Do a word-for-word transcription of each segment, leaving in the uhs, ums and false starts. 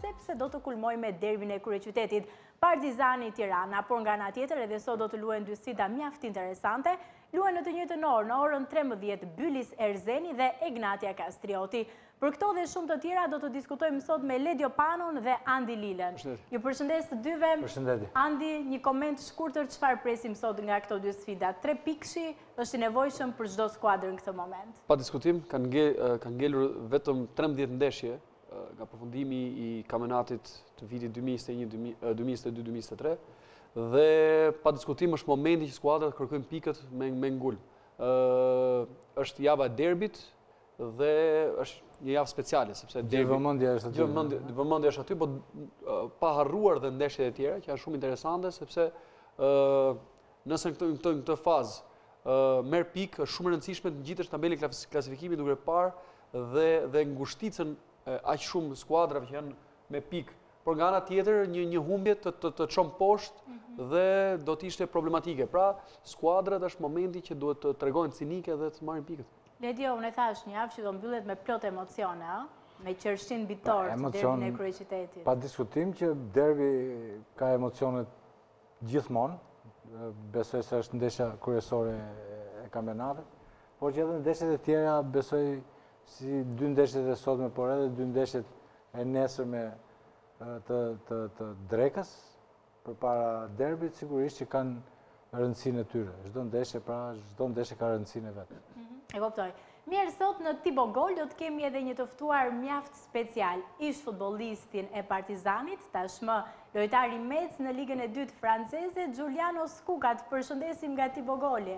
sepse do të kulmoj me derbin e kryeqytetit Partizani Tirana, por nga ana tjetër edhe sot do të luajnë dy sfida mjaft interesante. Luajnë në të njëjtën orë, në orën trembëdhjetë Bylis Erzeni dhe Egnatia Kastrioti. Për këto dhe shumë të tjera do të diskutojmë sot me Ledio Panon dhe Andi Lilen. Ju përshëndes të dyve. Andi, një koment shkurtër çfarë presim sot nga këto dy sfida. Tre pikëshi është i nevojshëm për çdo skuadër në këtë moment. Pa diskutim, kanë ngelur vetëm trembëdhjetë ndeshje nga përfundimi i kampionatit të vitit dy mijë e njëjtë dy mijë e dy dy mijë e tre dhe pa diskutim është momenti që skuadrat kërkojnë pikët me, me ngull. Ë është java e derbit dhe është një javë speciale sepse derbi vëmendja është aty. Vëmendja është aty, po pa harruar dhe ndeshjet e tjera që janë shumë interesante sepse ë nëse në këtë, këtë, këtë fazë ë merr pikë është shumë e rëndësishme të ngjitesh tabelën e klasifikimit duke parë dhe dhe ngushticën aq shumë skuadrave që janë me pikë. Por nga ana tjetër një një humbje të të, të çon poshtë mm -hmm. dhe do të ishte problematike. Pra, skuadrat është momenti që duhet të tregojnë cinike dhe të marrin pikët. Ledio, unë e thash një javë që do mbyllet me plot emocione, ëh, me qershin bitor të derbin e kryeqytetit. Pa diskutim që derbi ka emocione gjithmonë. Besoj se është ndeshja kryesore e kampionatit, por që edhe ndeshjet e tjera besoj si dy ndeshjet e sotme, por edhe dy ndeshjet e nesërme të, të, të drekës për para derbit, sigurisht që kanë rëndësinë e tyre. Çdo ndeshje, pra, çdo ndeshje ka rëndësinë e vetë. E kuptoj. Mirë, sot në Tibo Gol do të kemi edhe një të ftuar mjaft special, ish futbollistin e Partizanit, tashmë lojtari Metz në ligën e dytë franceze, Giuliano Skuka. Të përshëndesim nga Tibo Goli.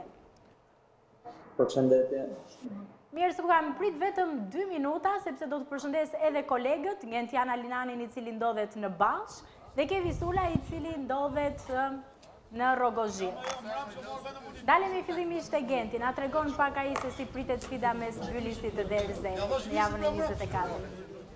Përshëndetje. Mirë, Skuka, më prit vetëm dy minuta, sepse do të përshëndes edhe kolegët, Gentiana Linanin i cili ndodhet në Bash, dhe Kevi Sula i cili ndodhet në Rogozhin. Dalemi fillimisht te Genti, na tregon pak ai se si pritet sfida mes Bylisit dhe Erzenit në javën e njëzet e katërt.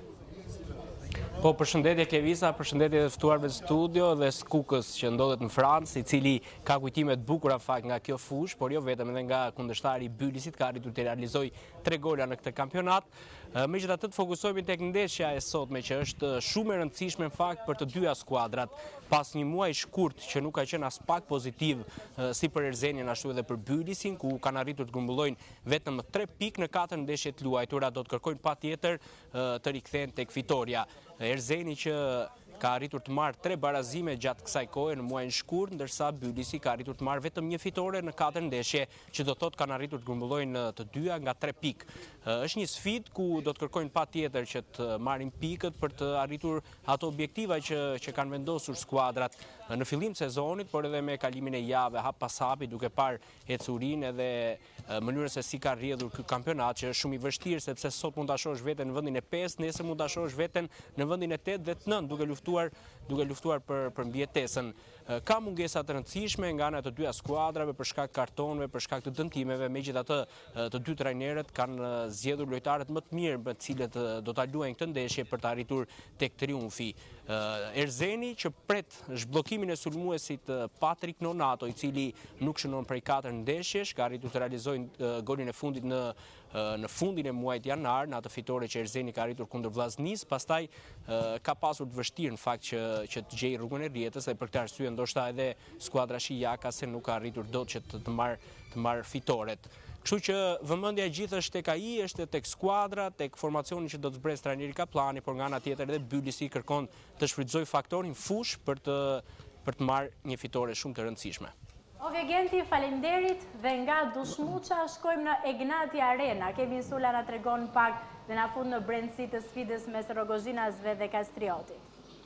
Po, përshëndetje Klevisa, përshëndetje dhe ftuarve në studio dhe Skukës që ndodhet në Francë, i cili ka kujtime të bukura fakt nga kjo fushë, por jo vetëm edhe nga kundërshtari i Bylisit, ka arritur të realizoj tre gola në këtë kampionat. Megjithatë të fokusohemi tek ndeshja e sotme që është shumë e rëndësishme në fakt për të dyja skuadrat. Pas një muaj shkurt që nuk ka qenë as pak pozitiv si për Erzenin ashtu edhe për Bylisin, ku kanë arritur të grumbullojnë vetëm tre pikë në katër ndeshje të luajtura, do të kërkojnë patjetër të rikthehen tek fitoria. Erzeni që ka arritur të marrë tre barazime gjatë kësaj kohe në muajin shkurt, ndërsa Bylisi ka arritur të marrë vetëm një fitore në katër ndeshje, që do thotë kanë arritur të grumbullojnë të dyja nga tre pikë. Është një sfidë ku do të kërkojnë patjetër që të marrin pikët për të arritur ato objektiva që që kanë vendosur skuadrat në fillim të sezonit, por edhe me kalimin e javë hap pas hapi, duke parë ecurinë edhe mënyrën se si ka rrjedhur ky kampionat, që është shumë i vështirë sepse sot mund ta shohësh veten në vendin e pesë, nesër mund ta shohësh veten në vendin e tetë dhe të nëntë, duke luftuar duke luftuar për për mbijetesën. Ka mungesa të rëndësishme nga ana të dyja skuadrave për shkak kartonëve, për shkak të dëmtimeve, megjithatë të dy trajnerët kanë zgjedhur lojtarët më të mirë me të cilët do ta luajnë këtë ndeshje për të arritur tek triumfi. Erzeni që pret zhbllokimin e sulmuesit Patrick Nonato, i cili nuk shënon prej katër ndeshjesh, ka arritur të realizojë golin e fundit në në fundin e muajit janar, në atë fitore që Erzeni ka arritur kundër Vllaznis, pastaj ka pasur të vështirë në fakt që që të gjejë rrugën e rrjetës dhe për këtë arsye ndoshta edhe skuadra Shijaka se nuk ka arritur dot që të, të marr të marr fitoret. Kështu që vëmendja e gjithë është tek ai, është tek skuadra, tek formacioni që do të zbresë trajneri Kaplani, por nga ana tjetër edhe Bylisi kërkon të shfrytëzojë faktorin fush për të për të marrë një fitore shumë të rëndësishme. Oke Genti, faleminderit dhe nga Dushmuqa shkojmë në Egnatia Arena. Kevin Sula na tregon pak dhe na fut në brendësi të sfidës mes Rogozhinasve dhe Kastriotit.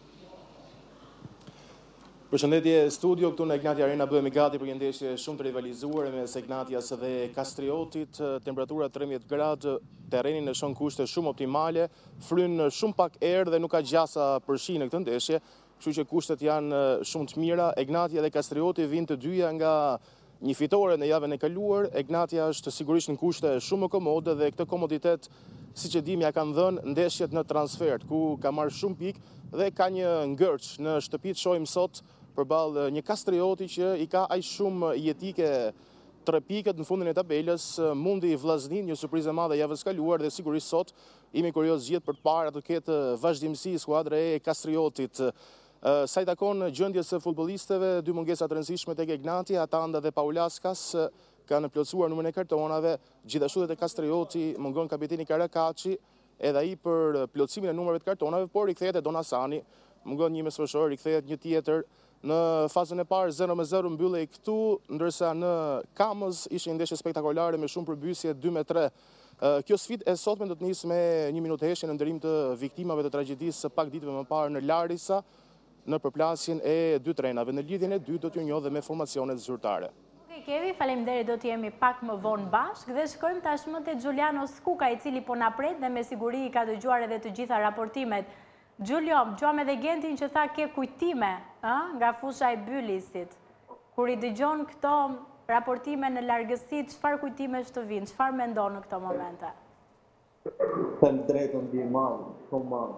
Përshëndetje studio, këtu në Egnatia Arena bëhemi gati për një ndeshje shumë të rivalizuar mes Egnatias dhe Kastriotit. Temperatura trembëdhjetë gradë, terreni në shon kushte shumë optimale, fryn shumë pak erë dhe nuk ka gjasa përshi në këtë ndeshje. Kështu që kushtet janë shumë të mira. Egnatia dhe Kastrioti vijnë të dyja nga një fitore në javën e kaluar. Egnatia është sigurisht në kushte shumë komode dhe këtë komoditet, siç e dim, ja kanë dhënë ndeshjet në transfert, ku ka marrë shumë pikë dhe ka një ngërç në shtëpi. Shohim sot përballë një Kastrioti që i ka aq shumë jetike tre pikët në fundin e tabelës, mundi Vllaznin, një surprizë e madhe javës kaluar dhe sigurisht sot Imi kurios gjithë për të parë të ketë vazhdimsi skuadra e Kastriotit. Sa i takon gjendjes së futbollistëve, dy mungesa të rëndësishme tek Ignati, Atanda dhe Paulaskas kanë plotësuar numrin e kartonave, gjithashtu edhe te Kastrioti mungon kapiteni Karakaçi, edhe ai për plotësimin e numrave të kartonave, por rikthehet Don Hasani, mungon një mesfëshor, rikthehet një tjetër. Në fazën e parë zero me zero mbyllej këtu, ndërsa në Kamës ishte një ndeshje spektakolare me shumë përbysje dy me tre. Kjo sfidë e sotme do të nisë me një minutë heshtje në ndërim të viktimave të tragjedisë së pak ditëve më parë në Larisa, në përplasjen e dy trenave. Në lidhjen e dytë do t'ju njoh dhe me formacionet zyrtare. Okej, Kevi, faleminderit, do të jemi pak më vonë bashkë dhe shkojmë tashmë te Giuliano Skuka, i cili po na pret dhe me siguri ka dëgjuar edhe të gjitha raportimet. Giulio, gjuam edhe Gentin që tha ke kujtime nga fusha e Bylisit. Kur i dëgjon këto raportime në largësi, çfarë kujtime të vinë, çfarë mendon në këto momente? Them drejtën di mal, shumë mal.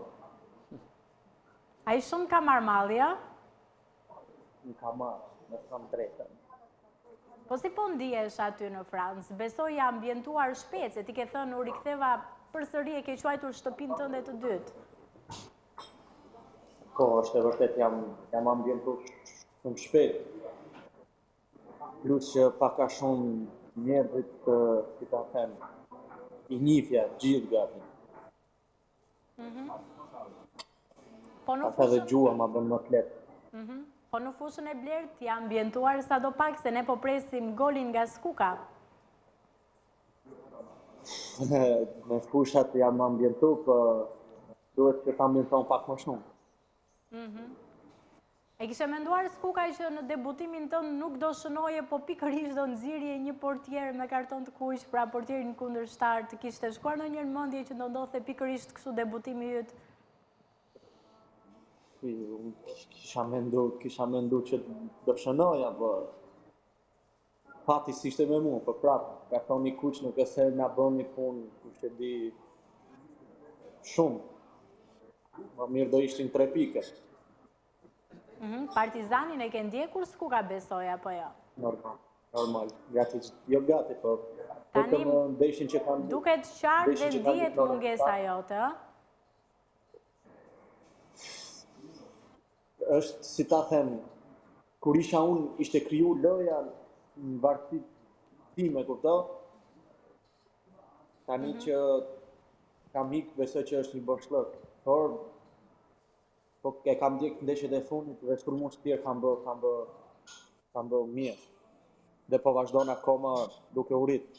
Ai shumë ka marrë malli, ja? Më ka marrë, me them drejtën. Po si po ndihesh aty në Francë? Besoj ja ambientuar shpejt, se ti ke thënë u riktheva përsëri, e ke quajtur shtëpinë tënde të dytë. Po, është e vërtet, jam, jam ambientuar shumë shpejt. Plus që paka shumë njerëzit të, si ta them, i njifja, gjithë gati. Po në Ata dhe gjua ma bën më të letë. Po në fushën e Blert ja ambientuar sa do pak, se ne po presim golin nga Skuka. Në fushat jam ambientu, po duhet që ta ambienton pak më shumë. E kishe menduar Skuka që në debutimin tënë nuk do shënoje, po pikërisht do nxirje një portier me karton të kuq, pra portierin kundërshtar, të kishte shkuar në një mendje që do ndodhte pikërisht kështu debutimi yt? Kisha mendu, kisha mendu që do shënoja, po fati s'ishte me mua, po prapë, kartoni kuq nuk e se na bën një punë, kush e di shumë. Më mirë do ishtin tre pike. Partizanin e ke ndjekur Skuka, besoj, apo jo? Normal, normal. Gati, jo gati, po Tani, vetëm ndeshin që kanë duket qartë dhe ndihet mungesa jote, ë? Është, si ta them, kur isha unë, ishte kriju loja në varësi time, kupto? Tani që kam hik, besoj që është një boshllëk. Por, po e kam ndjek ndeshjet e fundit dhe shkurmuar tjerë kam bë, kam bë, kam bë mirë. Dhe po vazhdon akoma duke u rit.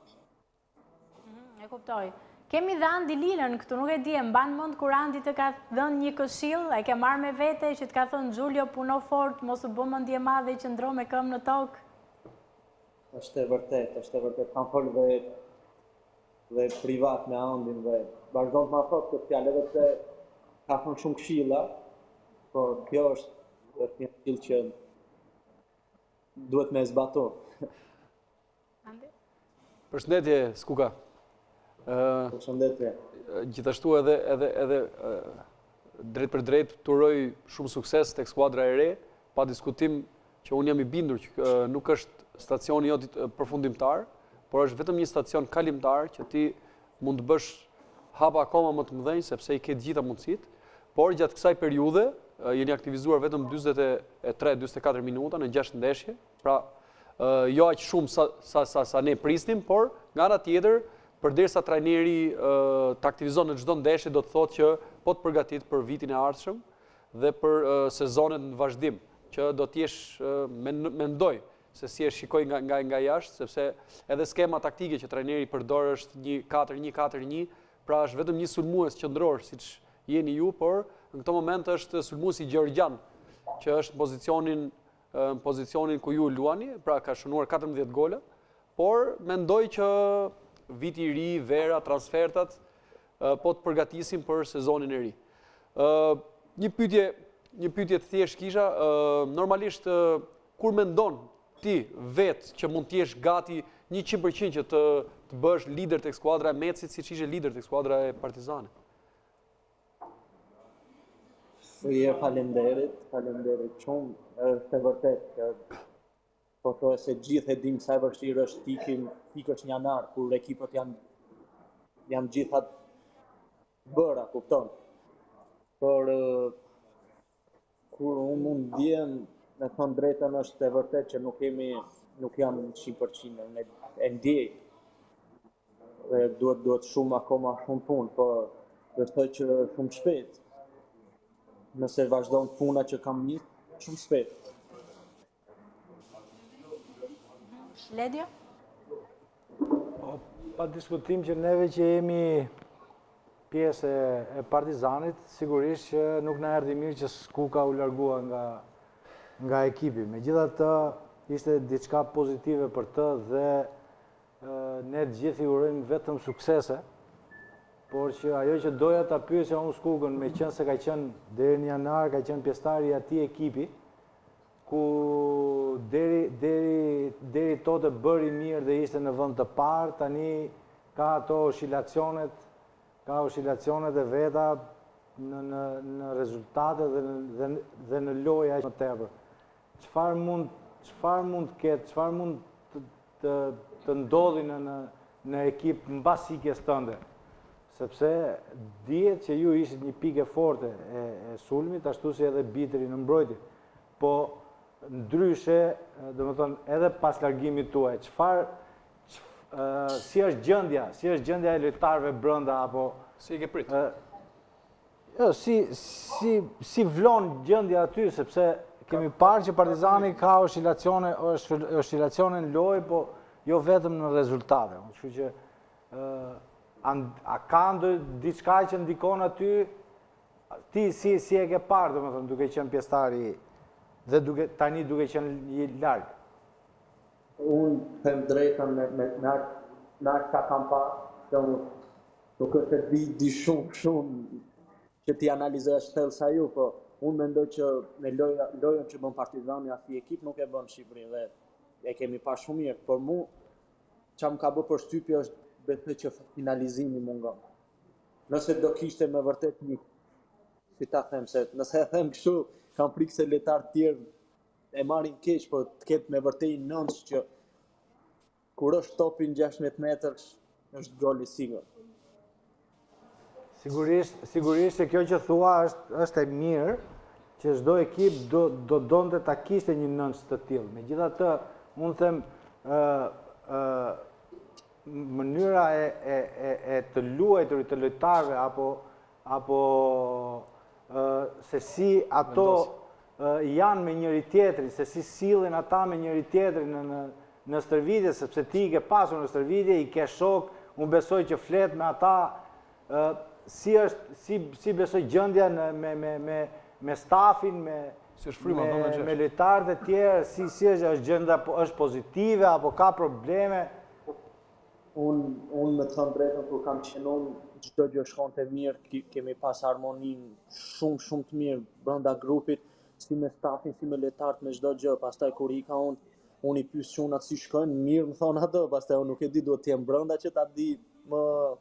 E kuptoj. Kemi dhe Andi Lilën këtu, nuk e di, e mban mend kur Andi të ka dhënë një këshill, e ke marrë me vete që të ka thënë Giulio puno fort, mos u bë mendje madhe që ndro me këmbë në tokë. Është e vërtet, është e vërtet. Kam folë dhe dhe privat me Andin dhe vazhdon të ma thotë këtë fjalë, edhe pse ka thënë shumë këshilla, por kjo është një këshill që duhet me zbatu. Andi? Përshëndetje, Skuka. Përshëndetje. Gjithashtu edhe edhe edhe drejt për drejt turoj shumë sukses tek skuadra e re, pa diskutim që unë jam i bindur që nuk është stacioni jotit përfundimtar, por është vetëm një stacion kalimtar që ti mund të bësh hapa akoma më të mëdhenj sepse i ke gjitha mundësitë, por gjatë kësaj periudhe jeni aktivizuar vetëm dyzet e tre dyzet e katër minuta në gjashtë ndeshje, pra jo aq shumë sa sa sa, sa ne prisnim, por nga ana tjetër, përderisa trajneri të aktivizon në çdo ndeshje, do të thotë që po të përgatit për vitin e ardhshëm dhe për sezonet në vazhdim, që do të jesh mendoj se si e shikoj nga, nga, nga jashtë, sepse edhe skema taktike që trajneri përdor është një katër një katër një, pra është vetëm një sulmues qendror, siç jeni ju, por në këtë moment është sulmuesi Gjergjan, që është në pozicionin, në pozicionin ku ju luani, pra ka shënuar katërmbëdhjetë gola, por mendoj që viti i ri, vera, transfertat, po të përgatisim për sezonin e ri. Një pyetje, një pyetje të thjesht kisha, normalisht kur mendon ti vetë që mund t'jesh gati njëqind përqind që të, të bësh lider tek skuadra e Metsit, siç ishe lider tek skuadra e Partizanit? Je falenderit, falenderit shumë, është e vërtet që po thonë se gjithë e dim sa e vështirë është tikin, tikësh në janar, kur ekipët janë janë gjithat bëra, kupton. Por kur unë mund ndjen, me thënë drejtën është e vërtet që nuk kemi, nuk jam njëqind përqind, e, e ndjej. Dhe duhet duhet shumë akoma shumë punë, po besoj që shumë shpejt. Nëse vazhdon puna që kam një, shumë shpejt. Ledjo? Pa diskutim që neve që jemi pjesë e Partizanit, sigurisht që nuk na erdhi mirë që Skuka u largua nga, nga ekipi. Megjithatë, ishte diçka pozitive për të dhe e, ne të gjithë i urojmë vetëm suksese, por që ajo që doja ta pyesja unë Skukën, me qenë se ka qenë deri në janar, ka qenë pjesëtari i atij ekipi, ku deri, deri, deri to të bëri mirë dhe ishte në vend të parë, tani ka ato oscilacionet, ka oscilacionet e veta në, në, në rezultate dhe në, dhe, dhe në loja më tepër. Çfarë mund, çfarë mund të ketë, çfarë mund të, të, të ndodhi në, në, në ekip mbas ikjes tënde? Sepse dihet që ju ishit një pikë forte e, e sulmit, ashtu si edhe Bitri në mbrojtje. Po ndryshe, do të thonë, edhe pas largimit tuaj, çfarë, uh, si është gjendja, si është gjendja e lojtarëve brenda apo si e ke prit? Uh, jo, si si si vlon gjendja aty, sepse kemi parë që Partizani ka oscilacione, oscilacione në lojë, po jo vetëm në rezultate. Kështu që uh, a ka diçka që ndikon aty? Ti si si e ke parë, domethënë, duke qenë pjesëtari dhe duke, tani duke qenë larg? Unë them drejtën me, me, me, me ka kam pa, që unë nuk është di, di shumë, shumë që ti analizoj ashtë thellë sa ju, po unë mendoj që me loja, lojën që bën Partizani ati ekip nuk e bën Shqipëri dhe e kemi pa shumë mirë, por mu që më ka bë përshtypje është besoj që finalizimi mungon. Nëse do kishte me vërtet një, si ta them, se nëse e them kështu, kam frikë se lojtarë tjerë e marrin keq, por të ketë me vërtet një nënç që kur është topi në gjashtëdhjetë metërsh, është gol i sigurt. Sigurisht, sigurisht se kjo që thua është, është e mirë, që çdo ekip do, do donte ta kishte një nënç të tillë. Megjithatë, unë them ë ë mënyra e, e, e, e të luajturit të lojtarëve apo apo Uh, se si ato uh, janë me njëri tjetrin, se si sillen ata me njëri tjetrin në, në, në stërvitje, sepse ti i ke pasur në stërvitje, i ke shok, unë besoj që flet me ata, uh, si, është, si, si besoj gjendja në, me, me, me, me stafin, me, si është fryma, me, me lojtarët e tjerë, si, si është, është gjenda është pozitive, apo ka probleme? Unë un me të thënë drejtën, kur kam qenë unë, çdo gjë shkonte mirë, kemi pas harmoninë shumë shumë të mirë brenda grupit, si me stafin, si me lojtarët, me çdo gjë. Pastaj kur ika unë, unë i pyes çunat si shkojnë, mirë më thonë ato, pastaj unë nuk e di, duhet të jem brenda që ta di më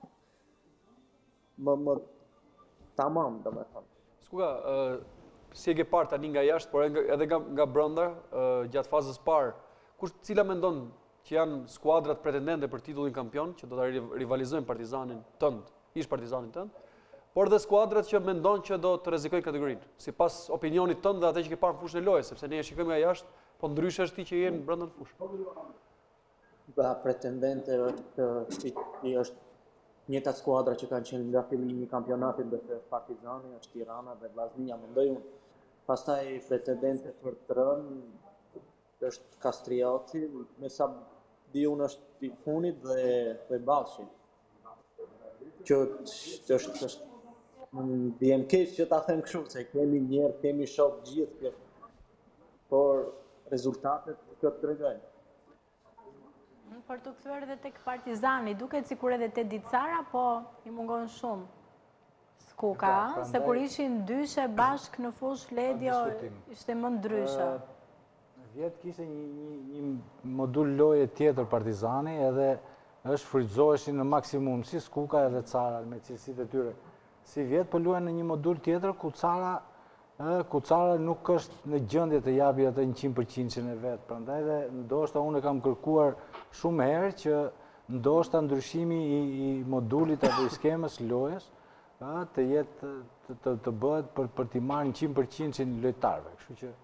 më më tamam, domethënë. Skuka, uh, si e ke parë tani nga jashtë, por edhe nga, nga brenda, uh, gjatë fazës parë, kush cila mendon që janë skuadrat pretendente për titullin kampion, që do ta rivalizojnë Partizanin tënd, ish Partizanin tënd, por dhe skuadrat që mendon që do të rrezikojnë kategorinë, sipas opinionit tënd dhe atë që ke parë në fushën e lojës, sepse ne e shikojmë nga jashtë, po ndryshe është ti që jeni brenda në fushë. Ba, pretendente është, është, është njëta skuadra që kanë qenë nga fillimi i kampionatit, dhe Partizani, është Tirana dhe Vllaznia, mendoj unë. Pastaj pretendente për të rënë është Kastrioti, me sa di unë është i funit dhe, dhe Ballshi. Që është, është, është ndihem keq që ta them kështu, se kemi njerë, kemi shok gjithë, por rezultatet kjo të tregojnë. Për të kthyer edhe tek Partizani, duket sikur edhe te Dicara, po i mungon shumë Skuka, se kur ishin dyshe bashk në fush Ledjo, ishte më ndryshe. Vjetë kishte një, një, një modul loje tjetër Partizani, edhe është frytëzoheshin në maksimum, si Skuka edhe Cara, me cilësitë e tyre. Si vjetë po luajnë në një modul tjetër, ku Cara, ku Cara nuk është në gjendje të japi atë njëqind përqind e vetë. Prandaj dhe ndoshta unë e kam kërkuar shumë herë që ndoshta ndryshimi i, i modulit apo i skemës lojës të jetë të, të bëhet për, për t'i marrë në njëqind përqind lojtarëve. Kështu që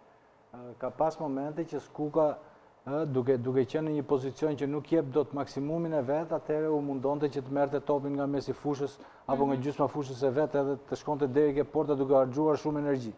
ka pas momente që Skuka duke, duke qenë në një pozicion që nuk jep do të maksimumin e vetë, atëherë u mundonte që të merrte topin nga mesi fushës apo nga gjysma fushës e vetë edhe të shkonte deri ke porta duke harxuar shumë energji.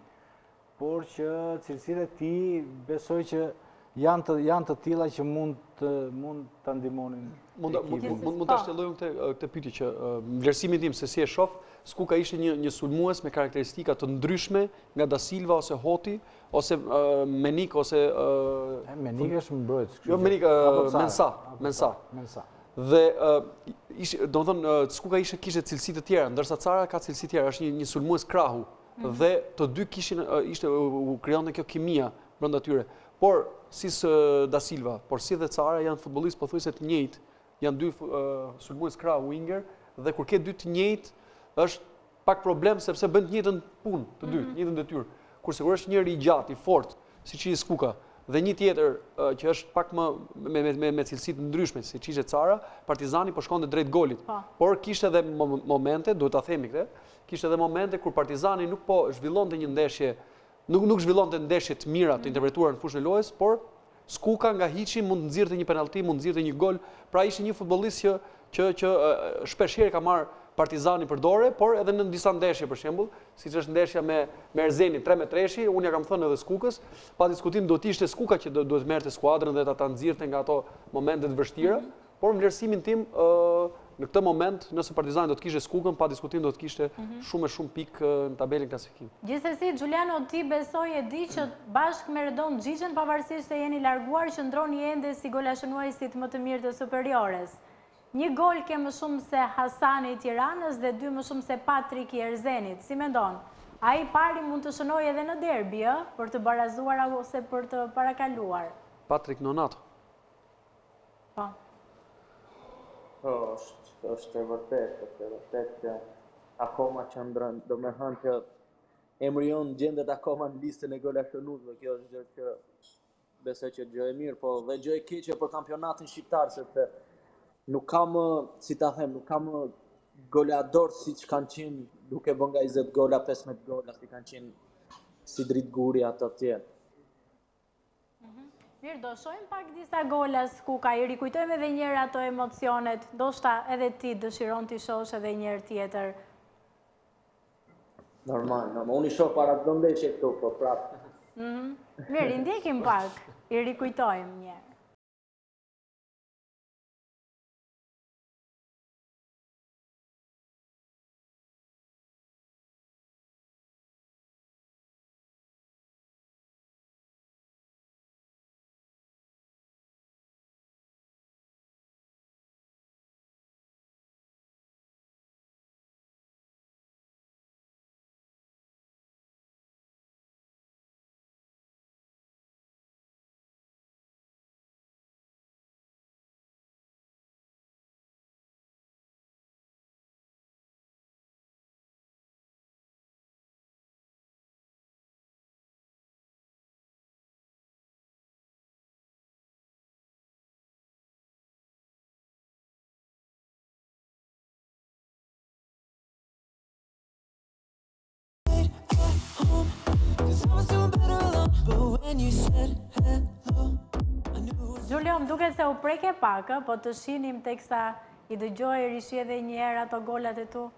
Por që cilësitë e tij besoj që janë të janë të tilla që mund të mund ta ndihmonin. Mund mund mund ta shtellojmë këtë këtë pyetje që vlerësimin tim se si e shoh, Skuka ishte një një sulmues me karakteristika të ndryshme nga Da Silva ose Hoti ose uh, Menik ose uh, e, Menik është mbrojtës. Jo Menik uh, Mensa, Mensa. Mensa. Dhe uh, ishte, domethënë uh, Skuka ishte kishte cilësi të tjera, ndërsa Cara ka cilësi të tjera, është një, një sulmues krahu. Mm -hmm. Dhe të dy kishin uh, ishte u, u krijonte kjo kimia brenda tyre. Por si uh, Da Silva, por si dhe Cara janë futbollistë pothuajse të njëjtë, janë dy uh, sulmues krahu winger dhe kur ke dy të njëjtë është pak problem sepse bën të njëjtën punë, të dy, të njëjtën detyrë. Kurse kur është njëri i gjatë, i fortë, siç ishte Skuka, dhe një tjetër uh, që është pak më me me me, me cilësi të ndryshme, siç ishte Cara, Partizani po shkonte drejt golit. Pa. Por kishte edhe momente, duhet ta themi këtë, kishte edhe momente kur Partizani nuk po zhvillonte një ndeshje, nuk nuk zhvillonte ndeshje të mira të interpretuara në fushën e lojës, por Skuka nga hiçi mund nxirrte një penallti, mund nxirrte një gol, pra ishte një futbollist që që që uh, shpesh herë ka marrë Partizani për dore, por edhe në disa ndeshje për shembull, siç është ndeshja me me Erzenin tre me treshi, unë ja kam thënë edhe Skukës, pa diskutim do të ishte Skuka që do duhet merrte skuadrën dhe ta ta nxirrte nga ato momente të vështira, mm -hmm. por vlerësimin tim ë në këtë moment, nëse Partizani do të kishte Skukën, pa diskutim do të kishte mm -hmm. shumë e shumë pikë në tabelën klasifikim. Gjithsesi, Giuliano, ti besoj e di që bashkë me Redon Xhixhen, pavarësisht se jeni larguar, qëndroni ende si golashënuesit më të mirë të superiores. Një gol ke më shumë se Hasani i Tiranës dhe dy më shumë se Patrik i Erzenit. Si mendon? Ai pari mund të shënojë edhe në derbi, ë, për të barazuar ose për të parakaluar. Patrik Nonato. Po. Po, është është e vërtetë, është e vërtetë që akoma qëndron, domethënë që emri jon gjendet akoma në listën e golashënuesve. Kjo është gjë që besoj që gjë e mirë, po dhe gjë e keqe për kampionatin shqiptar sepse nuk kam, si ta them, nuk kam goleador si që kanë qenë duke bën nga njëzet gola, pesëmbëdhjetë gola, si kanë qenë si Drit Guri ato tjerë. Mirë, do shojmë pak disa gola Skuka, i rikujtojmë edhe njerë ato emocionet, ndoshta edhe ti dëshiron t'i shosh edhe njerë tjetër. Normal, normal, unë i shoh para të ndeshje këtu, po prapë. Mirë, i ndjekim pak, i rikujtojmë njerë. Gjulio, më duke se u preke pak, po të shinim teksa i dëgjoj rishi edhe një herë ato golat e tu?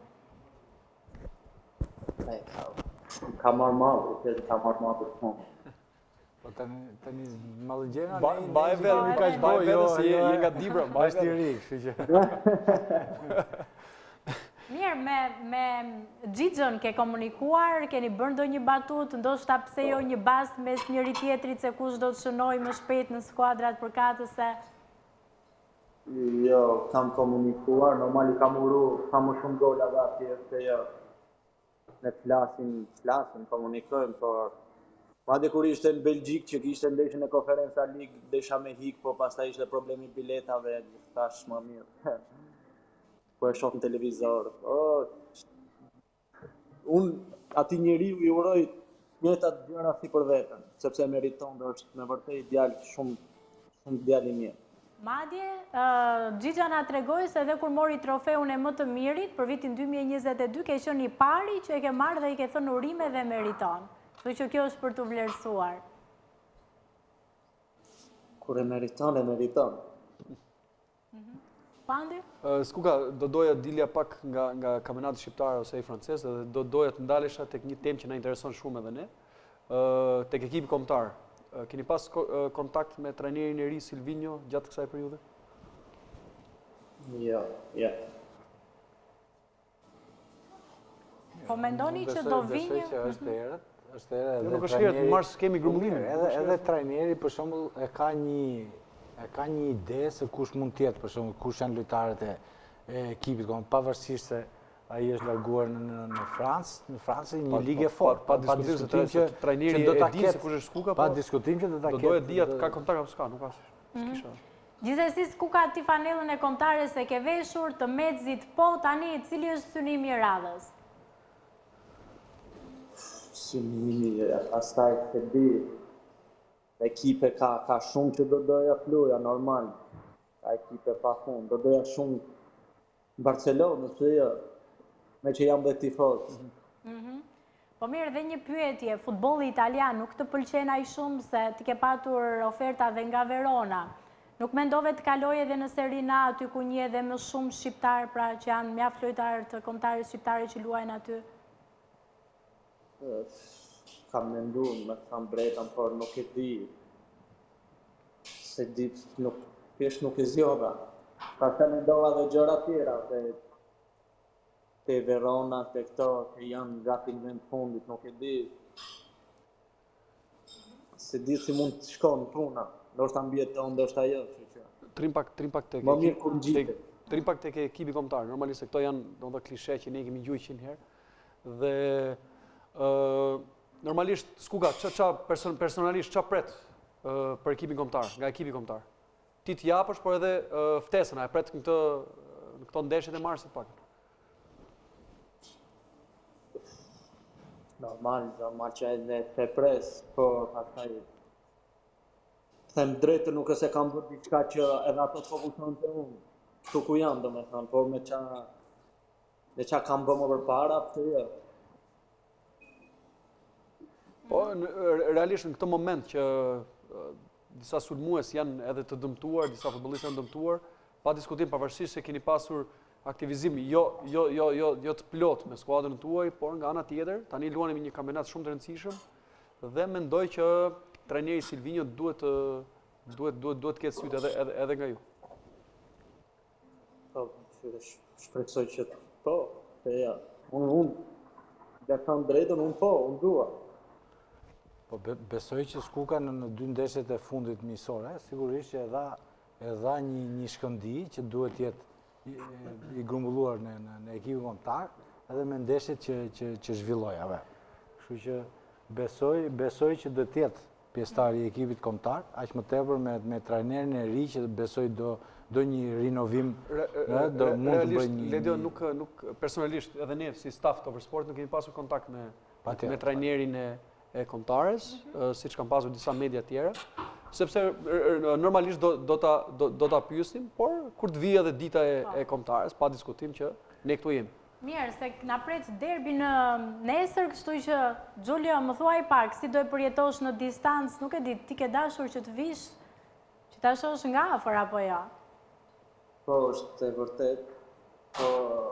Ka marrë malë, ka marrë malë të shumë. Po tani malë gjena... Ba e vedhe, nuk ka që ba e vedhe se je nga Dibra, ba e vedhe. Është i ri, kështu që... Mirë, me Xhixhen ke komunikuar, keni bërë ndonjë batut, ndoshta pse jo një bast mes njëri tjetrit se kush do të shënoj më shpejt në skuadrat përkatëse? Jo, kam komunikuar, normali kam uru, kam më shumë gola dhe atje, se jo, ne flasin, flasin, komunikojmë, por madje kur ishte në Belgjik që kishte ndeshjen e Konferenca Lig, desha me hik, po pastaj ishte problemi biletave, thash më mirë. Po e shoh në televizor. Oh, unë ati njeriu i uroj njëjtat gjëra si për veten, sepse meriton dhe është me vërtet djalë shumë shumë djalë i mirë. Madje, Gjigja na tregoi se edhe kur mori trofeun e më të mirit për vitin dy mijë e njëzet e dy ke qenë i pari që e ke marrë dhe i ke thënë urime dhe meriton. Kështu që kjo është për të vlerësuar. Kur e meriton, e meriton. Pandi? Skuka, do doja dilja pak nga, nga kampionati shqiptar ose i francez dhe do doja të ndalesha tek një temë që na intereson shumë edhe ne, tek ekipi kombëtar. Keni pas kontakt me trajnerin e ri Silvinho gjatë kësaj periudhe? Jo, jo. Po mendoni që do vinë? Besoj që është herët, është herë edhe nuk është herët, mars kemi grumullim. Edhe edhe trajneri për shembull e ka një e ka një ide se kush mund të jetë, për shembull, kush janë lojtarët e ekipit, pavarësisht se ai është larguar në në Francë, në Francë një ligë e fortë, pa diskutim që trajneri e di se kush është Skuka, pa diskutim që do ta ketë. Do doja dia ka kontakt apo s'ka, nuk ka. S'kisha. Gjithsesi Skuka ti fanellën e kombëtares e ke veshur, të mexit, po tani cili është synimi i radhës? Synimi asaj të di. Ekipe ka ka shumë që do doja fluja normal. Ka ekipe pa fund, do doja shumë Barcelonë, se jo. Me që jam dhe tifoz. Po mirë, dhe një pyetje, futbolli italian nuk të pëlqen ai shumë se ti ke patur oferta dhe nga Verona. Nuk mendove të kaloj edhe në Serie A aty ku një edhe më shumë shqiptar, pra që janë mjaft lojtarë të kombëtarë shqiptare që luajnë aty? Kam mendu me tham drejtën, por nuk e di. Se di, nuk, thjesht nuk e zgjodha. Pastaj mendova dhe gjëra tjera, se te Verona, te këto, që janë gati në vend fundit, nuk e di. Se di si mund të shkon puna, ndoshta mbiet të ndoshta jo, kështu që. Trim pak, trim pak tek. Më mirë kur ngjitet. Trim pak tek ekipi kombëtar. Normalisht se këto janë domethënë klishe që ne kemi gjuajtur qind herë. Dhe ë normalisht Skuka, ç ç person, personalisht ç'a pret uh, për ekipin kombëtar, nga ekipi kombëtar. Ti të japësh, por edhe uh, ftesën, a e pret në këtë në këto ndeshjet e marsit pak. Normal, normal që edhe të pres, por pastaj them drejtë nuk është se kam bërë diçka që edhe ato të fokuson të unë. Këtu ku jam, domethënë, por me qa me qa kam bërë më përpara, pse jo. Po, realisht në këtë moment që uh, disa sulmues janë edhe të dëmtuar, disa futbollistë janë dëmtuar, pa diskutim pavarësisht se keni pasur aktivizim jo jo jo jo jo të plot me skuadrën tuaj, por nga ana tjetër tani luani një kampionat shumë të rëndësishëm dhe mendoj që trajneri Silvinho duhet duhet duhet duhet të ketë sytë edhe edhe, edhe nga ju. Po, shpresoj që po, se ja. Unë unë ja kam drejtën, unë po, unë dua. Po besoj që Skuka në, në dy ndeshjet e fundit miqësore, sigurisht që e dha e dha një një shkëndi që duhet jetë i, i grumbulluar në në, në ekipin kombëtar, edhe me ndeshjet që që që zhvilloi atë. Kështu që besoj besoj që do të jetë pjesëtar i ekipit kombëtar, aq më tepër me me trajnerin e ri që besoj do do një rinovim, ne do mund të bëjë një Ledio nuk nuk personalisht edhe ne si staf të Oversport nuk kemi pasur kontakt me Patjetër, me trajnerin e e kombëtares, siç kanë pasur disa media tjera, sepse normalisht do do ta do, do ta pyesim, por kur të vijë edhe dita e, e kombëtares, pa diskutim që ne këtu jemi. Mirë, se na pret derbi në nesër, kështu që Giulio, më thuaj pak, si do e përjetosh në distancë, nuk e di, ti ke dashur që të vish, që ta shohësh nga afër apo jo? Po, është e vërtet, po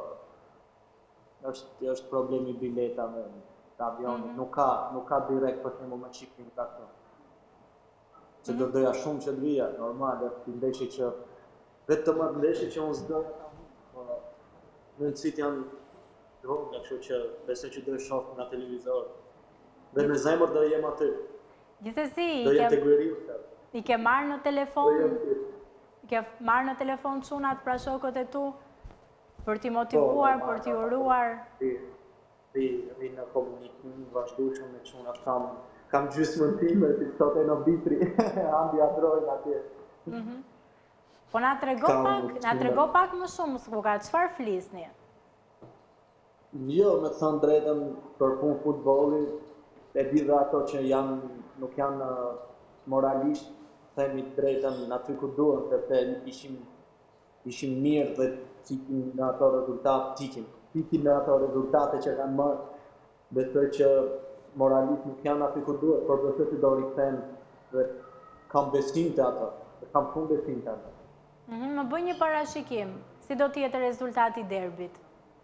është është problemi biletave të avionit, mm-hmm. nuk ka nuk ka direkt për shembull me Shqipin ka këto. Se do doja shumë që të vija, normal, është ndeshje që vetëm atë ndeshje që unë s'do, po mundësit janë të vogla, kështu që besoj që do e shoh nga televizor. Dhe me zemër do jem aty. Gjithsesi, do jem te Gueriu. I ke marrë në telefon? I ke marrë në telefon çunat pra shokët e tu për t'i motivuar, po, për t'i uruar? Ri në komunikim vazhdueshëm me çunat, kam kam gjysmën time, si sot e në bitri, andi adrojnë atje. Mm-hmm. Po na trego pak, na trego pak më shumë, Skuka, çfarë flisni? Jo, me thënë drejtën për punë futbolli, e di dhe ato që janë, nuk janë moralisht themi drejtën aty ku duhet, sepse ishim ishim mirë dhe cikim në ato rezultate, cikim, cikim në ato rezultate që kanë marrë, besoj që moralisht nuk janë aty ku duhet, por besoj që do rikthehen dhe kam besim të ato, kam shumë besim të ato. Më bëj një parashikim, si do të jetë rezultati i derbit?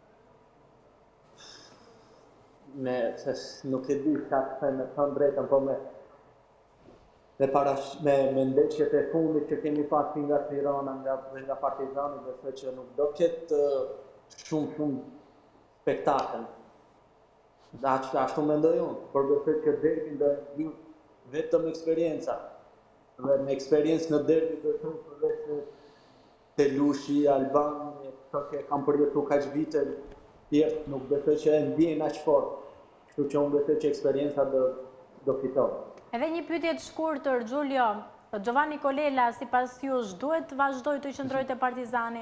Me, se nuk e di ka të them me thënë drejtën, po me me, parash, me, me ndeshjet e fundit që kemi pasur nga Tirana, nga, nga Partizani, besoj që nuk do ketë uh, shumë shumë spektakël. Ashtu, ashtu mendoj unë, por besoj që derbin do të vetëm eksperjenca. Dhe me eksperiencë në derbi besoj përveç se Telushi, Albani, këto që kam përjetu kaq vite, tjerë nuk besoj që e ndjen aq fort. Kështu që unë besoj që eksperienca do do fitojë. Edhe një pyetje të shkurtër, Giulio, Giovanni Colella, sipas jush, duhet të vazhdojë të qëndrojë te Partizani?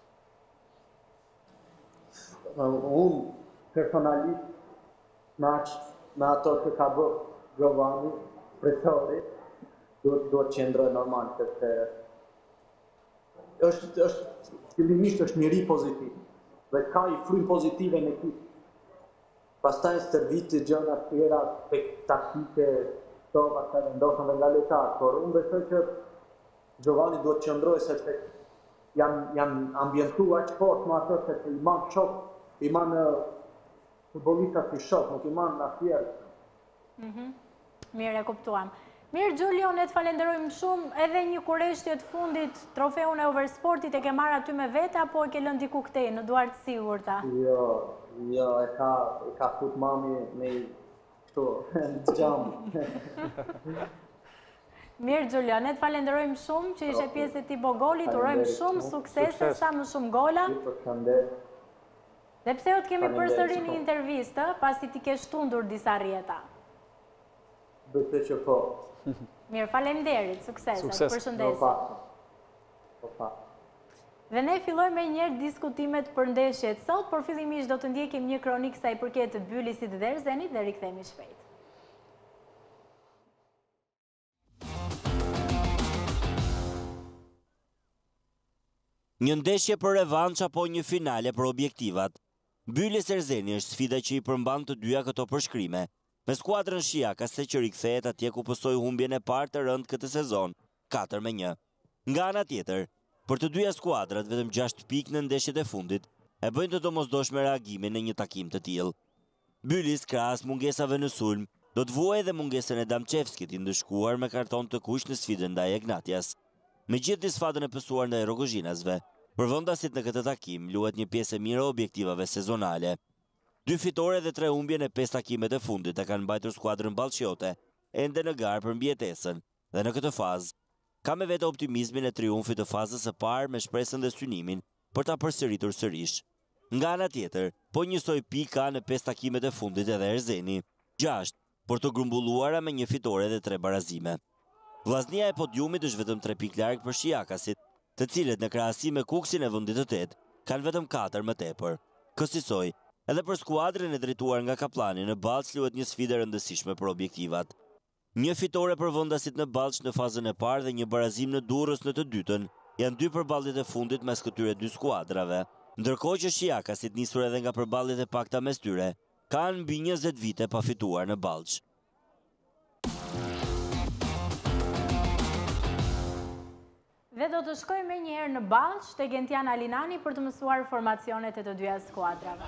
Unë personalisht me me ato që ka bërë Giovanni, presori, duhet duhet të qëndrojë normal, sepse është është fillimisht është njëri pozitiv dhe ka i frymë pozitive në ekip. Pastaj stërviti gjëra të tjera taktike, to pastaj vendosen dhe nga lojtarët, por unë besoj që Giovanni duhet të qëndrojë sepse janë janë ambientuar aq fort me ato se i man shok, i man futbollistat si shok, nuk i man asnjëherë. Mhm. Mirë, e kuptuam. Mirë, Giulio, ne të falenderojmë shumë. Edhe një kurreshtje të fundit, trofeun e Oversportit e ke marrë aty me vete apo e ke lënë diku këtej në duart të sigurta? Jo, jo, e ka e ka fut mami me këtu në xham. Mirë, Giulio, ne të falenderojmë shumë që ishe pjesë e Tibo Golit, urojmë shumë suksese, sa më shumë gola. Dhe pse o të kemi përsëri një intervistë, pasi ti ke shtundur disa rjeta. Besoj që po. Mirë, faleminderit, suksese, përshëndetje. Po pa. Dhe ne fillojmë me njërë diskutimet për ndeshjet sot, por fillimisht do të ndjekim një kronik sa i përket të Bylisit dhe Erzenit dhe rikthehemi shpejt. Një ndeshje për revanç apo një finale për objektivat. Bylis Erzeni është sfida që i përmban të dyja këto përshkrime, me skuadrën Shijakaste që rikthehet atje ku pësoi humbjen e parë të rënd këtë sezon, katër me një. Nga ana tjetër, për të dyja skuadrat vetëm gjashtë pikë në ndeshjet e fundit e bëjnë të domosdoshme reagimin në një takim të tillë. Bylis krahas mungesave në sulm do të vuajë edhe mungesën e Damçevskit i ndëshkuar me karton të kuq në sfidën ndaj Egnatias. Me gjithë disfatën e pësuar ndaj Rogozhinasve, përvendasit në këtë takim luhet një pjesë e mirë e objektivave sezonale. Dy fitore dhe tre humbje në pesë takimet e fundit e kanë mbajtur skuadrën ballqiote ende në garë për mbijetesën dhe në këtë fazë ka me vete optimizmin e triumfit të fazës së parë me shpresën dhe synimin për ta përsëritur sërish. Nga ana tjetër, po njësoj pikë ka në pesë takimet e fundit edhe Erzeni, gjashtë, por të grumbulluara me një fitore dhe tre barazime. Vllaznia e podiumit është vetëm tre pikë larg për Shijakasit, të cilët në krahasim me Kuksin e vendit të tetë kanë vetëm katër më tepër. Kësaj, edhe për skuadrën e drejtuar nga Kaplani në Ballç luhet një sfidë e rëndësishme për objektivat. Një fitore për vendasit në Ballç në fazën e parë dhe një barazim në Durrës në të dytën janë dy përballjet e fundit mes këtyre dy skuadrave, ndërkohë që Shijakasit nisur edhe nga përballjet e pakta mes tyre kanë mbi njëzet vite pa fituar në Ballç. Dhe do të shkojmë me njëherë në Ballç te Gentian Alinani për të mësuar formacionet e të dyja skuadrave.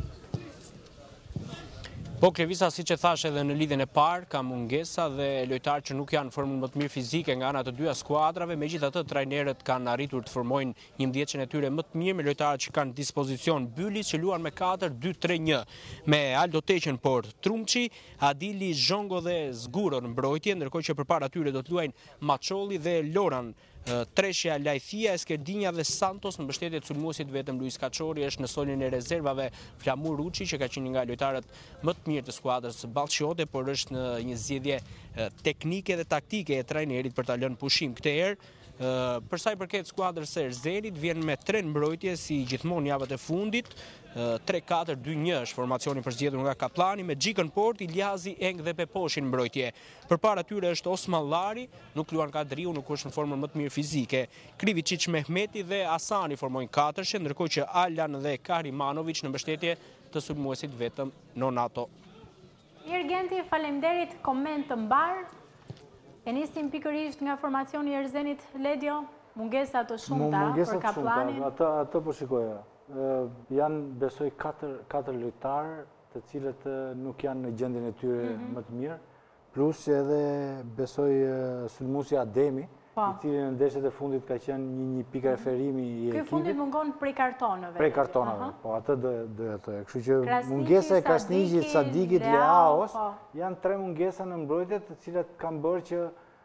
Po, Klevisa, si që thash edhe në lidhjen e parë, ka mungesa dhe lojtarë që nuk janë formën më të mirë fizike nga ana të dyja skuadrave, megjithatë trajnerët kanë arritur të formojnë njëmbëdhjetën e tyre më të mirë me lojtarë që kanë dispozicion. Bylis që luan me katër dy tre një, me Aldo Teqen por Trumçi, Adili, Zhongo dhe Zguro në mbrojtje, ndërkohë që përpara tyre do të luajnë Maçolli dhe Loran. Treshja, Lajthia, Eskerdinja dhe Santos në mbështetje të sulmuesit vetëm Luis Kaçori është në solin e rezervave Flamur Ruçi që ka qenë nga lojtarët më të mirë të skuadrës ballqiote, por është në një zgjedhje teknike dhe taktike e trajnerit për ta lënë pushim këtë herë. Për sa i përket skuadrës së Erzenit, vjen me tre mbrojtje si gjithmonë javët e fundit, tre katër dy një është formacioni përzgjedhur nga Kaplani me Xhikën Port, Iljazi, Eng dhe Peposhin në mbrojtje. Përpara tyre është Osman Llari, nuk luan Kadriu, nuk është në formën më të mirë fizike. Krivicic, Mehmeti dhe Asani formojnë katërshe, ndërkohë që Alan dhe Karimanovic në mbështetje të sulmuesit vetëm Nonato. Irgenti, faleminderit, koment të mbar. E nisim pikërisht nga formacioni i Erzenit, Ledio, mungesa të shumta për Kaplanin. Atë po shikoja. Janë besoj katër lojtarë të cilët nuk janë në gjendjen e tyre më të mirë, plus që edhe besoj sulmuesi Ademi, i cili në ndeshjet e fundit ka qenë një pikë referimi i ekipit. Ky fundit mungon prej kartonave. Prej kartonave, po atë do të thoya. Kështu që mungesa e Krasniqit, Sadikit, Leaos janë tre mungesa në mbrojtje të cilat kanë bërë që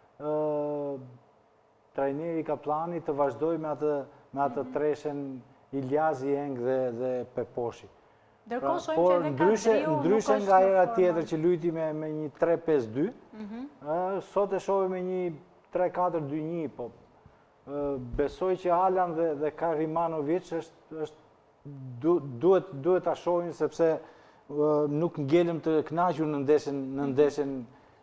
trajneri Kaplanit të vazhdojë me atë treshen Iljazi, Eng dhe Peposhi. Ndërkohë shojmë që edhe Kadriu ndryshe nga era tjetër që luajti me një tre pesë dy, sot e shohim me një tre katër dy një, po besoj që Alan dhe Karimanovic duhet ta shohin sepse nuk ngelëm të kënaqur në ndeshjen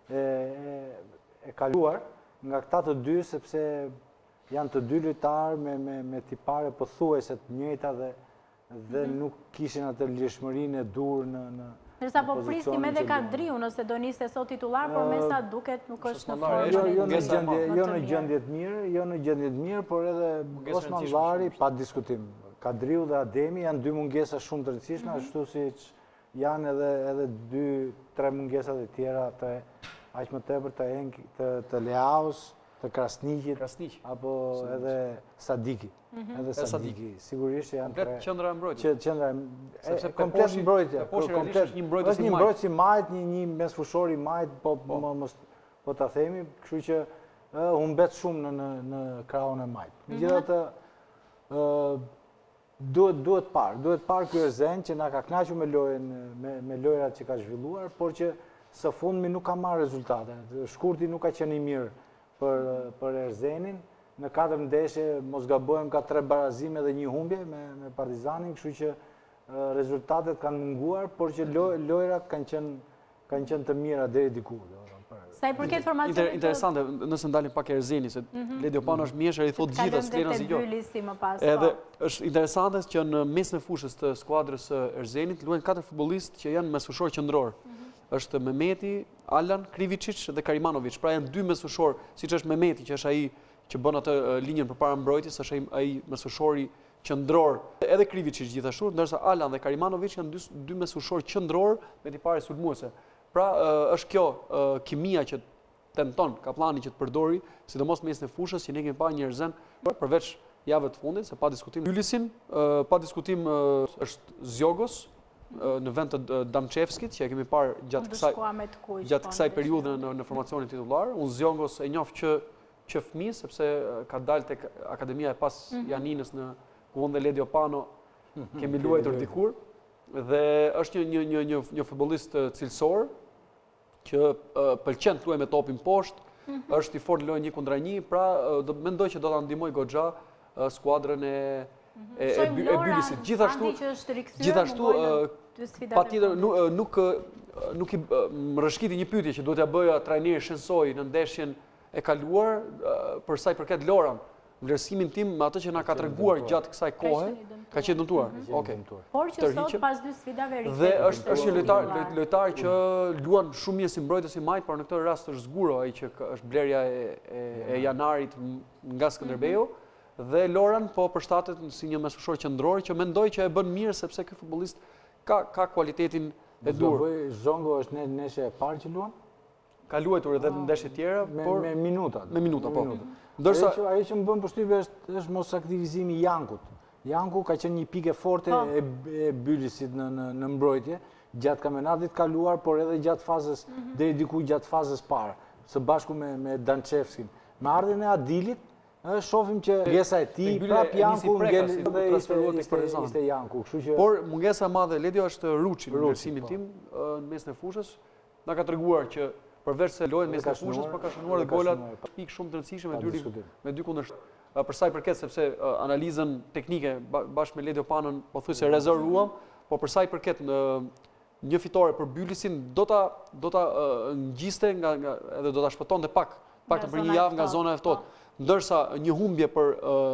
e kaluar nga këta të dy, sepse janë të dy lojtarë me tipare pothuajse të njëjta dhe nuk kishin atë lirshmërinë e dur në Nërsa po prisnim edhe Kadriu nëse do niste sot titular, por me sa duket nuk është në formë. Jo në gjendje të mirë, jo në gjendje të mirë, por edhe Osman Llari, pa diskutim. Kadriu dhe Ademi janë dy mungesa shumë të rëndësishme, ashtu si janë edhe dy, tre mungesat e tjera të aq më tepër të Leaos, të Krasniqit, apo edhe Sadiki. Edhe Sadiki, sigurisht janë tre... Komplet qëndra e mbrojtje. Qëndra komplet mbrojtje. është një mbrojtës i majt. Një mbrojtës i majt, një mesfushor i majt, po ta themi, kështu që humbet shumë në krahun e majt. Megjithatë, duhet parë, duhet parë ky Erzen që na ka kënaqur me lojrat që ka zhvilluar, por që së fundmi nuk ka marrë rezultate. Shkurti nuk ka qenë i mirë për Erzenin. Në katër ndeshje, mos gabojmë, ka tre barazime dhe një humbje me Partizanin, kështu që rezultatet kanë munguar, por që lojrat kanë qenë të mira deri diku. Sa i përket formacionit... Interesante, nëse ndalim pak Erzeni, se Ledio Pano është mjeshtër i thotë gjitha, s'lena si jo. Edhe është interesante që në mes në fushës të skuadrës Erzenit luajnë katër futbollistë që janë mesfushor qendror. Është Mehmeti, Alan, Krivicic dhe Karimanovic. Pra janë dy mesfushor, siç është Mehmeti, që është ai që bën atë linjën përpara mbrojtjes, është ai mesfushori qendror. Edhe Krivicic gjithashtu, ndërsa Alan dhe Karimanovic janë dy mesfushor qendror me tipare sulmuese. Pra është kjo kimia që tenton Kaplani që të përdori, sidomos mes në fushës, që ne kemi parë një Erzen përveç javës të fundit, se pa diskutim Ylisin, pa diskutim është Zjogos, në vend të Damchevskit, që e kemi parë gjatë kësaj periudhe në formacionin titullar. Unë Zjogos e njoh që fëmijë, sepse ka dalë tek Akademia e pas Janinës në ku unë dhe Ledio Pano kemi luajtur dikur, dhe është një futbollist cilësor që pëlqen të luajë me topin poshtë, është i fortë lojë një kundra një, pra mendoj që do ta ndihmoj goxha skuadrën e e Bylisit. Gjithashtu, gjithashtu patjetër nuk nuk i më rrëshqiti një pyetje që duhet ja bëja trajneri Shensoi në ndeshjen e kaluar për sa i përket Loran. Vlerësimin tim me atë që na ka treguar gjatë kësaj kohe, ka qenë dëmtuar. Okej. Por që sot pas dy sfidave rikthehet. Dhe është është një lojtar lojtar që luan shumë mirë si mbrojtës i majt, por në këtë rast është Zguro ai që është blerja e janarit nga Skënderbeu. Dhe Loran po përshtatet si një mesfushor qendror që mendoj që e bën mirë sepse ky futbollist ka ka kualitetin e dur. Zongo është në ndeshje e parë që luan? Ka luajtur edhe në ndeshje tjera, por me minuta. Me minuta, po. Ndërsa ajo që më bën përshtypje është është mos aktivizimi i Jankut. Janku ka qenë një pikë forte e Bylisit në në mbrojtje gjatë kampionatit kaluar, por edhe gjatë fazës deri diku gjatë fazës parë, së bashku me me Danchevskin. Me ardhen e Adilit shohim që mungesa e tij prap Janku ngel dhe ishte Janku, kështu që por mungesa e madhe Ledio është Ruçi në vlerësimin tim në mes në fushës. Na ka treguar që përveç se lojën mes në fushës, por ka shënuar dhe golat pikë shumë të rëndësishme me dy me dy kundërshtar. Për sa i përket sepse analizën teknike bashkë me Ledio Panën pothuajse rezervuam, po për sa i përket në një fitore për Bylisin do ta do ta ngjiste nga nga edhe do ta shpëtonte pak pak për një javë nga zona e ftohtë. Ndërsa një humbje për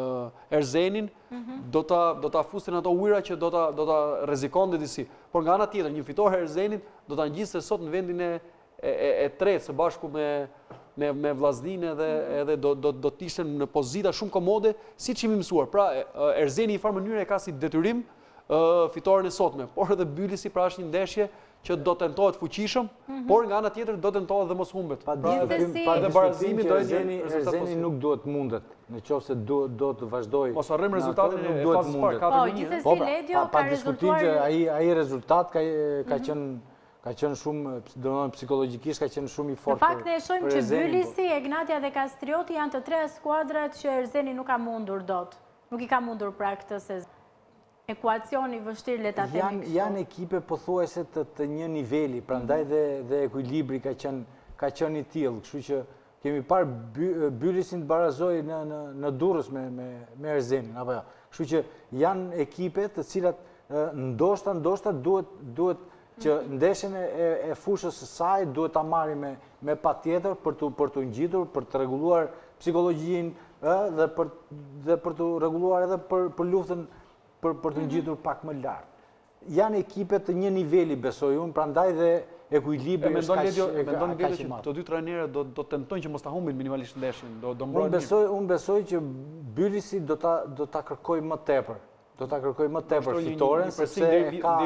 Erzenin do ta do ta fuste në ato ujëra që do ta do ta rrezikonte disi. Por nga ana tjetër, një fitore e Erzenit do ta ngjiste sot në vendin e e, e tretë së bashku me me me Vllaznin edhe edhe do do do të ishte në pozita shumë komode, siç jemi mësuar. Pra Erzeni në farë mënyrë e ka si detyrim fitoren e sotme, por edhe Bylisi pra është një ndeshje që do tentohet fuqishëm, por nga ana tjetër do tentohet dhe mos humbet. Pa dhe barazimi do Erzeni Erzeni nuk duhet mundet, nëse do do të vazhdoj. Mos harrim rezultatin e fazës parë katër një. Po, gjithsesi Ledio ka rezultuar që ai ai rezultat ka ka qenë ka qenë shumë, domethënë psikologjikisht ka qenë shumë i fortë. Në fakt ne shohim që Bylisi, Egnatia dhe Kastrioti janë të tre skuadrat që Erzeni nuk ka mundur dot. Nuk i ka mundur pra këtë sezon. Ekuacioni vështirë le ta themi. Janë janë ekipe pothuajse të, të një niveli, prandaj dhe dhe ekuilibri ka qenë ka qenë i tillë, kështu që kemi parë by, Bylisin të barazoi në në në Durrës me me me Erzenin apo jo. Kështu që janë ekipe të cilat ndoshta ndoshta duhet duhet që ndeshjen e, e fushës së saj duhet ta marrim me me patjetër për të për të ngjitur, për të rregulluar psikologjinë dhe për dhe për të rregulluar edhe për për luftën për për të ngjitur pak më lart. Janë ekipe të një niveli besoj unë, prandaj dhe ekuilibri është kaq i mendon Ledio që të dy trajnerët do do tentojnë që mos ta humbin minimalisht ndeshjen, do do mbrojnë. Unë besoj, unë besoj që Bylisi do ta do ta kërkojë më tepër. Do ta kërkoj më tepër fitoren sepse e ka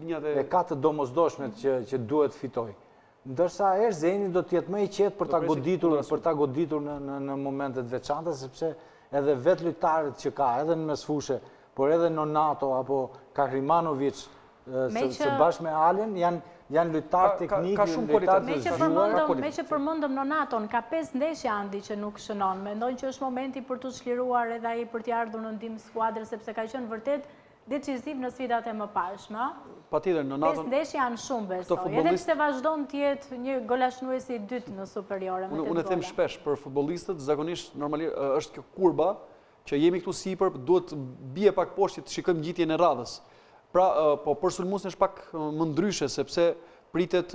e ka të domosdoshmet që që duhet fitoj. Ndërsa Erzeni do të jetë më i qetë për ta goditur për ta goditur në në në momente të veçanta sepse edhe vetë lojtarët që ka edhe në mesfushë, por edhe Nonato apo Kahrimanovic së bashkë me Alen janë janë lojtarë teknikë, lojtarë të zgjuar. Me që përmendëm Nonaton, ka pesë ndeshje Andi që nuk shënon. Mendoj që është momenti për të çliruar edhe ai për të ardhur në ndihmë skuadrës sepse ka qenë vërtet decisiv në sfidat e mëparshme. Patjetër Nonaton. Pesë ndeshje janë shumë besoj. Edhe pse vazhdon të jetë një golashuesi i dytë në superiore me tetë. Unë e them shpesh për futbollistët, zakonisht normalisht është kjo kurba që jemi këtu sipër, duhet bie pak poshtë të shikojmë ngjitjen e radhës. Pra, po për sulmuesin është pak më ndryshe, sepse pritet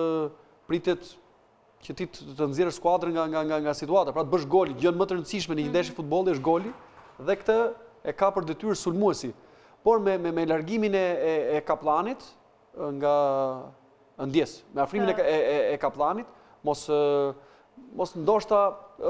pritet që ti të nxjerrësh skuadrën nga nga nga nga situata, pra të bësh goli, gjën më të rëndësishme në një ndeshje futbolli është goli, dhe këtë e ka për detyrë sulmuesi. Por me me, me largimin e, e, e Kaplanit nga ndjes, me afrimin e, e, e Kaplanit, mos mos ndoshta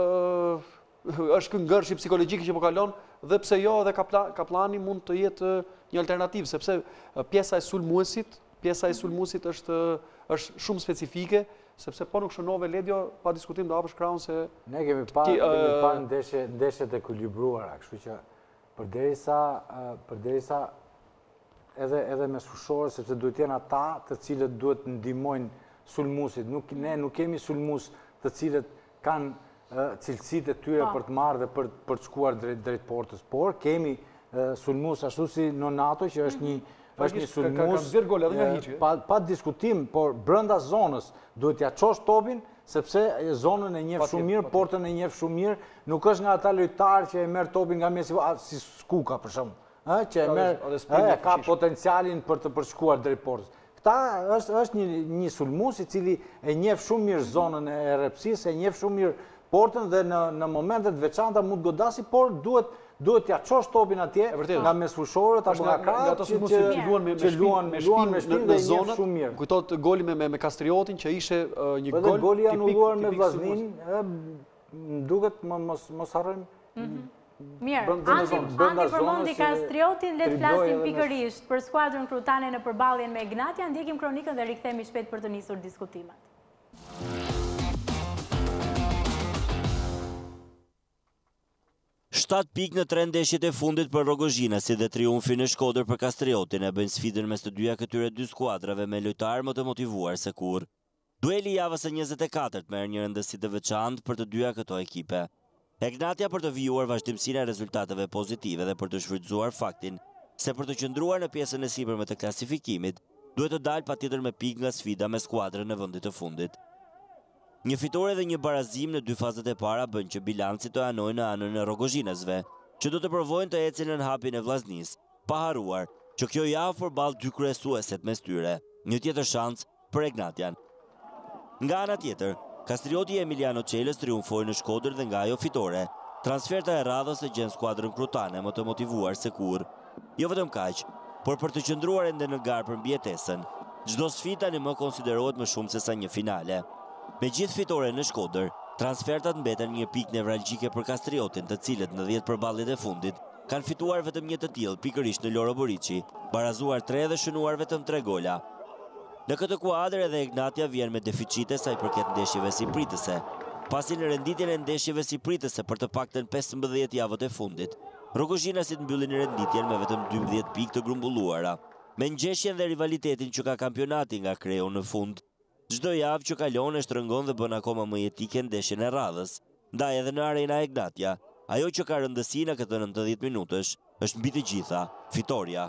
është këngërshi psikologjik që po kalon, dhe pse jo edhe Kaplani mund të jetë një alternativë, sepse pjesa e sulmuesit, pjesa e sulmuesit është është shumë specifike, sepse po nuk shënove Ledio pa diskutim do hapësh krahun se ne kemi parë kemi parë ndeshje ndeshjet e ekuilibruara, kështu që përderisa përderisa edhe edhe mes fushorë, sepse duhet të jenë ata të cilët duhet ndihmojnë sulmuesit. Nuk ne nuk kemi sulmues të cilët kanë cilësitë e tyre për të marrë dhe për për të shkuar drejt drejt portës, por kemi sulmues ashtu si Nonato që është një është një sulmues pa pa diskutim, por brenda zonës duhet ja çosh topin sepse zonën e njeh shumë mirë, portën e njeh shumë mirë, nuk është nga ata lojtarë që e merr topin nga mesi si Skuka për shembull, ë që e merr ka potencialin për të përshkuar drejt portës. Këta është është një një sulmues i cili e njeh shumë mirë zonën e rrepsisë, e njeh shumë mirë portën dhe në në momente të veçanta mund të godasi, por duhet duhet ja çosh topin atje nga mesfushorët apo nga krahët që luan me luan me shpinë me shpinë dhe zonë shumë mirë. Kujtohet goli me me Kastriotin që ishte një gol tipik. Goli anulluar me Vllaznin, më duket mos mos harrojmë. Mirë, Andi përmendi Kastriotin, le të flasim pikërisht për skuadrën kryetare në përballjen me Egnatia, ndjekim kronikën dhe rikthehemi shpejt për të nisur diskutimet. shtatë pikë në tre ndeshjet e fundit për Rogozhinasi dhe triumfi në Shkodër për Kastriotin e bëjnë sfidën mes të dyja këtyre dy skuadrave me lojtarë më të motivuar se kur. Dueli i javës së njëzet e katërt merr një rëndësi të veçantë për të dyja këto ekipe. Egnatia për të vijuar vazhdimsinë e rezultateve pozitive dhe për të shfrytzuar faktin se për të qëndruar në pjesën e sipërme të klasifikimit, duhet të dalë patjetër me pikë nga sfida me skuadrën e vendit të fundit. Një fitore dhe një barazim në dy fazat e para bën që bilanci të anojë në anën e Rogozhinasve, që do të provojnë të ecin në hapin e Vllaznis, pa harruar që kjo javë përballë dy kryesueset mes tyre, një tjetër shans për Egnatian. Nga ana tjetër, Kastrioti e Emiliano Çelës triumfoi në Shkodër dhe nga ajo fitore, transferta e radhës e gjen skuadrën krutane më të motivuar se kur. Jo vetëm kaq, por për të qëndruar ende në garë për mbijetesën, çdo sfidë tani më konsiderohet më shumë se sa një finale. Me gjithë fitore në Shkodër, transfertat mbeten një pikë nevralgjike për Kastriotin, të cilët në dhjetë përballjet e fundit kanë fituar vetëm një të tillë pikërisht në Loro Boriçi, barazuar tre dhe shënuar vetëm tre gola. Në këtë kuadër edhe Egnatia vjen me deficite sa i përket ndeshjeve si pritëse, pasi në renditjen e ndeshjeve si pritëse për të paktën pesëmbëdhjetë javët e fundit, rrugëzhinasit mbyllin renditjen me vetëm dymbëdhjetë pikë të grumbulluara. Me ngjeshjen dhe rivalitetin që ka kampionati nga kreu në fund, çdo javë që kalon e shtrëngon dhe bën akoma më jetike ndeshjen e radhës. Ndaj edhe në Arena Egnatia, ajo që ka rëndësi në këtë nëntëdhjetë minutësh është mbi të gjitha fitoria.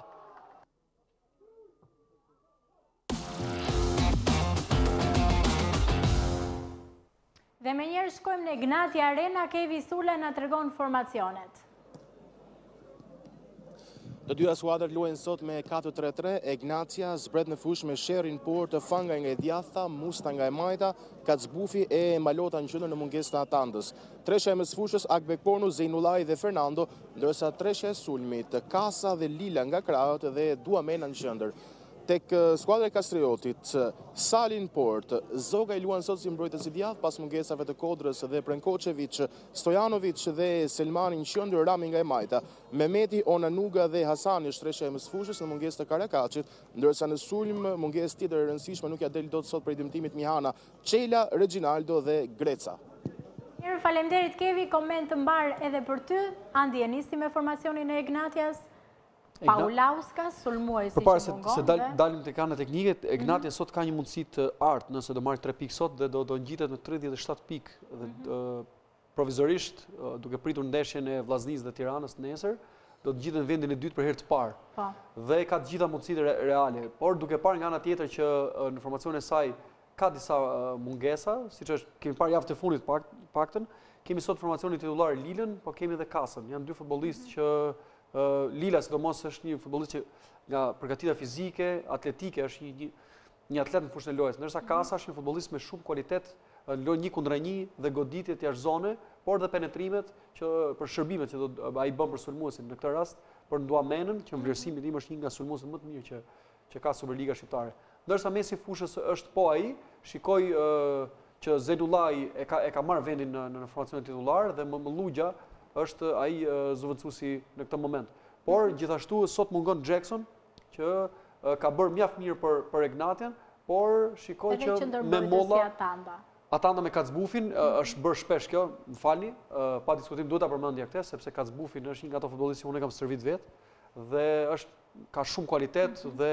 Dhe me njerë shkojmë në Egnatia Arena, Kevi Sule na tregon formacionet. Të dyja skuadrat luajnë sot me katër tre tre, Egnatia zbret në fushë me Sherin Por të Fanga nga Djatha, Musta nga Majta, Kacbufi e Malota në qendër në mungesë të Atandës. Treshja e mes fushës Akbekpornu, Zeinulaj dhe Fernando, ndërsa treshja e sulmit Kasa dhe Lila nga Krahët dhe Duamena në qendër. Tek skuadra e Kastriotit, Salin Port, Zoga i luan sot si mbrojtës i djathtë pas mungesave të Kodrës dhe Prenkoçević, Stojanović dhe Selmani në qendër, Rami nga e Majta, Mehmeti, Onanuga dhe Hasani është treshja e mesfushës në mungesë të Karakaçit, ndërsa në sulm mungesë tjetër e rëndësishme nuk ja del dot sot prej dëmtimit Mihana, Çela, Reginaldo dhe Greca. Mirë, faleminderit Kevi, koment të mbar edhe për ty. Andi, e nisi me formacionin e Egnatias. Paulauska, sulmuaj si që mungon. Se dalim të kanë teknike, Egnatia sot ka një mundësi të artë, nëse do marrë tre pikë sot dhe do ngjitet në tridhjetë e shtatë pikë. Provizorisht, duke pritur ndeshjen e Vllaznisë dhe Tiranës nesër, do të ngjitet në vendin e dytë për herë të parë. Dhe ka të gjitha mundësitë reale, por duke parë nga ana tjetër që në formacionin e saj ka disa mungesa, siç është kemi parë javën e fundit paktën, kemi sot formacionin titullar Lilën, po kemi edhe Kasën. Janë dy futbollistë që Lila, sidomos, është një futbollist që nga përgatitja fizike, atletike, është një, një atlet në fushën e lojës, ndërsa Kasa është një futbollist me shumë kualitet, lojë një kundra një dhe goditjet jashtë zone, por dhe penetrimet që për shërbimet që do ai bën për sulmuesin. Në këtë rast, për Nduamenën, që vlerësimi im është një nga sulmuesit më të mirë që që ka Superliga shqiptare. Ndërsa mesi fushës është po ai, shikoj uh, që Zeinulaj e ka e ka marrë vendin në në formacionin titullar dhe Mëllugja është ai zëvendësuesi në këtë moment. Por gjithashtu sot mungon Jackson, që ka bërë mjaft mirë për për Egnatian, por shikoj që me molla Atanda. Atanda me Kacbufin është bërë shpesh kjo, më falni, pa diskutim duhet ta përmendja këtë, sepse Kacbufin është një nga ato futbollistë që unë kam stërvit vetë dhe është ka shumë kualitet dhe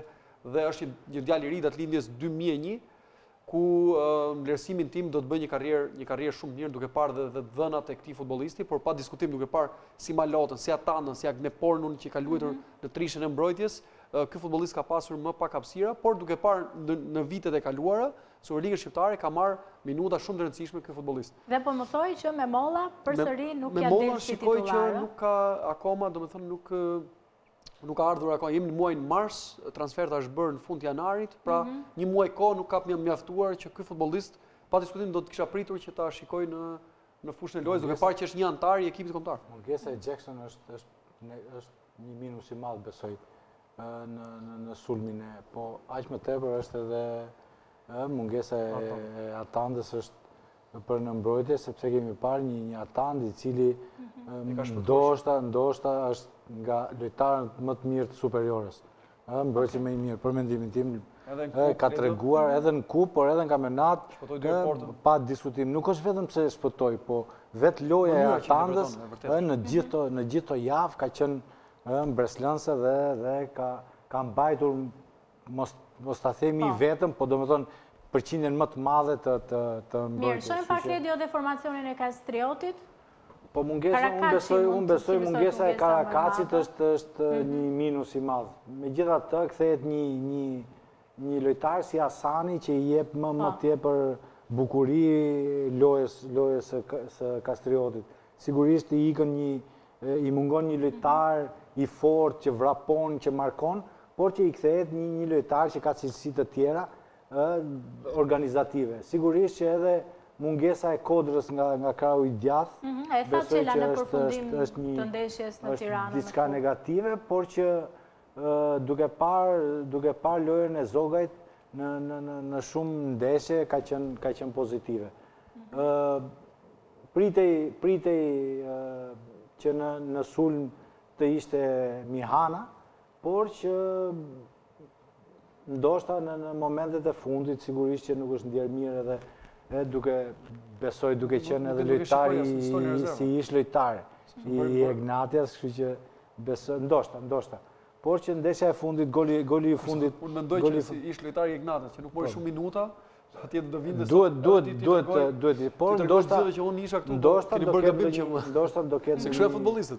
dhe është një djalë i ri datë lindjes dy mijë e një, ku vlerësimin tim do të bëj një karrierë një karrierë shumë mirë duke parë dhe, dhe dhënat e këtij futbollisti, por pa diskutim duke parë si Malotën, si Atandën, si Agnepornun që ka luajtur mm -hmm. në trishën e mbrojtjes, ky futbollist ka pasur më pak hapësira, por duke parë në, në vitet e kaluara, Superliga shqiptare ka marrë minuta shumë të rëndësishme ky futbollist. Dhe po më thoi që me Molla përsëri nuk ja del si titullar. Me Molla shikoj që nuk ka akoma, domethënë nuk nuk ka ardhur akoma. Jemi në muajin mars, transferta është bërë në fund të janarit, pra mm -hmm. një muaj kohë nuk ka mjaftuar që ky futbollist pa diskutim do të kisha pritur që ta shikoj në në fushën e lojës, duke parë që është një antar i ekipit kombëtar. Mungesa e Jackson është është është një minus i madh besoj në në në sulmin e, po aq më tepër është edhe mungesa e Atandës është për në mbrojtje, sepse kemi parë një, një Atand i cili ndoshta ndoshta është nga lojtarët më të mirë të superiores. Mbrojtësi më i mirë, për mendimin tim, ka treguar edhe në kup, por edhe në kampionat, pa diskutim. Nuk është vetëm se shpëtoi, po vetë loja e Atandës në gjithë në gjithë javë ka qenë mbreslënse dhe dhe ka ka mbajtur mos mos ta themi i vetëm, po domethënë përqindjen më të madhe të të të mbrojtjes. Mirë, shohim pak radio dhe formacionin e Kastriotit. Po mungesa, unë besoj, unë besoj mungesa e Karakacit është është një minus i madh. Megjithatë, kthehet një një një lojtar si Hasani që i jep më më tepër bukuri lojës lojës së Kastriotit. Sigurisht i ikën një i mungon një lojtar i fort, që vrapon, që markon, por që i kthehet një, një lojtar që ka cilësi të tjera organizative. Sigurisht që edhe mungesa e kodrës nga, nga krau i djath, mm -hmm, e tha besoj që që në është, përfundim është, është një, të ndeshjes në Tiranë. Është diçka negative, por që uh, duke par, duke par lojën e Zogajt në, në, në, në shumë ndeshje ka qenë, ka qenë pozitive. Mm -hmm. uh, pritej pritej uh, që në, në sulm të ishte Mihana, por që ndoshta në, në momentet e fundit sigurisht që nuk është ndjerë mirë edhe e duke besoj duke qenë edhe lojtari si ish lojtar i Egnatias, kështu që besoj ndoshta, ndoshta. Por që ndeshja e fundit, goli goli i fundit, unë mendoj që si ish lojtari i Egnatias, që nuk mori shumë minuta, atjetër do vinte duhet duhet duhet duhet por ndoshta që unë isha këtu, ndoshta keni do bërë gabim ketë që ndoshta do ketë se kështu futbollistët.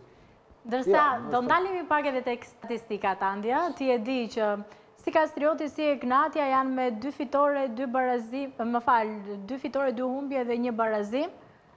Dërsa, do ndalemi pak edhe tek statistikat, Andja. Ti e di që si Kastrioti, si Egnatia janë me dy fitore, dy barazim, më falë, dy fitore, dy humbje dhe një barazim.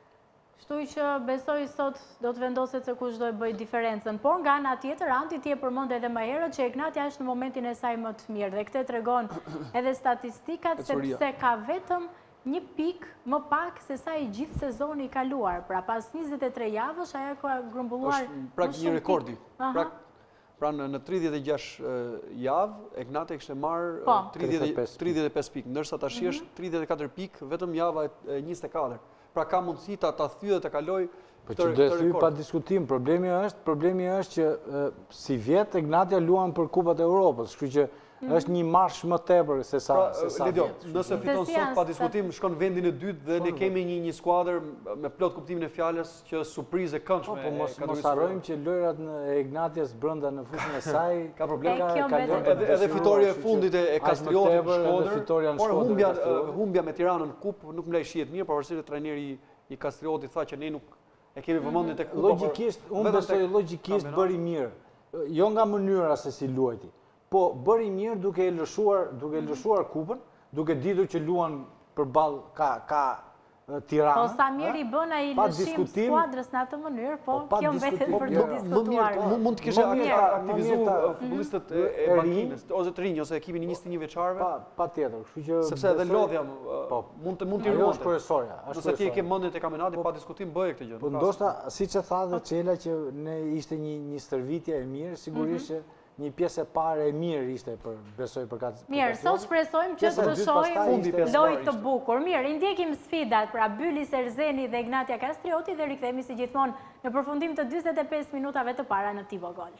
Shtu që besoj sot do të vendoset se kush do e bëj diferencën. Por nga ana tjetër, Anti ti e përmend edhe më herët që Egnatia është në momentin e saj më të mirë. Dhe këtë tregon edhe statistikat, sepse ka vetëm një pik më pak se sa i gjithë sezoni i kaluar. Pra pas njëzet e tre javësh, ajo ka grumbulluar është prak një rekordi. Prak, pra në, në tridhjetë e gjashtë javë, Egnatia kishte marrë po. tridhjetë e pesë pikë, ndërsa tash është tridhjetë e katër pikë vetëm java e njëzet e katër. Pra ka mundësi ta ta thyë dhe ta kaloj Po që do e thy pa diskutim, problemi është, problemi është që e, si vjet Egnatia luan për Kupat e Europës, kështu që mm. është një marsh më tepër se sa pra, se sa. Lidio, nëse fiton sot pa diskutim, shkon vendin e dytë dhe ne kemi një një skuadër me plot kuptimin e fjalës që surprizë e këndshme. Po, po mos mos harrojmë që lojrat në Egnatias brenda në fushën e saj ka problem ka, ka edhe, edhe fitoria e fundit e Kastriotit në Shkodër, por humbja humbja me Tiranën kup nuk më lej shihet mirë, pavarësisht trajneri i Kastriotit tha që ne nuk e kemi vëmendjen tek kupa. Logjikisht, unë besoj logjikisht bëri mirë. Jo nga mënyra se si luajti, po bëri mirë duke e lëshuar, duke e lëshuar kupën, duke ditur që luan përballë ka ka Tirana. Po sa mirë i bën ai lëshim skuadrës në atë mënyrë, po kjo mbetet për të diskutuar. Mund të kishte aktivizuar futbollistët e makinës ose të rinj ose ekipin e njëzet e një vjeçarëve. Patjetër, kështu që sepse edhe lodhja mund të mund të ruante. Është kryesorja, është. Nëse ti e ke mendjen te kampionati pa diskutim bëje këtë gjë. Po ndoshta siç e tha dhe Çela që ne ishte një një stërvitje e mirë, sigurisht që një pjesë e parë e mirë ishte për besoj për katë. Mirë, sot shpresojmë që të shohim lojë të bukur. Mirë, i ndjekim sfidat pra Bylis Erzeni dhe Egnatia Kastrioti dhe rikthehemi si gjithmonë në përfundim të dyzet e pesë minutave të para në Tivo Gol.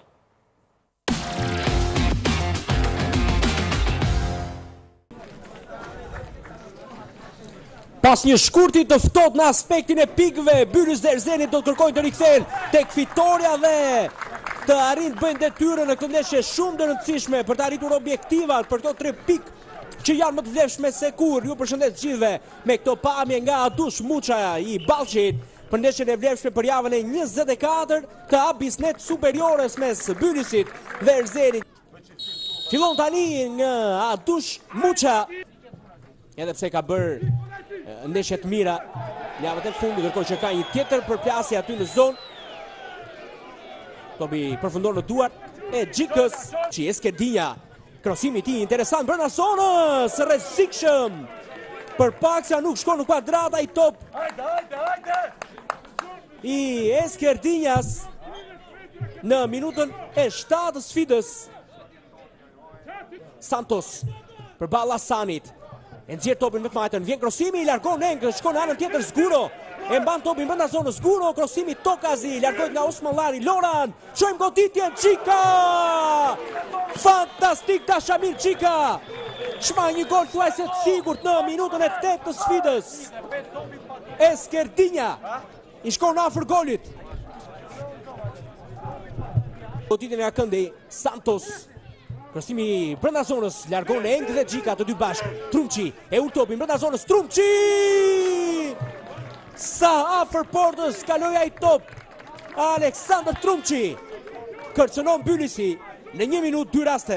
Pas një shkurti të ftohtë në aspektin e pikëve, Bylis dhe Erzeni do të kërkojnë të rikthehen tek fitoria dhe të arrin të bëjnë detyrën në këtë ndeshje shumë të rëndësishme për të arritur objektivat për këto tre pikë që janë më të vlefshme se kur. Ju përshëndet gjithëve me këto pamje nga Adush Muçaja i Ballçit për ndeshjen e vlefshme për javën e njëzet e katër të Abisnet Superiores mes Bylisit dhe Erzenit. Fillon tani nga Adush Muça, edhe pse ka bërë ndeshje të mira në javët e fundit, ndërkohë që ka një tjetër përplasje aty në zonë. Tobi përfundon në duart e Gjikës, që Eskerdinja. Krosimi ti interesant brenda zonës, rrezikshëm. Për pak se nuk shkon në kuadrata i top i Eskerdinjas në minutën e shtatë të sfidës. Santos përballë Hasanit. E nxjerr topin me të majtën, vjen krosimi, i largon Engë, shkon në anën tjetër Zguro. E mban topin brenda zonës Zguro, krosimi Tokazi, largohet nga Osmallari, Loran, çojmë goditjen Çika! Fantastik Tashamir Çika! Shmang një gol thuajse të sigurt në minutën e tetë të sfidës. Eskerdinja i shkon afër golit. Goditjen nga këndi Santos. Krosimi brenda zonës, largon Engë dhe Xhika të dy bashkë. Trumçi e ul topin brenda zonës, Trumçi! Sa afër portës kaloi ai top. Aleksandr Trumçi kërcënon Bylisi në një minutë dy raste.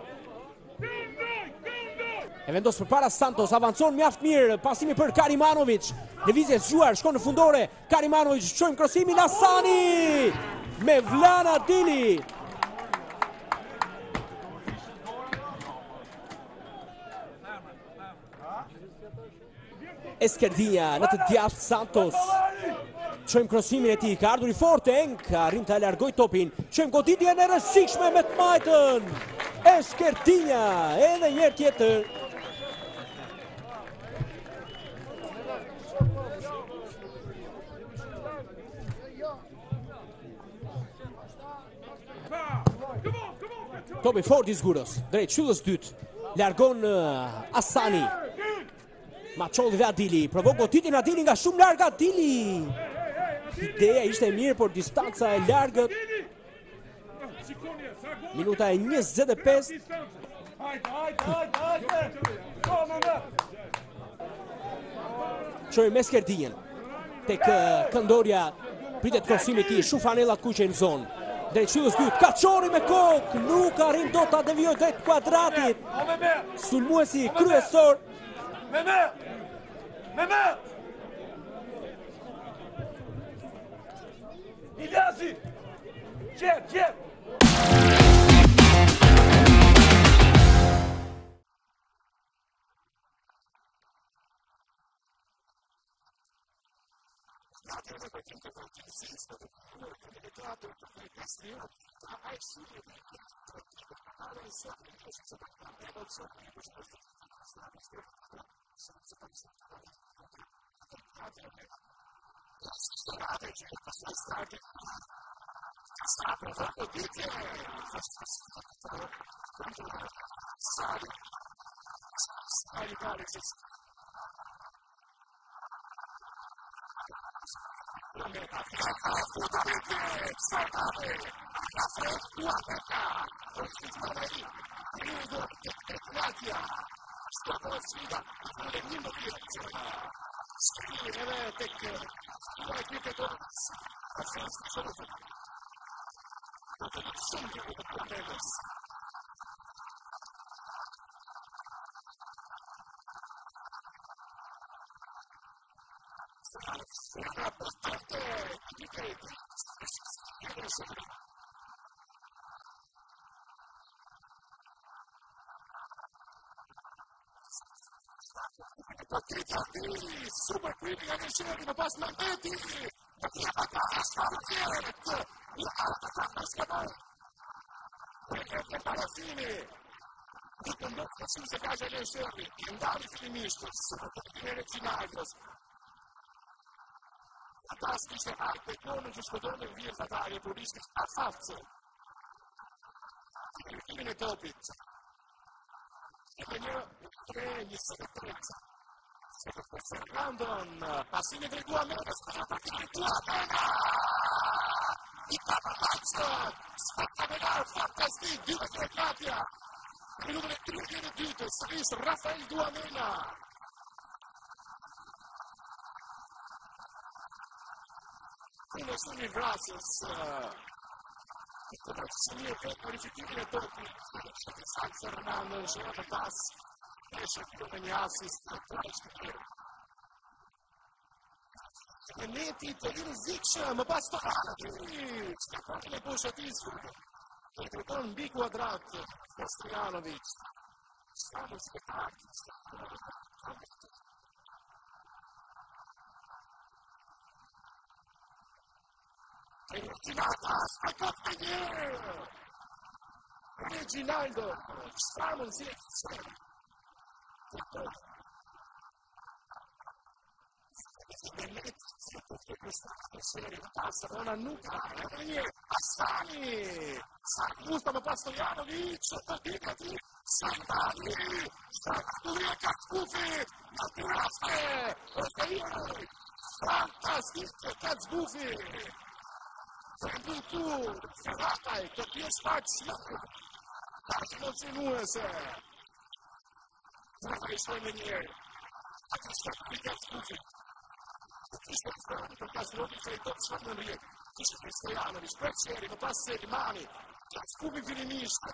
E vendos përpara Santos, avancon mjaft mirë, pasimi për Karimanovic. Lëvizje zgjuar, shkon në fundore. Karimanovic çojmë krosimin Hasani me Vlana Dili. Eskerdinja në të djathtë Santos. Qojmë krosimin e tij, ka ardhur i forte Enka, arrin ta largoj topin. Qojmë goditjen e rrezikshme me të majtën. Eskerdinja, edhe një herë tjetër. Topi fort i zgurës, drejt qyllës dytë. Largon uh, Asani. Maqolli dhe Adili, provon goditjen Adili nga shumë larg Adili. Ideja ishte mirë, por distanca e largët. Minuta e njëzet e pesë. Qojmë me Skerdinjen. Tek uh, Këndorja pritet krosimi i tij, shumë fanellat kuqe në zonë. Drejt qyllës dytë, Kaçori me kokë, nuk arrin dot ta devijoj drejt kuadratit. Sulmuesi kryesor. Meme! Meme! Ilyasi! Qep, qep! Super critica del Cerri, ma passa Mandetti! La patata scavalcata! La patata scavalcata! Perché alla fine il condotto si usa casa del Cerri, andare finisce, soprattutto Ginaldos. Fantastische arte, come ci squadrone via fatale, puristi a Fazzo. Il fine Topit. E veniva tre, gli segretrezza. London, passini del due a meno, scappata di due a meno! Il Papamazzo, spettacolare, fantastico, Duca di Katia! Il numero tre viene Duca, Sris, Rafael Duamela! Come sono i Brazos, che come ci sono io che verificare le doppie, che San Fernando, c'è la pass, esce come gli assist, e metti in ziccia, ma basta scappare le posciatismo, e con B quadrato, Stoianovic, stanno spettacoli, e Reginaldo, spaccata ieri! Reginaldo, stanno ziccia! Perché questa serie passa da una nuca e Assani Gustavo Pastojanovic Tadikati Santani Santuri Kazbufi Maturaste Okeiri Fantastico Kazbufi Pentru tu Ferratai Că pies faci Dați mulținuse Trebuie să menieri Acesta cu Kazbufi Questo è stato per caso non mi fai top sono in rio. Questo è Stoiano, mi spezzieri, mi passa le mani. La scubi filinista.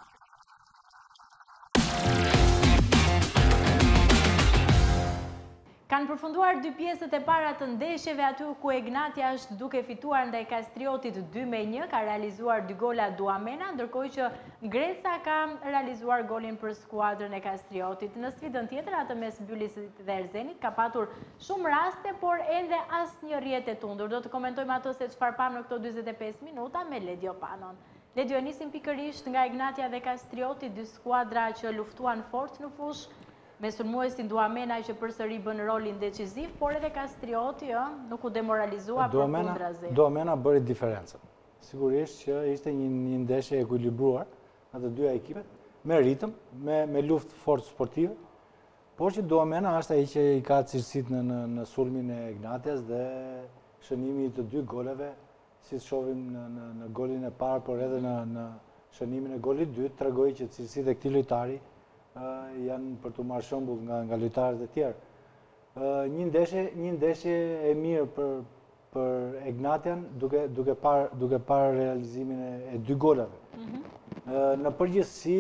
Kanë përfunduar dy pjesët e para të ndeshjeve aty ku Egnatia është duke fituar ndaj Kastriotit dy me një, ka realizuar dy gola Duamena, ndërkohë që Greca ka realizuar golin për skuadrën e Kastriotit. Në sfidën tjetër, atë mes Bylisit dhe Erzenit, ka patur shumë raste, por ende asnjë rrjetë e tundur. Do të komentojmë ato se çfarë pam në këto dyzet e pesë minuta me Ledio Panon. Ledio, nisim pikërisht nga Egnatia dhe Kastrioti, dy skuadra që luftuan fort në fush, me sulmuesin Duamena që përsëri bën rolin deciziv, por edhe Kastrioti nuk u demoralizua për kundrazi. Duamena bëri diferencën. Sigurisht që ishte një ndeshje e ekuilibruar në të dyja ekipet, me ritëm, me luftë fort sportive, por që Duamena është ai që i ka cilësitë në sulmin e Egnatias dhe shënimi i të dy goleve, si të shohim në golin e parë, por edhe në shënimin e golit dytë, tregoi që cilësitë e këtij lojtari janë për të marrë shembull nga lojtarët e tjerë. Një ndeshje e mirë për Egnatian duke parë realizimin e dy golave. Në përgjithësi,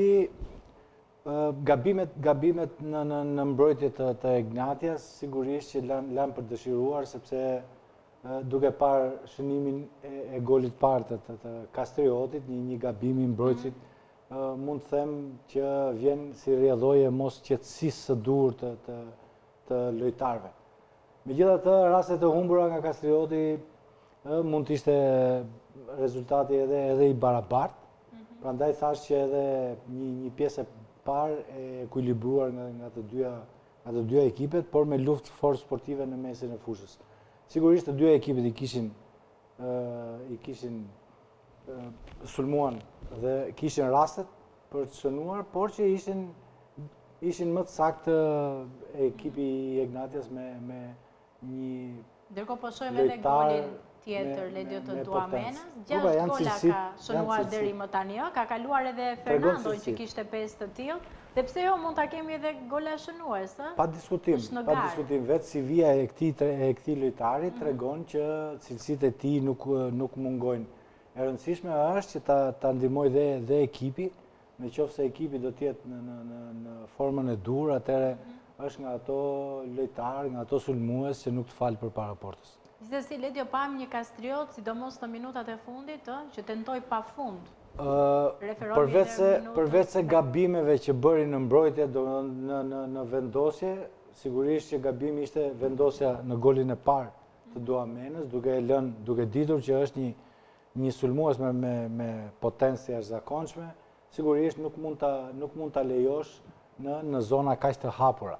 gabimet në mbrojtje të Egnatias sigurisht që lanë për dëshiruar, sepse duke parë shënimin e golit parë të Kastriotit, një gabimi mbrojtësit, mund të them që vjen si rrjedhoje mos qetësisë së dur të lojtarëve. Megjithatë, rastet e humbura nga Kastrioti mund të ishte rezultati edhe i barabartë, prandaj thash që edhe një pjesë e parë e ekuilibruar nga të dyja ekipet, por me luftë fort sportive në mesin e fushës. Sigurisht të dyja ekipet i kishin i kishin sulmuan dhe kishin rastet për të shënuar, por që ishin më të saktë ekipi i Egnatias me një Ndërkohë po shohim edhe golin tjetër, Ledio, të Duamenas. Gjashtë gola ka shënuar deri më tani, ka kaluar edhe Fernando që kishte pesë të tillë, dhe pse jo mund ta kemi edhe gola shënues, ë? Pa diskutim, pa diskutim, vetë si vija e këtij lojtari tregon që cilësitë e tij nuk mungojnë. E rëndësishme është që ta ndihmoj dhe ekipi, në qoftë se ekipi do të jetë në formën e dur, atëherë është nga ato lojtarë, nga ato sulmues që nuk të falë përpara portës. Gjithsesi, Ledio, pam një Kastriot, sidomos në minutat e fundit, që tentoi pafund. Përveç se gabimeve që bëri në mbrojtje në vendosje, sigurisht që gabimi ishte vendosja në golin e parë të Duamenës, duke e lënë, duke ditur që është një një sulmues me potencë jashtëzakonshme, sigurisht nuk mund ta lejosh në zona kaq të hapura.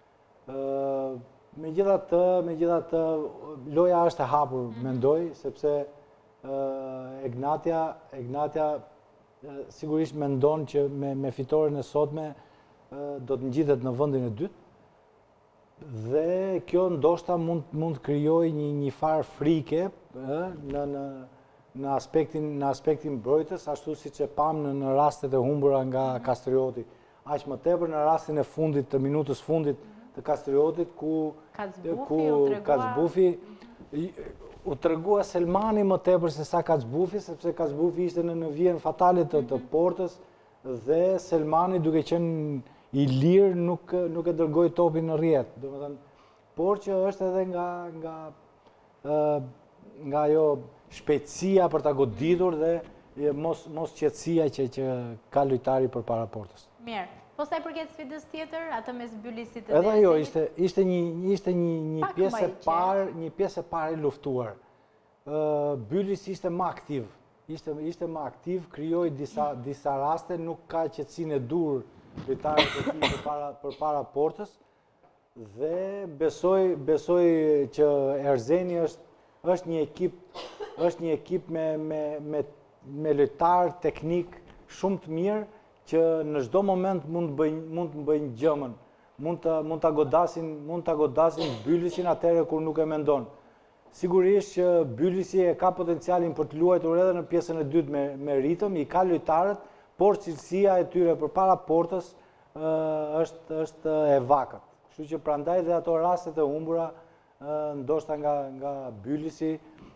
Megjithatë, loja është e hapur, mendoj, sepse Egnatia sigurisht mendon që me fitoren e sotme do të ngjitet në vendin e dytë, dhe kjo ndoshta mund të krijojë një farë frike në në aspektin mbrojtës, ashtu si që pam në rastet e humbura nga Kastrioti. Aq më tepër në rastin e fundit, të minutës fundit të Kastriotit, ku Kacbufi u tregua Selmani më tepër se sa Kacbufi, sepse Kacbufi ishte në vijën fatale të portës, dhe Selmani duke qenë i lirë nuk e dërgoi topin në rrjet. Por që është edhe nga ajo shpejtësia për ta goditur dhe mos qetësia që ka lojtari përpara portës. Mirë. Po sa i përket sfidës tjetër, atë mes Bylisit dhe Erzenit? Edhe jo, ishte një pjesë e parë, një pjesë e parë e luftuar. Bylis ishte më aktiv. Ishte më aktiv, krijoi disa raste, nuk ka qetësinë e dur lojtarit e tij përpara portës, dhe besoj që Erzeni është një ekip është një ekip me lojtarë teknik shumë të mirë, që në çdo moment mund të bëjnë gjëmën, mund ta godasin Bylisin atëherë kur nuk e mendon. Sigurisht që Bylisi e ka potencialin për të luajtur edhe në pjesën e dytë me ritëm, i ka lojtarët, por cilësia e tyre përpara portës është e vakët. Kështu që prandaj dhe ato rastet e humbura, ndoshta nga Bylisi,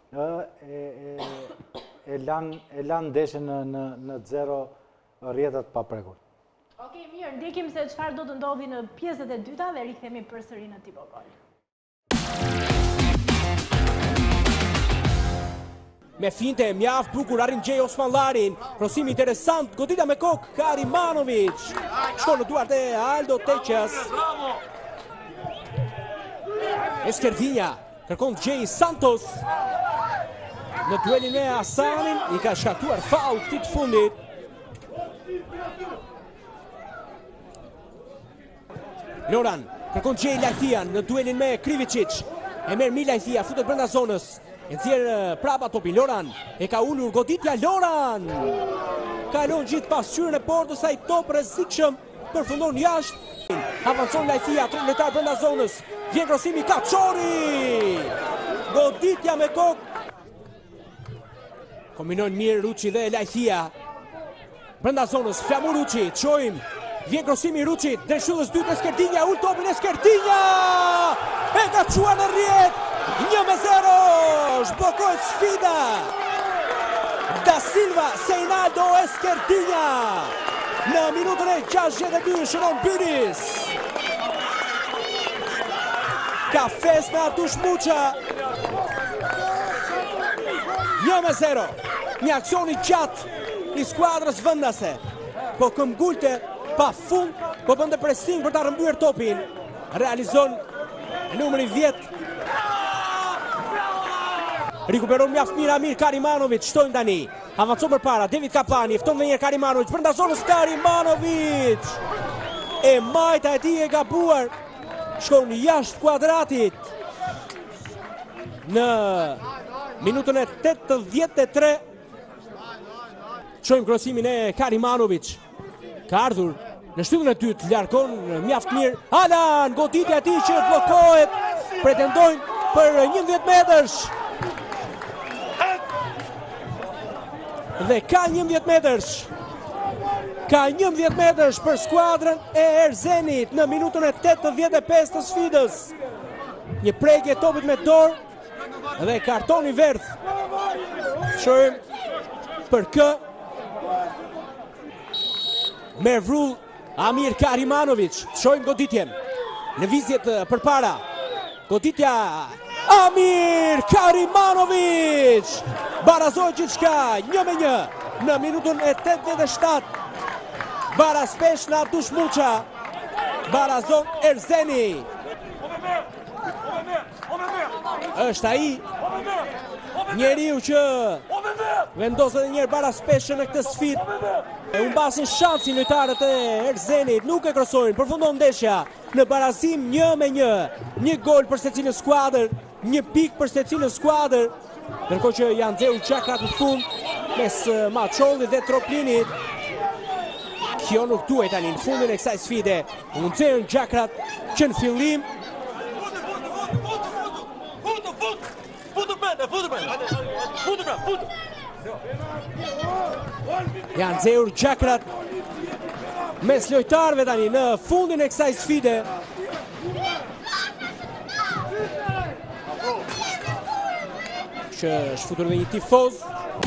e lanë ndeshjen në zero rrjetat pa prekur. Okej, mirë, ndjekim se çfarë do të ndodhi në pjesët e dyta dhe rikthehemi përsëri në Tipogol. Me finte mjaft bukur arrin Gjej Osmanllarin, krosimi interesant, goditja me kokë Karimanovic, shkon në duart e Aldo Teqas. Eskerdinja kërkon Gjej Santos në duelin me Hasanin, i ka shkaktuar faul këtij të fundit. Loran kërkon Gjej Lajthian në duelin me Krivicic, e merr mi Lajthia, futet brenda zonës. E nxjerr prapa topin Loran, e ka ulur goditja Loran. Kalon gjithë pasqyrën e portës, ai top rrezikshëm, përfundon jashtë. Avancon Lajthia, tre lojtar brenda zonës. Vjen krosimi Kaçori. Goditja me kokë. Kombinojnë mirë Ruçi dhe Lajthia. Brenda zonës Flamur Ruçi, çojm. Vjen krosimi Ruçit, dreshullës dytë Eskerdinja, ul topin Eskerdinja. E ka çuar në rrjet. një me zero, zhblokojt sfida. Da Silva, Seinaldo Eskerdinja. Në minutën e gjashtëdhjetë e dy shënon Bylis. Ka fes me Artush Muça. një me zero. Një aksion i gjatë i skuadrës vendase. Po këmbgulte pa fund, po bënte presim për ta rrëmbyer topin. Realizon numri dhjetë. Rikuperon mjaft mirë Amir Karimanovic, shtojnë tani. Avancon përpara, David Kapani, fton edhe një herë Karimanovic, brenda zonës Karimanovic. E majta e tij e gabuar. Shkon jashtë kuadratit. Në minutën e tetëdhjetë e tre. Shojmë krosimin e Karimanovic. Ka ardhur në shtyllën e dytë, largon mjaft mirë. Alan, goditja e tij që bllokohet. Pretendojnë për njëmbëdhjetë metësh. Dhe ka njëmbëdhjetë metësh. Ka njëmbëdhjetë metësh për skuadrën e Erzenit në minutën e tetëdhjetë e pesë të sfidës. Një prekje topit me dorë dhe kartoni verdh. Shohim për kë. Merr vrull Amir Karimanovic, shohim goditjen. Lëvizjet përpara. Goditja Amir Karimanovic. Barazoi gjithçka, një me një në minutën e tetëdhjetë e shtatë. Barazpesh në Artush Muça. Barazon Erzeni. Është ai njeriu që vendos edhe një herë Barazpeshën në këtë sfidë. E humbasin shansin lojtarët e Erzenit, nuk e krosojnë, përfundon ndeshja në barazim një me një. Një gol për secilën skuadër, një pikë për secilën skuadër. Ndërkohë që janë nxjerrur çakrat në fund mes Maçollit dhe Troplinit. Kjo nuk duhet tani në fundin e kësaj sfide. U nxjerrën çakrat që në fillim janë nxjerrur çakrat mes lojtarëve tani në fundin e kësaj sfide. Që është futur dhe një tifoz.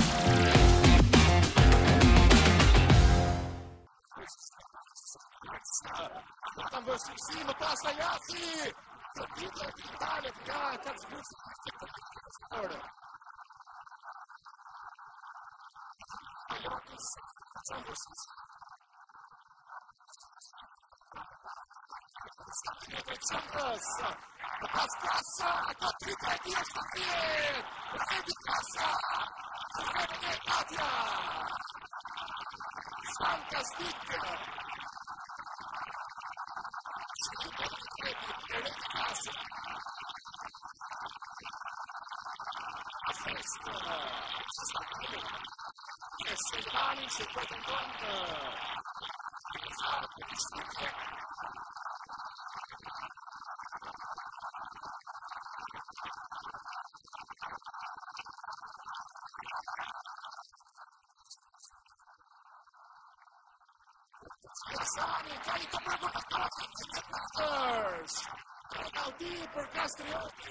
Tam vështirësi më pas Ajasi. Goditja e Italit ka ka zgjuar fitore. Pas passa, goditja e tij është fjet. Rendi passa. Rendi Katia. Fantastique. Silvani si pretendon Sani, ka i të përgu në kati të meters. Penalti për Kastrioti.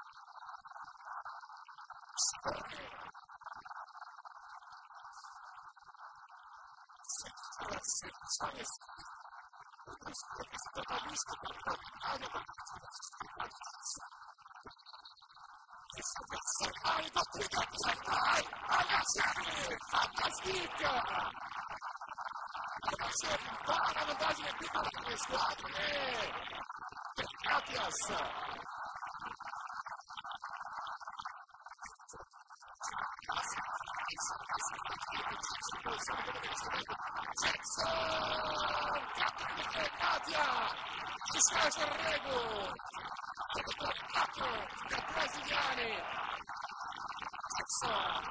Shpërni. Fantastica! C'è una vantaggine piccola per le squadre e Katias. Jackson! Katia! Ci sfascia il rego! quattro per brasiliani! Jackson!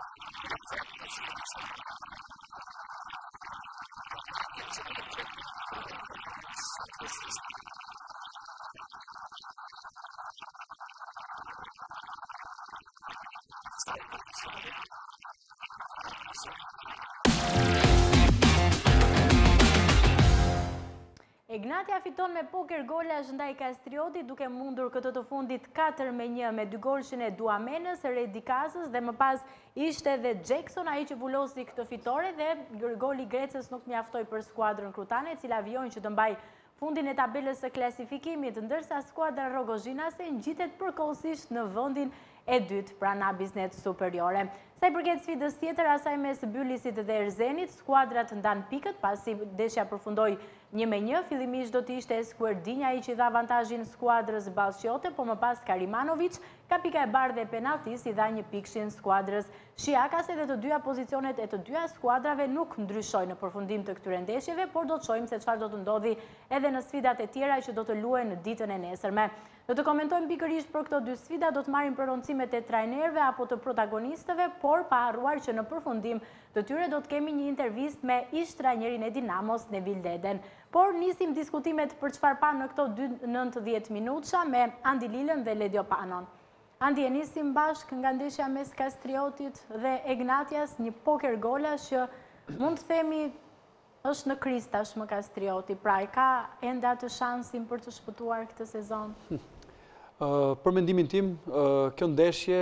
Ignatia fiton me poker golash ndaj Kastriotit, duke mundur këtë të fundit katër me një me dy golshin e Duamenës, Redikasës dhe më pas ishte edhe Jackson, ai që vulosi këtë fitore dhe goli Grecës nuk mjaftoi për skuadrën krutane, e cila vijojnë që të mbaj fundin e tabelës së klasifikimit, ndërsa skuadra Rogozhinase ngjitet përkohësisht në vendin e dytë pranë Biznet Superiore. Sa i përket sfidës tjetër, asaj mes Bylisit dhe Erzenit, skuadrat ndan pikët pasi ndeshja përfundoi një me një. Fillimisht do të ishte Skuerdinja i që dha avantazhin skuadrës Ballqiote, po më pas Karimanović ka pika e bardhë e penaltis i dha një pikshin skuadrës Shiakas, edhe të dyja pozicionet e të dyja skuadrave nuk ndryshojnë në përfundim të këtyre ndeshjeve, por do të shohim se çfarë do të ndodhi edhe në sfidat e tjera që do të luhen në ditën e nesërme. Do të komentojmë pikërisht për këto dy sfida, do të marrim përroncimet e trajnerëve apo të protagonistëve, por pa harruar që në përfundim të tyre do të kemi një intervistë me ish trajnerin e Dinamos, Nevil Deden. Por nisim diskutimet për çfarë pa në këto nëntëdhjetë minuta me Andi Lilën dhe Ledio Panon. Andi, e nisim bashkë nga ndeshja mes Kastriotit dhe Ignatias, një poker golash që mund të themi është në kriz tashmë Kastrioti, pra e ka ende atë shansin për të shpëtuar këtë sezon? Për mendimin tim, kjo ndeshje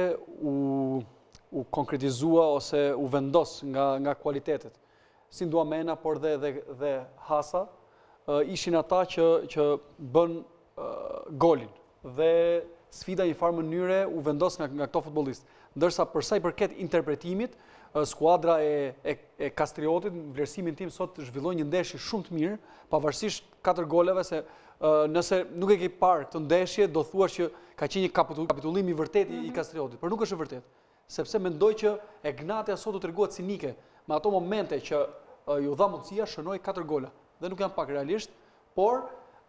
u konkretizua ose u vendos nga kualitetet. Si Duamena, por dhe Hasa, ishin ata që bën golin. Dhe sfida një farë mënyre u vendos nga këto futbolist. Ndërsa përsa i përket interpretimit, skuadra e Kastriotit, në vlerësimin tim, sot zhvilloi një ndeshje shumë të mirë, pavarësisht katër goleve, se nëse nuk e ke parë këtë ndeshje, do thua që ka qenë një kapitullim i vërtet i Kastriotit, por nuk është e vërtet, sepse mendoj që Ignatia sot u treguat cinike, me ato momente që ju dha mundësia, shënoi katër gola, dhe nuk janë pak realisht, por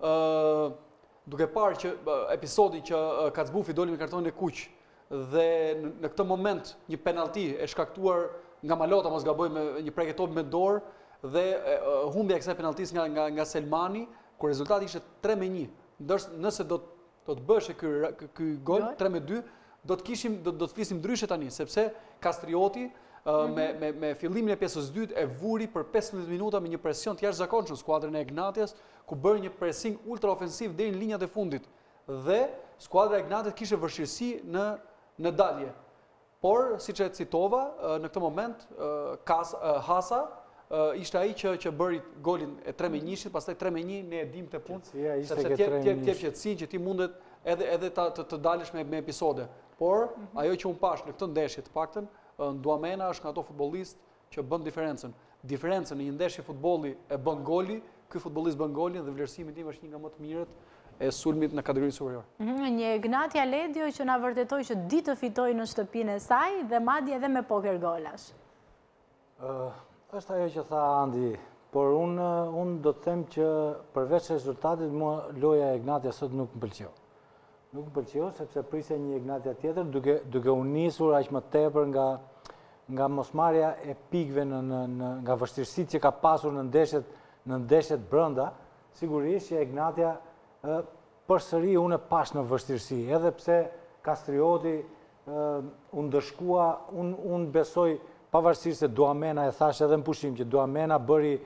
duke parë që episodi që Kacbufi doli me kartonin e kuq, dhe në këtë moment një penalti e shkaktuar nga Malota, mos gaboj, me një preke topi me dorë, dhe humbja e kësaj penaltis nga Selmani, ku rezultati ishte tre me një. Nëse do të bëshe ky gol, tre me dy, do të kishim, do të flisim ndryshe tani, sepse Kastrioti me fillimin e pjesës dytë e vuri për pesëmbëdhjetë minuta me një presion të jashtëzakonshëm skuadrën e Ignatias, ku bëri një pressing ultra ofensiv deri në linjat e fundit. Dhe skuadra e Ignatias kishte vështirësi në në dalje. Por, si që e citova, në këtë moment, Hasa ishte ai që bëri golin e tre me një, pastaj tre me një ne e dim të punë, sepse tjep qetësi që ti mundet edhe të dalësh me episode. Por, ajo që unë pash në këtë ndeshje të paktën, Duamena është nga ato futbollist që bën diferencën. Diferencën në një ndeshje futbolli e bën goli, ky futbollist bën golin dhe vlerësimi tim është një nga më të mirët e sulmit në kategorinë superior. Një Ignatia Ledio që na vërtetoi që di të fitoj në shtëpinë e saj dhe madje edhe me poker golash. Është ajo që tha Andi, por unë do të them që përveç rezultatit, mua loja e Ignatia sot nuk më pëlqeu. Nuk më pëlqeu sepse prisja një Ignatia tjetër, duke u nisur aq më tepër nga nga mosmarrja e pikëve nga vështirësitë që ka pasur në ndeshjet në ndeshjet brenda, sigurisht që Ignatia përsëri unë e pash në vështirësi, edhe pse Kastrioti unë dëshkua, unë besoj pavarësisht se Duamena, e thash edhe në pushim, që Duamena bëri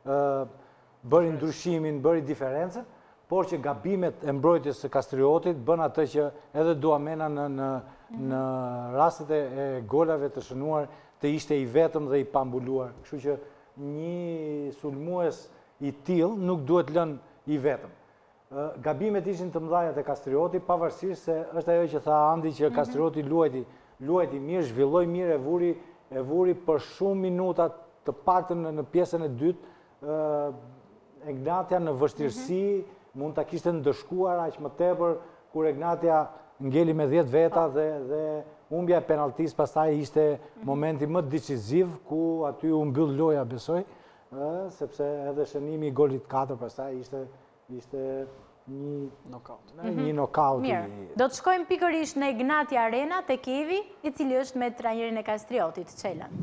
bëri ndryshimin, bëri diferencën, por që gabimet e mbrojtjes së Kastriotit bën atë që edhe Duamena në rastet e golave të shënuar të ishte i vetëm dhe i pambuluar. Kështu që një sulmues i tillë nuk duhet lënë i vetëm. gabimet ishin të mëdhaja të Kastrioti, pavarësisht se është ajo që tha Andi që Kastrioti luajti, luajti mirë, zhvilloi mirë, e vuri, e vuri për shumë minuta të paktën në pjesën e dytë, Egnatia në vështirësi mund ta kishte ndëshkuar aq më tepër kur Egnatia ngeli me dhjetë veta dhe dhe humbja e penaltisë pastaj ishte momenti më decisiv ku aty u mbyll loja, besoj, sepse edhe shënimi i golit katër pastaj ishte ishte një nokaut. Një nokaut. Mirë, do të shkojmë pikërisht në Ignatia Arena te Kevi, i cili është me trajnerin e Kastriotit, Çelan.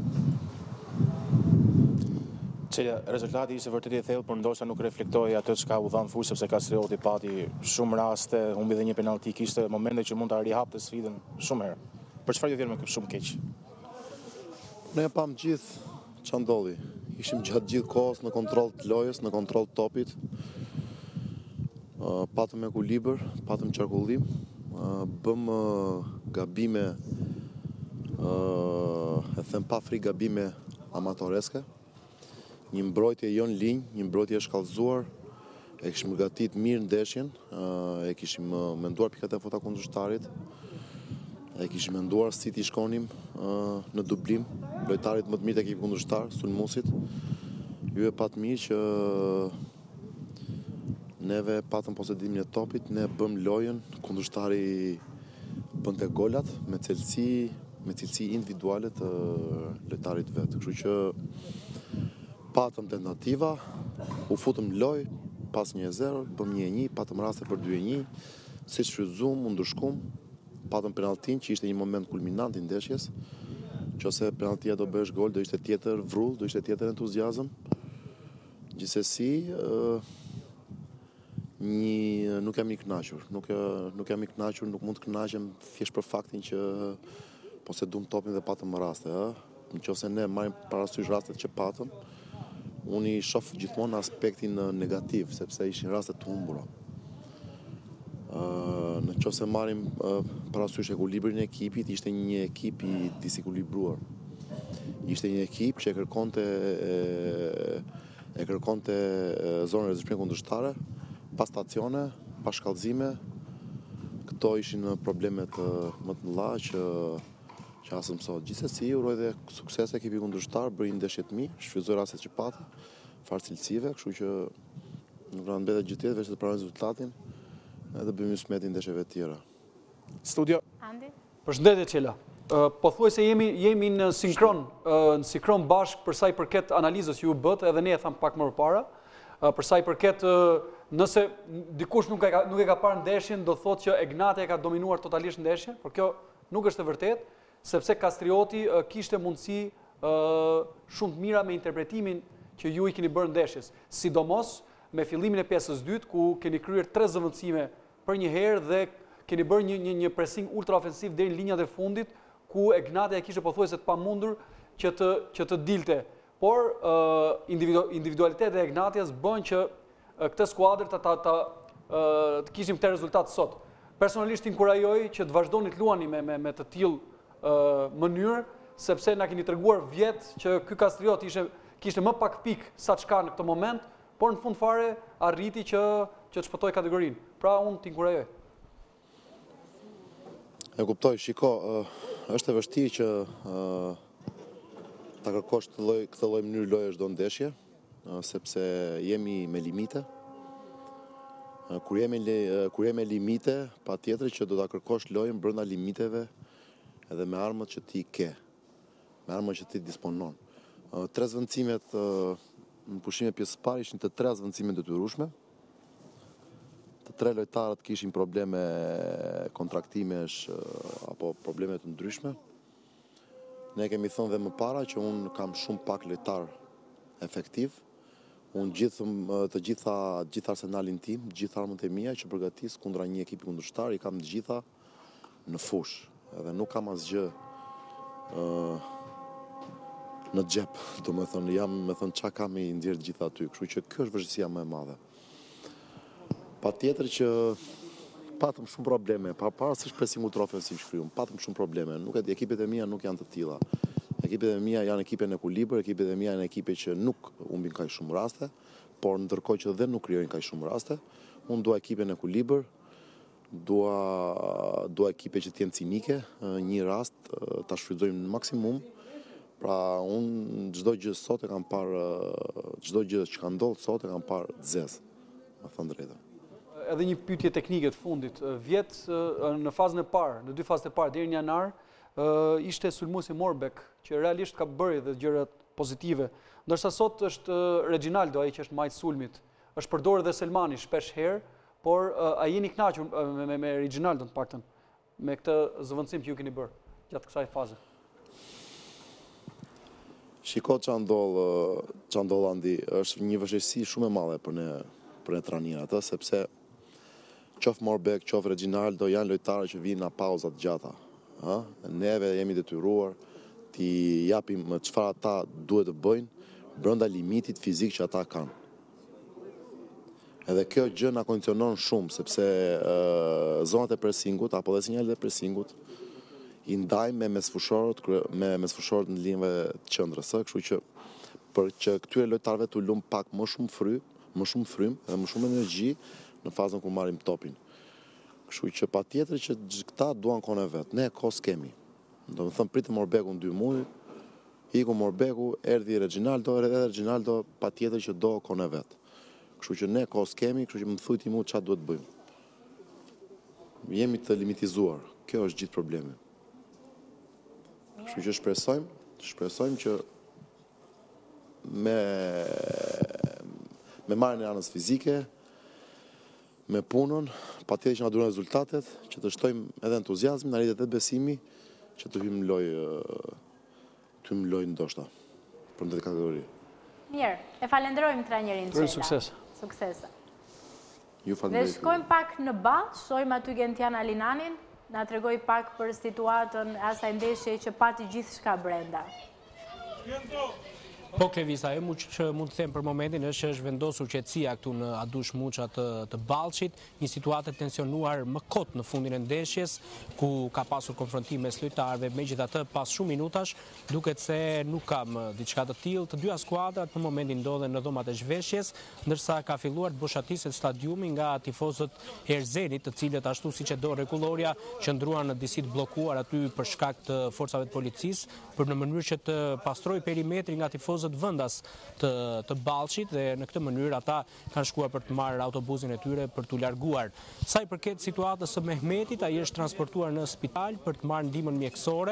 Çela, rezultati ishte vërtet i thellë, por ndoshta nuk reflektoi atë çka u dhan fush, sepse Kastrioti pati shumë raste, humbi dhe një penalti, kishte momente që mund ta rihapte sfidën shumë herë. Për çfarë ju vjen më shumë keq? Ne e pam gjithë ç'a ndodhi. Ishim gjatë gjithë kohës në kontroll të lojës, në kontroll të topit. Uh, patëm ekuilibër, patëm qarkullim, uh, bëm uh, gabime, uh, e them pa frikë gabime amatoreske, një mbrojtje jo në linjë, një mbrojtje e shkallëzuar, e kishim gatit mirë ndeshjen, uh, e kishim uh, menduar pikat e fota kundërshtarit, e kishim menduar si t'i shkonim uh, në dublim, lojtarit më të mirë të ekipit kundërshtar, Sulmusit. Ju e pat mirë që neve patëm posedimin e topit, ne bëm lojën, kundërshtari bënte golat me cilësi, me cilësi individuale të lojtarit vetë. Kështu që patëm tentativa, u futëm lojë, pas një e zero, bëm një e një, patëm raste për dy e një, si shfrytzuam, u ndëshkum, patëm penaltin që ishte një moment kulminant i ndeshjes. Nëse penaltia do bësh gol, do ishte tjetër vrull, do ishte tjetër entuziazëm. Gjithsesi, një nuk jam i kënaqur, nuk nuk jam i kënaqur, nuk mund të kënaqem thjesht për faktin që posedum topin dhe patëm raste, ë. Nëse ne marrim parasysh rastet që patëm, unë i shoh gjithmonë aspektin negativ, sepse ishin raste të humbura. Uh, në qoftë se marrim uh, parasysh ekuilibrin e ekipit, ishte një ekip i disekuilibruar. Ishte një ekip që e kërkonte e, e kërkonte zonën e rrezikshme kundërshtare, pa stacione, pa shkallëzime. Këto ishin problemet uh, më të mëdha që që asëm sot. Gjithsesi, uroj dhe sukses ekipi kundërshtar, bëri ndeshje të mirë, shfrytëzoi rastet që pati, far cilësive, kështu që nuk na mbetet gjë tjetër veç të pranojmë rezultatin. Edhe bëjmë smetin ndeshjeve të tjera. Studio. Andi. Përshëndetje Çela. Uh, po thuaj se jemi jemi në sinkron, uh, në sinkron bashk për sa i përket analizës që ju bët, edhe ne e tham pak më përpara. Uh, për sa i përket uh, nëse dikush nuk e ka nuk e ka parë ndeshjen, do thotë që Egnatia ka dominuar totalisht ndeshjen, por kjo nuk është e vërtetë, sepse Kastrioti uh, kishte mundësi uh, shumë të mira me interpretimin që ju i keni bërë ndeshjes. Sidomos me fillimin e pjesës dytë, ku keni kryer tre zëvendësime për një herë dhe keni bërë një, një, një pressing ultra ofensiv deri në linjat e fundit, ku Egnatia kishte pothuajse të pamundur që të që të dilte. Por uh, individu, individualiteti e Egnatias bën që uh, këtë skuadër ta ta, ta uh, të kishim këtë rezultat sot. Personalisht inkurajoj që të vazhdoni të luani me me, me të tillë uh, mënyrë, sepse na keni treguar vjet që ky Kastriot ishte kishte më pak pikë sa çka në këtë moment, por në fund fare arriti që që të shpëtoj kategorinë. Pra unë t'inkurajoj. E kuptoj, shiko, uh, është e vështirë që uh, ta kërkosh këtë lloj këtë lloj mënyrë loje çdo ndeshje, uh, sepse jemi me limite. Uh, kur jemi uh, kur jemi me limite, patjetër që do ta kërkosh lojën brenda limiteve edhe me armët që ti ke, me armët që ti disponon. Uh, tre zvendësimet uh, në pushime pjesë parë ishin të tre zvendësime detyrueshme. Të tre lojtarët kishin probleme kontraktimesh apo probleme të ndryshme. Ne kemi thënë dhe më para që unë kam shumë pak lojtar efektiv. Unë gjithëm të gjitha gjithë arsenalin tim, gjithë armët e mia që përgatis kundra një ekipi kundërshtar, i kam të gjitha në fush. Edhe nuk kam asgjë uh, në xhep, do më thënë, jam me thënë qa kam i ndjerë gjitha aty, kështu që kjo është vështirësia më e madhe. Pa tjetër që patëm shumë probleme, pa parësisht presim ultraofensiv shkryum, patëm shumë probleme, nuk e ekipet e mia nuk janë të tilla. Ekipet e mia janë ekipe në ekuilibër, ekipet e mia janë ekipe që nuk humbin kaq shumë raste, por ndërkohë që dhe nuk krijojnë kaq shumë raste, unë dua ekipe në ekuilibër, dua, dua ekipe që t'jenë cinike, një rast ta shfrytëzojmë në maksimum. Pra unë çdo gjë sot e kam parë, çdo gjë që ka ndodhur sot e kam parë zez, me thënë drejtën. Edhe një pyetje teknike të fundit. Vjet në fazën e parë, në dy fazët e parë deri në janar, ishte sulmuesi Morbek, që realisht ka bërë edhe gjërat pozitive. Ndërsa sot është Reginaldo ai që është majt sulmit. Është përdorur edhe Selmani shpesh herë, por a jeni kënaqur me, me, me Reginaldo të paktën, me këtë zëvendësim që ju keni bërë gjatë kësaj faze? Shiko që ndodh, që ndodh Andi, është një vështirësi shumë e madhe për ne, për ne trajnerët, sepse qof Morbek, qof Reginaldo janë lojtarë që vinë nga pauzat gjata. Ha? Neve jemi detyruar t'i japim çfarë ata duhet të bëjnë brenda limitit fizik që ata kanë. Edhe kjo gjë na kondicionon shumë, sepse uh, zonat e presingut, apo dhe sinjalet e presingut, i ndajmë me mesfushorët, me mesfushorët në linjëve të qendrës, kështu që për që këtyre lojtarëve t'u lum pak më shumë fry, më shumë frym dhe më shumë energji në fazën ku marrim topin. Kështu që patjetër që këta duan kohën e vet. Ne kohë kemi. Do të thënë pritëm Morbeku në dy muaj, iku Morbeku, erdhi Reginaldo, edhe Reginaldo patjetër që do kohën e vet. Kështu që ne kohë kemi, kështu që më thujti mu çfarë duhet bëjmë. Jemi të limitizuar. Kjo është gjithë problemi. Kështu që shpresojmë, shpresojmë që me me marrjen e anës fizike, me punën, patjetër që na duhen rezultatet, që të shtojmë edhe entuziazmin, na rritet edhe besimi që të hyjmë në lojë, të hyjmë në lojë ndoshta për në këtë kategori. Mirë, e falenderojmë trajnerin Çela. Sukses. Sukses. Ju falenderoj. Dhe shkojmë pak në Ballë, shohim aty Gentian Alinanin, na tregoj pak për situatën e asaj ndeshje që pati gjithçka brenda. Po Klevisa, e që mund të them për momentin është që është vendosur qetësia këtu në Adush Muça të, të Ballshit, një situatë tensionuar më kot në fundin e ndeshjes, ku ka pasur konfrontim mes lojtarëve, megjithatë pas shumë minutash duket se nuk kam diçka të tillë. Të dyja skuadrat në momentin ndodhen në dhomat e zhveshjes, ndërsa ka filluar të boshatiset stadiumi nga tifozët e Erzenit, të cilët ashtu siç e do rregulloria qëndruan në disi të bllokuar aty për shkak të forcave të policisë, për në mënyrë që të pastrojë perimetrin nga tifozët vendas të, të Ballshit, dhe në këtë mënyrë ata kanë shkuar për të marrë autobusin e tyre për t'u larguar. Sa i përket situatës së Mehmetit, ai është transportuar në spital për të marrë ndihmën mjekësore,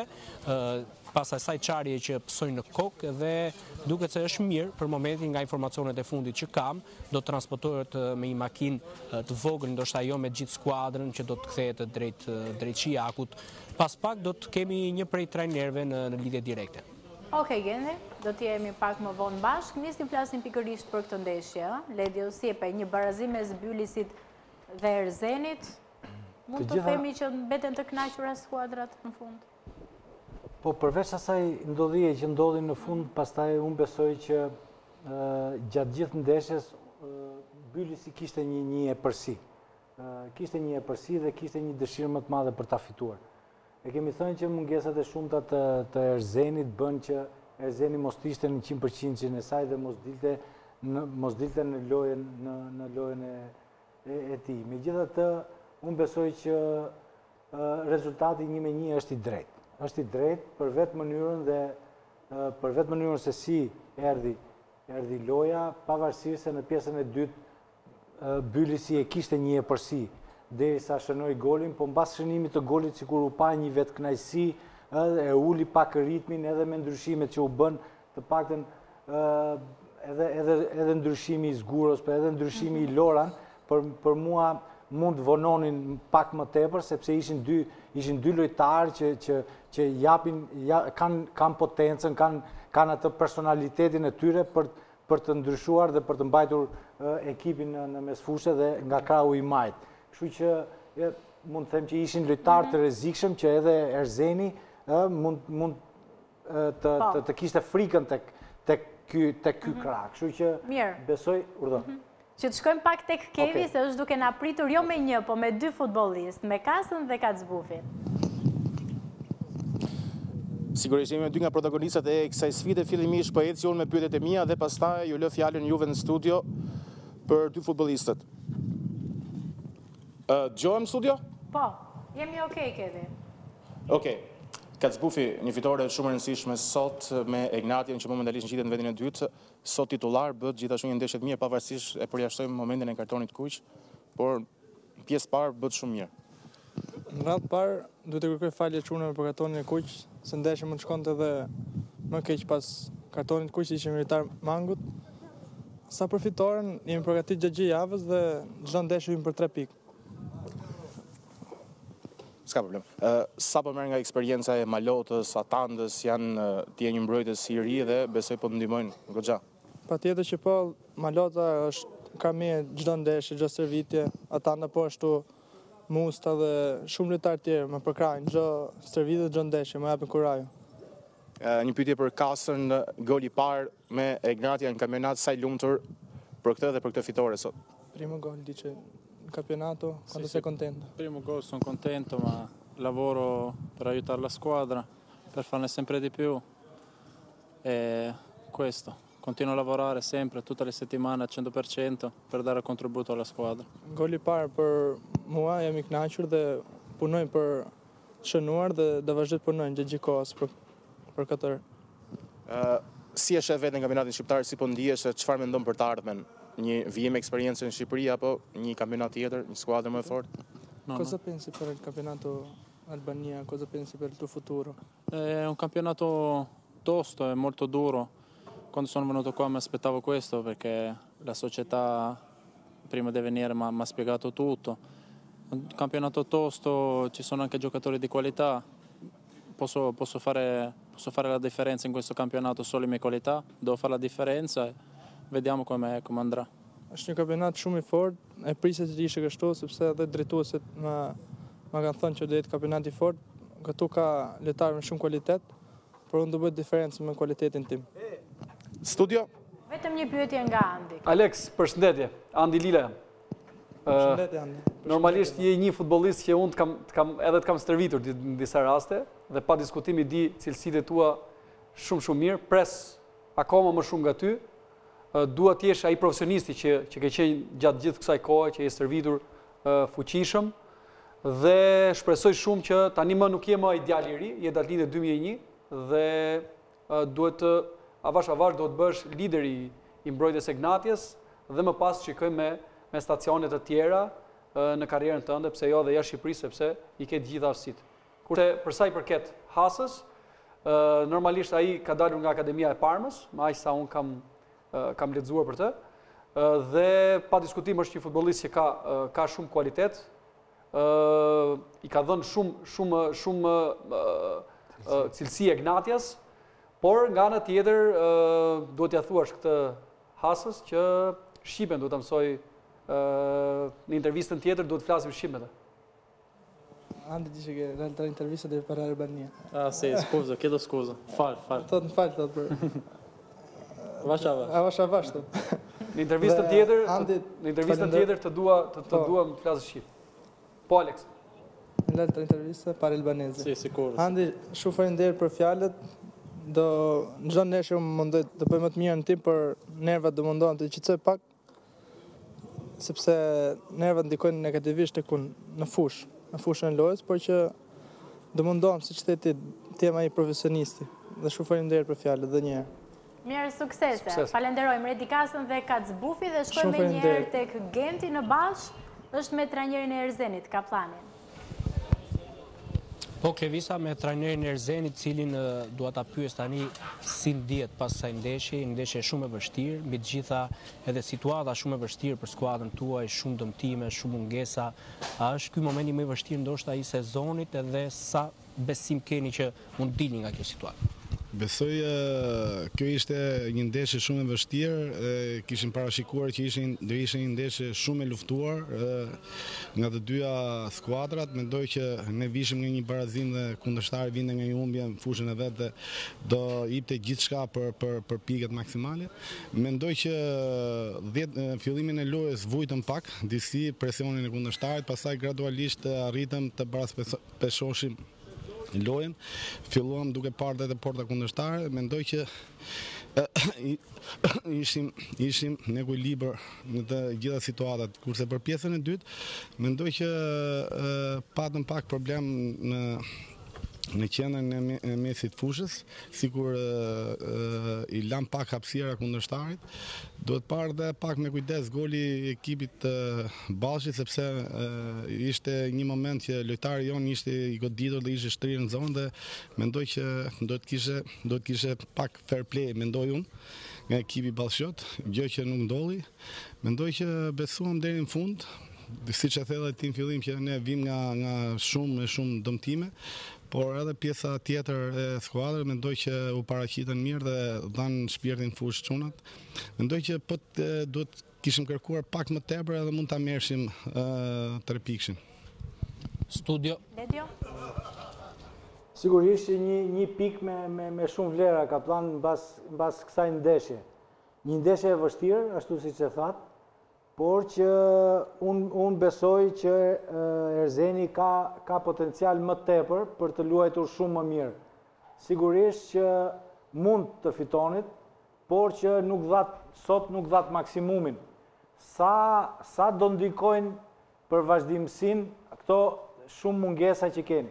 pas asaj çarje që pësoi në kokë, dhe duket se është mirë për momentin nga informacionet e fundit që kam, do të transportohet me një makinë të vogël, ndoshta jo me gjithë skuadrën, që do të kthehet drejt drejt Shijakut. Pas pak do të kemi një prej trajnerëve në, në lidhje direkte. Okej, Gendi, do të jemi pak më vonë bashkë. Nisim flasim pikërisht për këtë ndeshje. Ledi Osiepe, një barazim mes Bylisit dhe Erzenit. Mund të themi që mbeten të kënaqura skuadrat në fund? Po, përveç asaj ndodhije që ndodhin në fund, pastaj unë besoj që gjatë gjithë ndeshjes Bylisi kishte një një epërsi. Kishte një epërsi dhe kishte një dëshirë më të madhe për ta fituar. E kemi thënë që mungesat e shumta të, të Erzenit bën që Erzeni mos të ishte në njëqind përqind e saj dhe mos dilte në, mos dilte në lojën në, në lojën e, e, e tij. Megjithatë, unë besoj që uh, rezultati një me një është i drejtë. Është i drejtë për vetë mënyrën dhe uh, për vetë mënyrën se si erdhi erdhi loja, pavarësisht se në pjesën e dytë uh, Bylisi e kishte një epërsi deri sa shënoi golin, po mbas shënimit të golit sikur u pa një vetë kënaqësi, e uli pak ritmin edhe me ndryshimet që u bën, të paktën edhe edhe edhe ndryshimi i Zguros, po edhe ndryshimi i Loran, për për mua mund vononin pak më tepër, sepse ishin dy ishin dy lojtarë që që që japin ja, kanë kanë potencën, kanë kanë atë personalitetin e tyre për për të ndryshuar dhe për të mbajtur ekipin në, në mesfushë dhe nga krahu i majt. Kështu që e, mund të them që ishin lojtarë të rrezikshëm që edhe Erzeni e, mund mund e, të, të të kishte frikën tek tek ky tek ky krah. Kështu që besoj, urdhë. Që të shkojmë pak tek Kevi, se është duke na pritur jo me një, po me dy futbollistë, me Kasën dhe Kacbufin. Sigurisht jemi me dy nga protagonistët e kësaj sfide, fillimisht po eci unë me pyetjet e mia dhe pastaj ju lë fjalën juve në studio për dy futbollistët. Gjohem studio? Po, jemi okej, Kedi. Okej. Kacbufi, një fitore shumë e rëndësishme sot me Ignatian që momentalisht ngjitet në vendin e dytë, sot titular bëhet gjithashtu një ndeshje e mirë pavarësisht e përjashtojmë momentin e kartonit kuq, por pjesë parë bëhet shumë mirë. Në radhë parë duhet të kërkoj falje çunave për kartonin e kuq, se ndeshja mund të shkonte edhe më keq pas kartonit kuq, ishte militar Mangut. Sa për fitoren, jemi përgatitur gjatë gjithë javës dhe çdo ndeshje hyjmë për tre pikë. S'ka problem. Uh, sa po merr nga eksperjenca e Malotës, Atandës, janë ti je një mbrojtës i ri dhe besoj po të ndihmojnë goxha. Patjetër që po, Malota është ka mirë çdo ndeshje, çdo stërvitje, Atanda po ashtu Musta dhe shumë lojtarë tjerë më përkrajnë çdo stërvitje, çdo ndeshje, më japin kurajë. Uh, një pyetje për Kasën, goli i parë me Ignatia në kampionat, sa i lumtur për këtë dhe për këtë fitore sot. Primo gol dice in campionato, quando sì, sei sì. contento? Primo gol, sono contento, ma lavoro per aiutare la squadra, per farne sempre di più e questo, continuo a lavorare sempre, tutte le settimane al cento per cento per dare contributo alla squadra. Goli i parë për mua, jam i kënaqur dhe punoj për shënuar dhe dhe vazhdoj të punoj gjatë gjithë kohës për, për këtë. Uh, si e sheh vetë në kampionatin shqiptar, si po ndihesh, çfarë mendon për të ardhmen? Një vijim eksperiencë në Shqipëri apo një kampionat tjetër, një skuadër më e fortë? No, Cosa no. pensi per il campionato Albania? Cosa pensi per il tuo futuro? È un campionato tosto, è molto duro. Quando sono venuto qua mi aspettavo questo perché la società prima di venire mi ha spiegato tutto. Un campionato tosto, ci sono anche giocatori di qualità. Posso, posso, fare, posso fare la differenza in questo campionato solo le mie qualità. Devo fare la differenza e vediamo come, come andrà. Është një kampionat shumë i fortë, e priset të ishte kështu sepse edhe drejtuesit më më kanë thënë që do jetë kampionat i fortë. Këtu ka lojtarë me shumë kualitet, por unë do bëj diferencë me kualitetin tim. Studio? Vetëm një pyetje nga Andi. Alex, përshëndetje. Andi Lila. Përshëndetje Andi. Normalisht je një futbollist që unë të kam, të kam, edhe të kam stërvitur në disa raste dhe pa diskutimi di cilësitë e tua shumë shumë mirë, pres akoma më shumë nga ty. Dua të jesh ai profesionisti që që ke qenë gjatë gjithë kësaj kohe, që je stërvitur uh, fuqishëm dhe shpresoj shumë që tani më nuk je më ai djalë i ri, je datlindë dy mijë e një dhe uh, duhet të avash avash do të bësh lideri i mbrojtjes Ignatiës dhe më pas shikoj me me stacione të tjera uh, në karrierën tënde, pse jo edhe jashtë Shqipërisë, sepse i ke të gjitha aftësitë. Kurse për sa i përket Hasës, uh, normalisht ai ka dalur nga Akademia e Parmës, më aq sa un kam kam lexuar për të, dhe pa diskutim është një futbollist që ka ka shumë kualitet, i ka dhënë shumë shumë shumë cilësi Ignatias, por nga ana tjetër duhet t'ia thuash këtë Hasës që shqipen duhet ta mësoj në intervistën tjetër duhet të flasim shqip me të. Andi dice che l'altra intervista deve parlare Albania. Ah sì, scusa, chiedo scusa. Fal, fal. Thot në fal, thot për... Vash avash. Avash avash, thot. Në intervistën tjetër, Andi, në intervistën tjetër të dua të, të dua të flasësh shqip. Po Alex. L'altra intervista para albanese. Sì, sicuro. Andi, shumë faleminderit për fjalët. Do në çdo ndeshje unë mundoj të bëj më të mirën tim, për nervat do mundohem të qetësoj pak, sepse nervat ndikojnë negativisht tek unë në fushë, në fushën e lojës, por që do mundohem siç theti të jem ai profesionisti. Dhe shumë faleminderit për fjalët edhe një herë. Mirë, suksese. Sukses. Falenderojmë Redikasën dhe Kacbufi dhe shkojmë me njëherë tek Genti në Ballsh, është me trajnerin e Erzenit, Kaplanin. Po Klevisa me trajnerin e Erzenit, cilin dua ta pyes tani si ndihet pas kësaj ndeshje, një ndeshje shumë e vështirë, mbi të gjitha edhe situata shumë e vështirë për skuadrën tuaj, shumë dëmtime, shumë mungesa. A është ky momenti më i vështirë ndoshta i sezonit edhe sa besim keni që mund dilni nga kjo situatë? Besoj kjo ishte një ndeshje shumë e vështirë, kishim parashikuar që ishin do ishte një ndeshje shumë e luftuar nga të dyja skuadrat. Mendoj që ne vishim nga një barazim dhe kundërshtari vinte nga një humbje në fushën e vet dhe do jepte gjithçka për për për piket maksimale. Mendoj që dhjetë fillimin e lojës vujtëm pak disi presionin e kundërshtarit, pastaj gradualisht arritëm të baraspeshoshim lojën, filluam duke parë dhe porta kundërshtare. Mendoj që ishim, ishim në ekuilibër në të gjitha situatat. Kurse për pjesën e dytë, mendoj që patëm pak problem në në qendrën e mesit fushës, sikur i lam pak hapësira kundërshtarit. Duhet parë dhe pak me kujdes goli i ekipit Ballshit, sepse ishte një moment që lojtari jon ishte i goditur dhe ishte shtrirë në zonë dhe mendoj që do të kishe do të kishe pak fair play, mendoj unë, nga ekipi Ballshot, gjë që nuk ndolli. Mendoj që besuam deri në fund. Siç e thënë ti në fillim që ne vim nga nga shumë e shumë dëmtime, por edhe pjesa tjetër e skuadrës mendoj që u paraqitën mirë dhe dhanë shpirtin fushë çunat. Mendoj që po duhet kishim kërkuar pak më tepër edhe mund ta merrshim tre pikshin. Studio. Ledio. Sigurisht që një një pikë me me me shumë vlera ka plan mbas mbas kësaj ndeshje. Një ndeshje e vështirë, ashtu siç e thatë, por që unë un besoj që Erzeni ka, ka potencial më tepër për të luajtur shumë më mirë. Sigurisht që mund të fitonit, por që nuk dhat, sot nuk dhat maksimumin. Sa, sa do ndikojnë për vazhdimësin këto shumë mungesa që keni?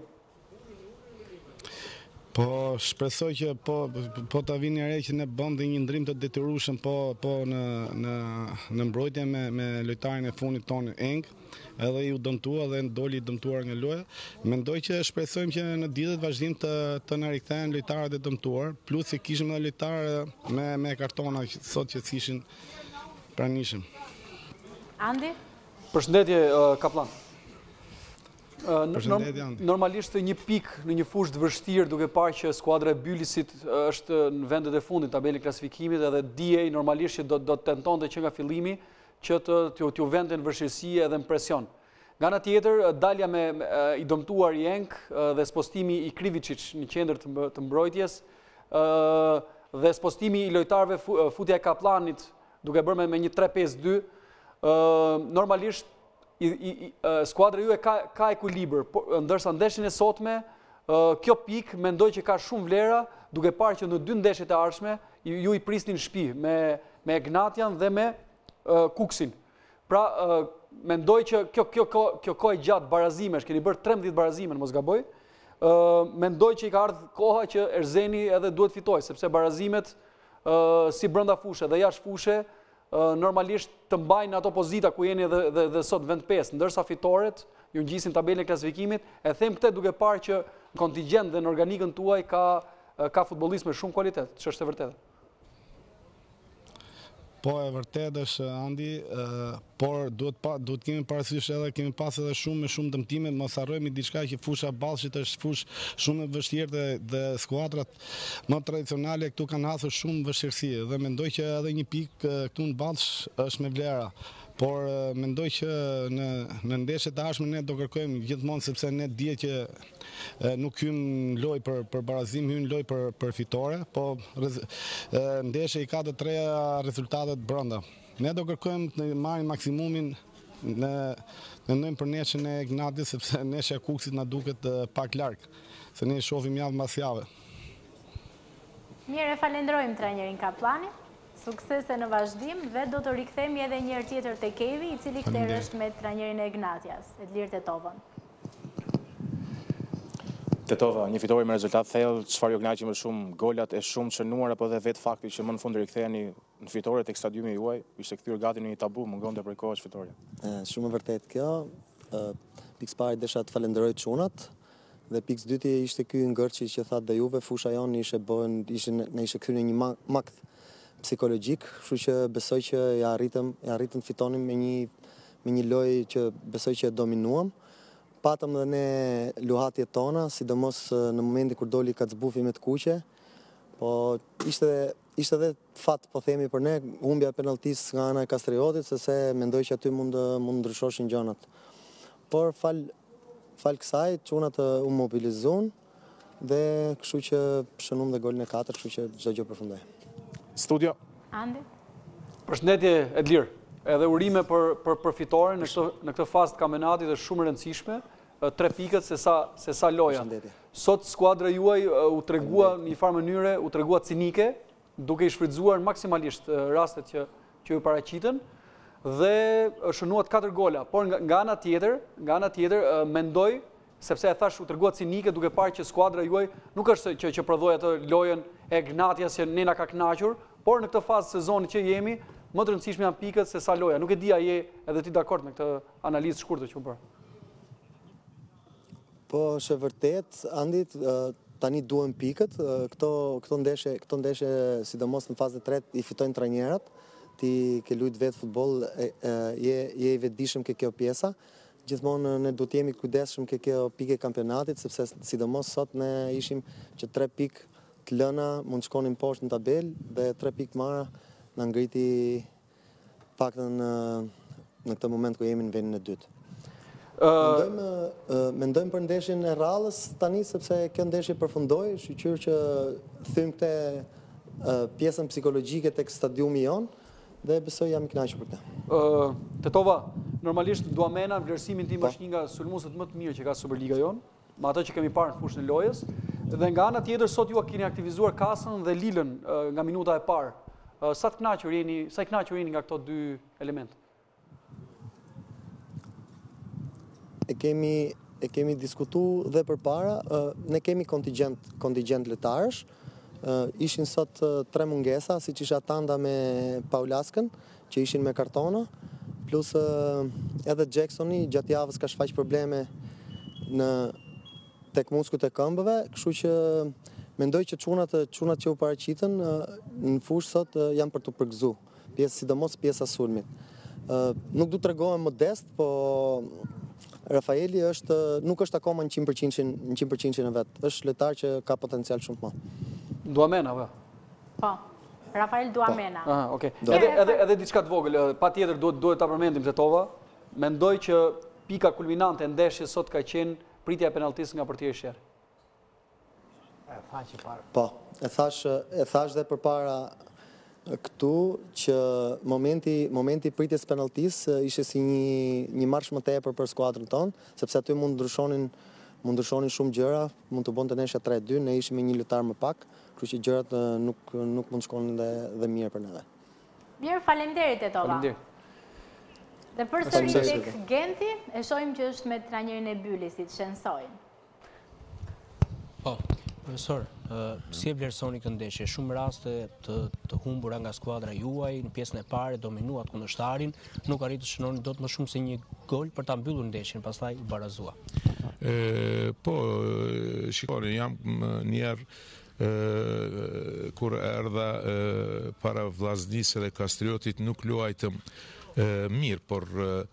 Po shpresoj që po po ta vini re që ne bëm dhe një ndrim të detyrueshëm po po në në në mbrojtje me me lojtarin e fundit tonë Eng, edhe i u dëmtua dhe doli i dëmtuar nga loja. Mendoj që shpresojmë që në ditët vazhdim të të na rikthehen lojtarët e dëmtuar, plus se kishim edhe lojtarë me me kartona sot që ishin pranishëm. Andi? Përshëndetje Kaplan. Normalisht një pik në një fushë të vështirë, duke parë që skuadra e Bylisit është në vendet e fundit tabelën e klasifikimit edhe D A normalisht që do do të tentonte që nga fillimi që të t'ju vente në vështirësi edhe në presion. Nga ana tjetër, dalja me i dëmtuar i Enk dhe spostimi i Krivicic në qendër të mbrojtjes dhe spostimi i lojtarëve futja e Kaplanit duke bërë me një tre pesë dy, normalisht I, i, i, skuadra ju e ka, ka ekuilibër, ndërsa ndeshjen e sotme, kjo pik mendoj që ka shumë vlera, duke parë që në dy ndeshjet e ardhshme ju i prisnin shtëpi me me Ignatian dhe me uh, Kuksin. Pra uh, mendoj që kjo kjo kjo, kjo kohë gjatë barazimesh, keni bërë trembëdhjetë barazime, mos gaboj. Uh, mendoj që i ka ardhur koha që Erzeni edhe duhet fitojë, sepse barazimet uh, si brenda fushë dhe jashtë fushë normalisht të mbajnë ato pozita ku jeni dhe, dhe, dhe sot vend pesë, ndërsa fitoret ju ngjisin tabelën e klasifikimit. E them këtë duke parë që në kontingjent dhe në organikën tuaj ka, ka futbollistë me shumë kualitet, që është e vërtetë. Po e vërtet është Andi, por duhet pa, duhet kemi parasysh edhe kemi pas edhe shumë me shumë dëmtime, mos harrojmë diçka që fusha Ballshit është fushë shumë e vështirë dhe, dhe skuadrat më tradicionale këtu kanë hasur shumë vështirësi dhe mendoj që edhe një pikë këtu në Ballsh është me vlera. Por mendoj që në, në ndeshjet e ardhshme ne do kërkojmë gjithmonë, sepse ne dihet që nuk hym lojë për, për barazim, hym lojë për, për fitore, po ndeshja i ka të treja rezultatet brenda. Ne do kërkojmë të marrim maksimumin në mendojmë për neshën e Ignatit, sepse neshja e Kuksit na duket pak larg, se ne shohim javë mbas jave. Mirë, falenderojmë trajnerin Kaplani. Suksese në vazhdim dhe do të rikthehemi edhe një herë tjetër te Kevi, i cili kthehet është me trajnerin e Ignatias, Edlir Tetovën. Tetova, një fitore me rezultat thellë, çfarë ju kënaqi më shumë, golat e shumë çënuar apo edhe vetë fakti që më në fund riktheheni në fitore tek stadiumi juaj, ishte kthyer gati në një tabu, mungonte prej kohësh fitoria. Shumë e vërtet kjo. Pikë parë desha të falenderoj çunat. Dhe pikë dyti ishte ky ngërçi që thatë dhe juve, fusha jonë ishte bën, ishte ne ishte kryer një makt psikologjik, kështu që besoj që ja arritëm, ja arritëm fitonim me një me një lojë që besoj që e dominuam. Patëm dhe ne luhatjet tona, sidomos në momentin kur doli Kacbufi me të kuqe, po ishte ishte edhe fat, po themi për ne, humbja e penalltis nga ana e Kastriotit, sepse mendoj që aty mund mund ndryshoshin gjanat. Por fal fal kësaj çunat u mobilizuan dhe kështu që shënum dhe golin e katërt, kështu që çdo gjë përfundoi. Studio. Andi. Përshëndetje Edlir. Edhe urime për për për fitoren në këtë në këtë fazë të kampionatit është shumë e rëndësishme, tre pikët se sa se sa loja. Sot skuadra juaj u tregua në një farë mënyre, u tregua cinike, duke i shfrytzuar maksimalisht rastet që që ju paraqiten dhe shënuat katër gola, por nga, nga ana tjetër, nga ana tjetër mendoj sepse e thash u treguat cinike duke parë që skuadra juaj nuk është që që prodhoi atë lojën e Gnatias që ne na ka kënaqur, por në këtë fazë sezonit që jemi, më të rëndësishme janë pikët se sa loja. Nuk e di a je edhe ti dakord me këtë analizë shkurtër që u bër. Po, është vërtet, Andit, tani duhen pikët, këto këto ndeshje, këto ndeshje sidomos në fazën e tretë i fitojnë trajnerët, ti ke luajt vetë futboll, je je i vetëdijshëm ke kjo pjesa. Gjithmonë ne duhet jemi kujdesshëm ke kjo pikë e kampionatit, sepse sidomos sot ne ishim që tre pikë të lëna mund të shkonin poshtë në tabelë dhe tre pikë marra na ngriti faktën në këtë moment ku jemi në vendin e dytë. Mendojmë, mendojmë për ndeshjen e Rallës tani sepse kjo ndeshje përfundoi, shqyr që them këtë pjesën psikologjike tek stadiumi jon dhe besoj jam i kënaqur për këtë. Tetova, normalisht Duamena, vlerësimin tim është një nga sulmuesit më të mirë që ka Superliga jon, me ato që kemi parë në fushën e lojës, dhe nga ana tjetër sot ju keni aktivizuar Kasën dhe Lilën nga minuta e parë. Sa të kënaqur jeni, sa i kënaqur jeni nga këto dy elemente? E kemi e kemi diskutuar dhe përpara, ne kemi kontingjent kontingjent lojtarësh. Ishin sot tre mungesa, siç isha Tanda me Paulaskën, që ishin me kartona, plus edhe Jacksoni gjatë javës ka shfaq probleme në tek muskujt e këmbëve, kështu që mendoj që çunat çunat që u paraqiten në fushë sot janë për të përgëzuar, pjesë sidomos pjesa sulmit. Nuk du të tregohem modest, po Rafaeli është nuk është akoma në njëqind për qind e vet. Është lojtar që ka potencial shumë të madh. Duamena, po. Po. Rafael Duamena. Ah, okay. Edhe edhe edhe diçka të vogël, patjetër duhet duhet ta përmendim Tetova. Mendoj që pika kulminante e ndeshjes sot ka qenë pritja e penalltisë nga portieri Sherri. E thash që parë. Po, e thash e thash dhe përpara këtu që momenti momenti pritjes penalltisë ishte si një një marsh më tepër për skuadrën tonë, sepse aty mund ndryshonin mund ndryshonin shumë gjëra, mund të bënte ndeshja tre dy, ne ishim me një lojtar më pak, kështu që gjërat nuk nuk mund shkonin dhe dhe mirë për neve. Mirë, faleminderit Tetova. Faleminderit. Dhe përsëri tek Genti, e shohim që është me trajnerin e Bylisit, Shensojin. Po, profesor, si e vlerësoni këtë ndeshje? Shumë raste të, të humbura nga skuadra juaj, në pjesën e parë dominuat kundërshtarin, nuk arrit të shënoni dot më shumë se një gol për ta mbyllur ndeshjen, pastaj u barazua. E, po, shikoni, jam njerë kur erdha para Vllaznisë dhe Kastriotit nuk luajtëm mirë, por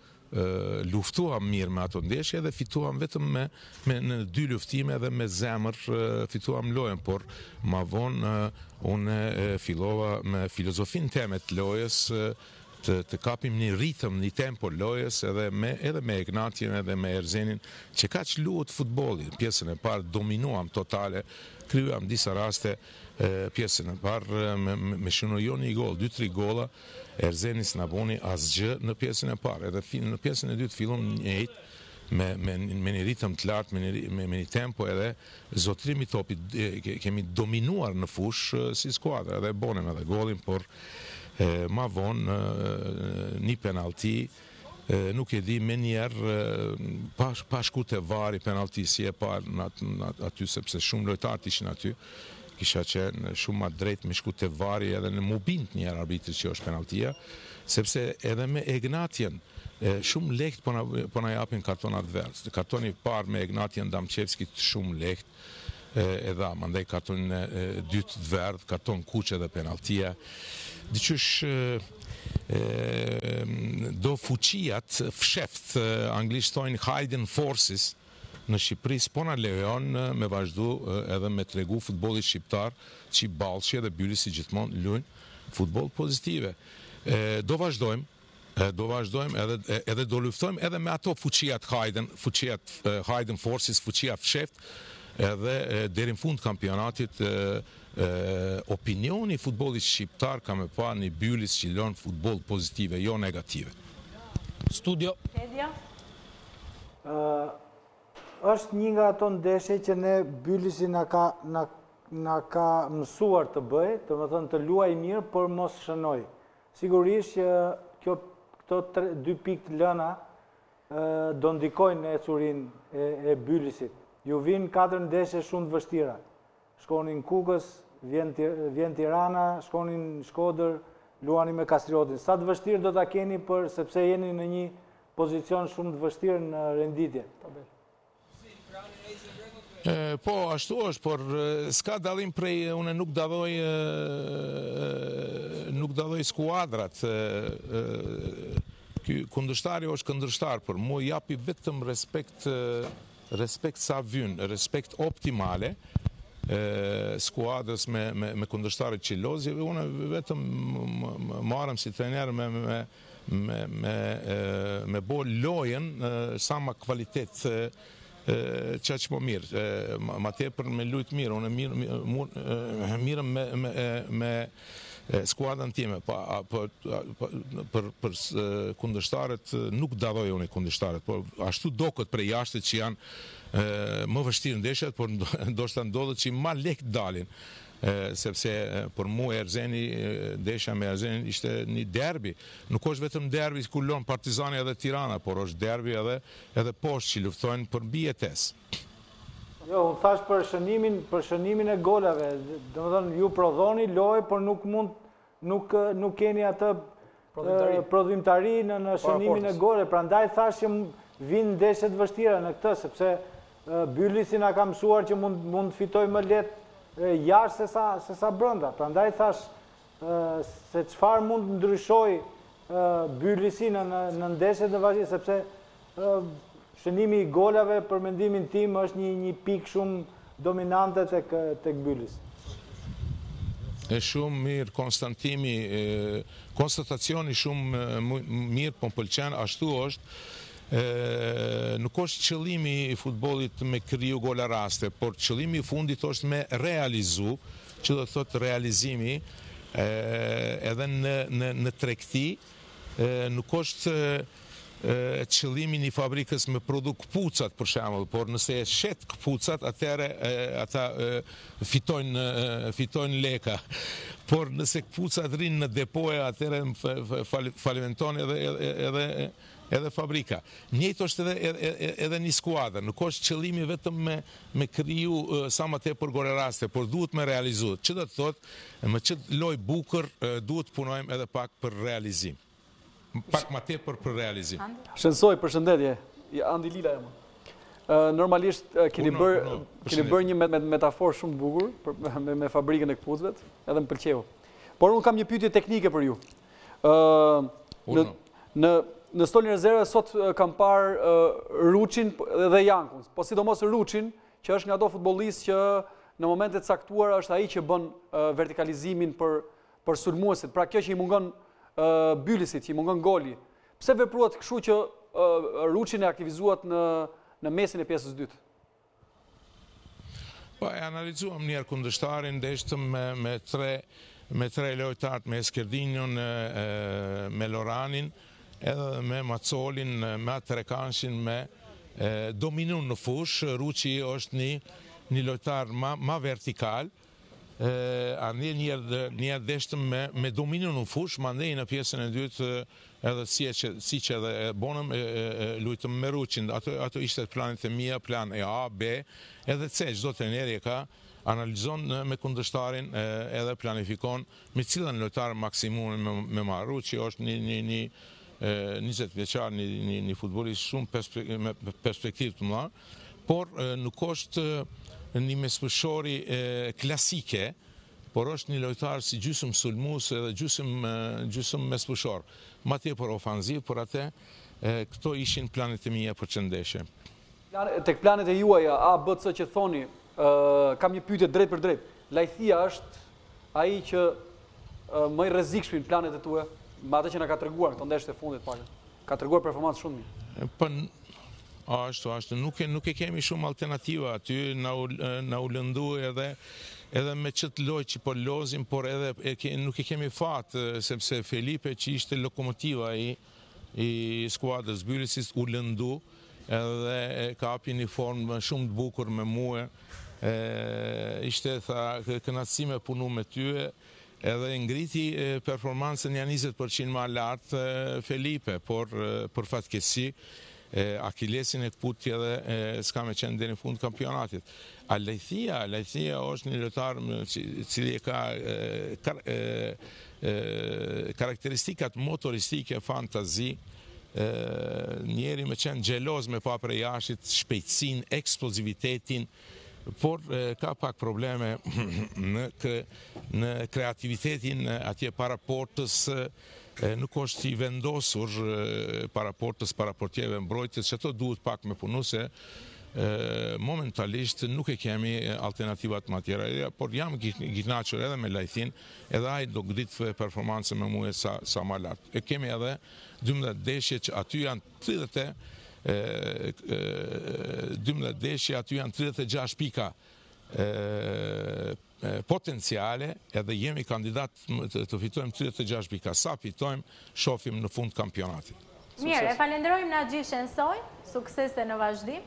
luftuam mirë me ato ndeshje dhe fituam vetëm me, me në dy luftime dhe me zemër fituam lojën, por ma vonë unë fillova me filozofin teme të lojës të, të kapim një ritëm, një tempo lojës edhe me, edhe me Ignatien edhe me Erzenin që ka që luët futbolin. Pjesën e parë dominuam totale, kryuam disa raste pjesën e parë me, me shënujon një gol, dy tri gola, Erzeni s'na boni asgjë në pjesën e parë, edhe në pjesën e dytë fillon njëjtë, me, me, me një ritëm të lartë, me, me, me një tempo edhe zotrimi topit, ke, kemi dominuar në fush si skuadra, edhe bonem edhe golin, por e, ma vonë një penalti, e, nuk e di me njerë, pa, pa shku të vari penalti si e parë aty, sepse shumë lojtarët ishin aty, kisha qenë shumë ma drejt me shku të vari edhe në mubint njerë arbitrit që është penaltia, sepse edhe me Ignatien, shumë lehtë po na, po na japin kartonat verdh. Kartoni parë me Ignatien Damçevskit shumë lehtë e dha, mandej kartonin e dytë të verdh, karton kuqe dhe penaltia. Diqysh do fuqiat fsheft, anglisht thojnë hidden forces, në Shqipëri s'po na lejon me vazhdu edhe me tregu futbollit shqiptar që Ballçi dhe Bylisi gjithmonë luajnë futboll pozitive. E, do vazhdojmë, e, do vazhdojmë edhe edhe do luftojmë edhe me ato fuqiat hajden, fuqiat hajden forces, fuqia fsheft, edhe e, deri në fund kampionatit e, e, opinioni i futbollit shqiptar ka me pa një Bylis që lën futboll pozitive, jo negative. Studio. Media. Uh, është një nga ato ndeshje që ne Bylisi na ka na na ka mësuar të bëj, të më thënë të luaj mirë, për mos shënoj. Sigurisht që kjo, këto tre, dy pikë të lëna do ndikojnë në ecurin e, e Bylisit. Ju vinë katër ndeshje shumë të vështira. Shkonin Kukës, vjen, vjen Tirana, shkonin Shkodër, luani me Kastriotin. Sa të vështirë do ta keni për sepse jeni në një pozicion shumë të vështirë në renditje. E, po, ashtu është, por s'ka dallim prej, une nuk dalloj nuk dalloj skuadrat. Ky kundërshtari është kundërshtar, por mu japi vetëm respekt respekt sa vyn, respekt optimale skuadrës me, me, me kundërshtarët që lozi. Unë vetëm marrëm si trener me, me, me, me, me bo lojen sa ma kvalitet qa që më mirë. Ma tepër me lujtë mirë, unë mirëm me, me, me skuadrën time, për, për, për kundërshtarët nuk dalloj unë kundërshtarët, por ashtu do këtë prej jashtë që janë më vështirë ndeshjet, por ndoshta ndodhet që ma lek dalin, sepse për mu Erzeni, ndeshja me Erzenin ishte një derbi. Nuk është vetëm derbi ku lon Partizani edhe Tirana, por është derbi edhe, edhe poshtë që luftojnë për mbi jetesë. Jo, unë thash për shënimin, për shënimin e golave. Domethënë ju prodhoni lojë, por nuk mund nuk nuk keni atë prodhimtari në, në shënimin e golave. Prandaj thash që vinë ndeshje të vështira në këtë, sepse Bylisi na ka mësuar që mund mund të fitoj më lehtë jashtë se sa se sa brenda. Prandaj thash se çfarë mund të ndryshoj Bylisi në në ndeshjet e vazhdimit, sepse shënimi i golave për mendimin tim është një një pikë shumë dominante tek tek Bylis. E shumë mirë konstatimi, konstatacioni shumë mirë, po më pëlqen, ashtu është. Nuk është qëllimi i futbollit me kriju gola raste, por qëllimi i fundit është me realizu, që do thotë realizimi, edhe në, në, në tregti, nuk është qëllimi një fabrikës me produ këpucat, për shembull, por nëse e shet këpucat, atëre ata fitojnë, fitojnë leka. Por nëse këpucat rinë në depoje, atëre falimenton edhe, edhe, edhe fabrika. Njëjtë është edhe, edhe, edhe një skuadër. Nuk është qëllimi vetëm me, me kriju sa më tepër gore raste, por duhet me realizu. Që do të thotë, me qëtë loj bukur, duhet punojmë edhe pak për realizim. Pak ma tepër për realizim. Shënsoj, përshëndetje. Andi Lila e më. Normalisht keni bërë keni bërë një metaforë shumë bukur me, me fabrikën e këpucëve, edhe më pëlqeu. Por unë kam një pyetje teknike për ju. Në, në, në stolin e rezerve sot kam parë Ruçin dhe Jankun. Po sidomos Ruçin, që është nga ato futbollistë që në momentet caktuara është ai që bën vertikalizimin për për sulmuesit. Pra kjo që i mungon Bylisit, që i mungon goli. Pse vepruat kështu që Ruçin e aktivizuat në në mesin e pjesës dytë? Po, e analizuam njerë kundërshtarin, deshtëm me, me tre, me tre lojtarët, me Eskerdinjon, me Loranin, edhe me Macolin, me Trekançin, me dominun në fush. Ruçi është një, një lojtar ma, ma vertikal, a një njerë deshtëm me, me dominun në fush, ma ndej në pjesën e dytë edhe si, që, si që edhe bonëm lujtëm me Ruçin. Ato, ato ishte planet e mija, plan e A, B, edhe C, çdo treneri e ka, analizon me kundërshtarin edhe planifikon me cilën lojtarë maksimumin me, me marrë. Ruçi është një, një, një njëzet vjeçar, një, një, një futbolist shumë perspek me perspektivë të mëdha, por nuk është një mesfueshori klasike, por është një lojtar si gjysëm sulmues edhe gjysëm gjysëm mesfueshor. Ma tepër ofanziv, por atë këto ishin planet e mia për çndeshje. Tek planet e juaja A, B, C që thoni, kam një pyetje drejt për drejt. Lajthia është ai që më i rrezikshëm në planet e tua, me atë që na ka treguar këto ndeshje të fundit pak. Ka treguar performancë shumë mirë. Po ashtu, ashtu, nuk e nuk e kemi shumë alternativa aty, na u na u lëndu edhe edhe me qëtë lojë që po lozim, por edhe e ke, nuk e kemi fatë, sepse Felipe që ishte lokomotiva i, i skuadrës Bylisit u lëndu, edhe ka hapi një formë shumë të bukur me mua, ishte tha kënaqësi me punu me ty, edhe ngriti performansën ja njëzet përqind më lartë Felipe, por për fatkeqësi Akilesin e këputi edhe s'ka me qenë deri në fund kampionatit. Alejthia, Alejthia është një lojtar cili ka karakteristikat motoristike, fantazi, njeri me qenë gjeloz me pa prej jashtit, shpejtsin, eksplozivitetin, por ka pak probleme në kreativitetin atje para portës, nuk është i vendosur para portës, para portjeve mbrojtjes, që to duhet pak me punu se momentalisht nuk e kemi alternativat më tjera, por jam gjinaqur edhe me Lajthin, edhe ai do grit performancën me mua sa, sa më lart. E kemi edhe dymbëdhjetë deshje që aty janë tridhjetë dymbëdhjetë deshje, aty janë tridhjetë e gjashtë pika potenciale, edhe jemi kandidat të fitojmë tridhjetë e gjashtë pika. Sa fitojmë, shofim në fund kampionatit. Mirë, e falenderojmë Naxhi Shensoj, suksese në vazhdim.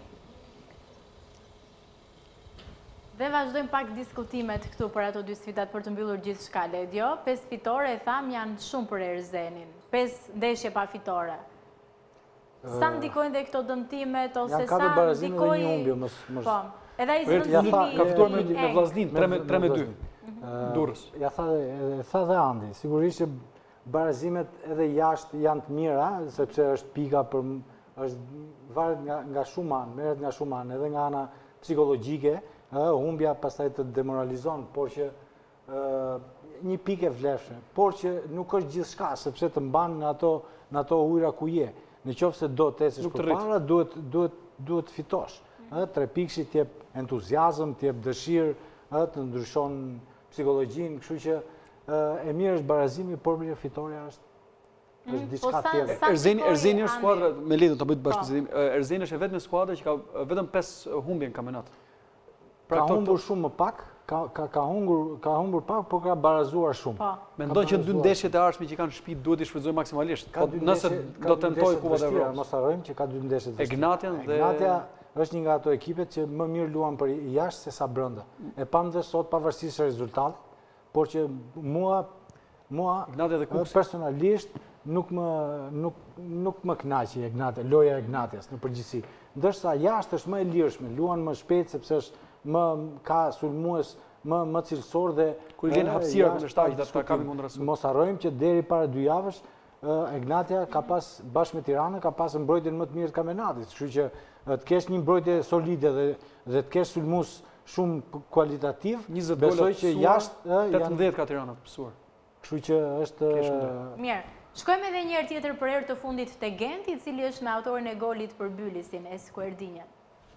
Dhe vazhdojmë pak diskutimet këtu për ato dy sfidat për të mbyllur gjithë shka, Ledio. Pes fitore, e tham, janë shumë për Erzenin. Pes ndeshje pa fitore. Sa ndikojnë dhe këto dëmtimet, ose sa ndikojnë... Po, edhe i zëndësimi... Ka fituar me Vllaznin, tre me dy. Durrës. Ja tha dhe Andi, sigurisht që barazimet edhe jashtë janë të mira, sepse është pika për... varet nga shumë anë, merret nga shumë anë, edhe nga ana psikologjike, humbja pastaj të demoralizon, por që një pikë e vlefshme, por që nuk është gjithçka, sepse të mban në ato ujëra ku je. Në qoftë se do të ecësh përpara, duhet fitosh. Tre pikëshi t'jep entuziazëm, t'jep dëshirë, të ndryshon psikologjinë, kështu që e mirë është barazimi, por mirë fitoria është diçka tjetër. Erzeni është skuadra, me lidhën të bëjtë bashkëpunim, Erzeni është e vetëm skuadra që ka vetëm pesë humbje në kampionat. Ka humbur shumë më pak, ka humbur pak, por ka barazuar shumë. Mendoj që në dy ndeshjet e ardhshme që kanë në shtëpi duhet i shfrytëzoj maksimalisht. Nëse do tentoj Kupat e Evropës. Mos harrojmë që ka dy ndeshje të vështira. Egnatian dhe Egnatia është një nga ato ekipet që më mirë luan për jashtë se sa brenda. E pam dhe sot pavarësisht se rezultatit, por që mua mua personalisht nuk më nuk më kënaqi Egnatia, loja e Egnatias në përgjithësi. Ndërsa jashtë është më e lirshme, luan më shpejt sepse është më ka sulmues më cilësor dhe kur i vjen hapësira kundërshtarit ata kanë mundësi. Mos harrojmë që deri para dy javësh Egnatia ka pas bashkë me Tiranën ka pas mbrojtjen më të mirë të kampionatit, kështu që të kesh një mbrojtje solide dhe dhe të kesh sulmues shumë kualitativ, besoj që jashtë tetëmbëdhjetë ka Tirana të pësuar. Kështu që është Mirë. Shkojmë edhe një herë tjetër për herë të fundit te Genti, i cili është me autorin e golit për Bylisin, Eskuerdinjan.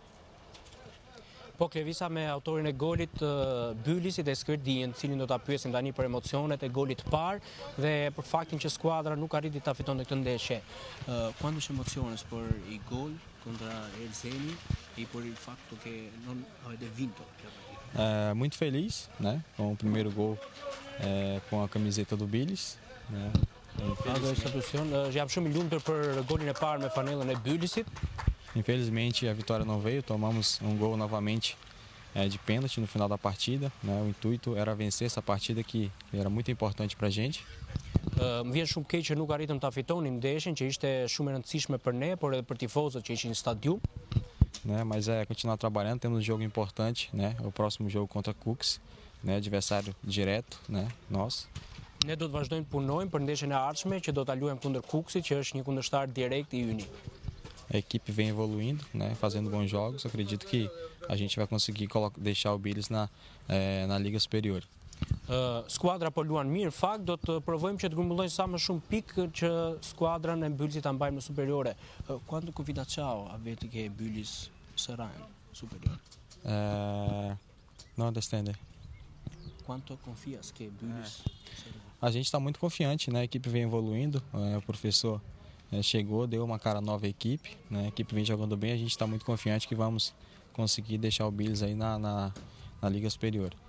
Po, Klevisa, me autorin e golit Bylisit e Eskuerdinjan, cilin do ta pyesim tani për emocionet e golit parë dhe për faktin që skuadra nuk arriti ta fitonte këtë ndeshje. ¿Cuántos emociones por el gol contra Erzeni e por el facto que não é vinto? É, muito feliz, né, com o primeiro gol é, com a camiseta do Bylis, né. Jam shumë i lumtur për golin e parë me fanellën e Bylisit. Infelizmente a vitória não veio, tomamos um gol novamente é, de pênalti no final da partida, né. O intuito era vencer essa partida que era muito importante pra gente. Më vjen shumë keq që nuk arritëm ta fitonim ndeshjen, që ishte shumë e rëndësishme për ne, por edhe për tifozët që ishin në stadium. Né, mas é continuar trabalhando, temos um jogo importante, né, o próximo jogo contra Cooks, né, adversário direto, né, nosso. Ne do të vazhdojmë të punojmë për ndeshjen e ardhshme që do ta luajmë kundër Cooksit, që është një kundërshtar direkt i yni. A equipe vem evoluindo, né, fazendo bons jogos. Acredito que a gente vai conseguir deixar o Bylis na é, na Liga Superior. Uh, skuadra po luan mirë, fakt do të provojmë që të grumbullojnë sa më shumë pikë që skuadran e Bylisit ta mbajmë në superiore. Uh, quanto confidação avete che Bylis sarà superiore? É, não understand. Quanto confias que Bylis A gente está muito confiante, né? A equipe vem evoluindo, é, o professor é, chegou, deu uma cara nova à equipe, né? A equipe vem jogando bem, a gente está muito confiante que vamos conseguir deixar o Bylis aí na, na, na Liga Superior.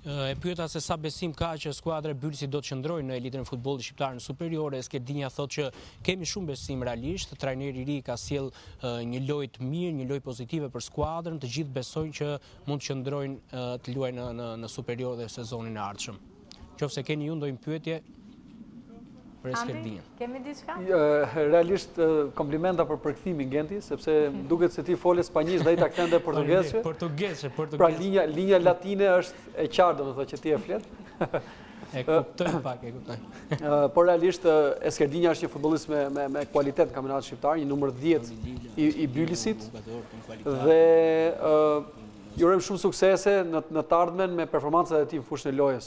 E pyeta se sa besim ka që skuadra e Bylisit do të qëndrojnë në elitën e futbollit shqiptar në superiore. Skerdinja thotë që kemi shumë besim realisht, trajneri i ri ka sjell një lojë të mirë, një lojë pozitive për skuadrën, të gjithë besojnë që mund të qëndrojnë të luajnë në, në, në superiore dhe sezonin e ardhshëm. Qofse keni ju ndonjë pyetje për Skerdinjën. Kemi diçka? Realisht komplimenta për përkthimin Genti, sepse duket se ti fole spanjisht dhe ai ta kthen dhe portugesisht. Portugesisht, portugesisht. Pra linja linja latine është e qartë, domethënë që ti e flet. E kuptoj pak, e kuptoj. Por realisht Skerdinja është një futbollist me me me kualitet në kampionatin shqiptar, një numër dhjetë i, i Bylisit. Dhe ju urojmë shumë suksese në në të ardhmen me performancat e tij në fushën e lojës.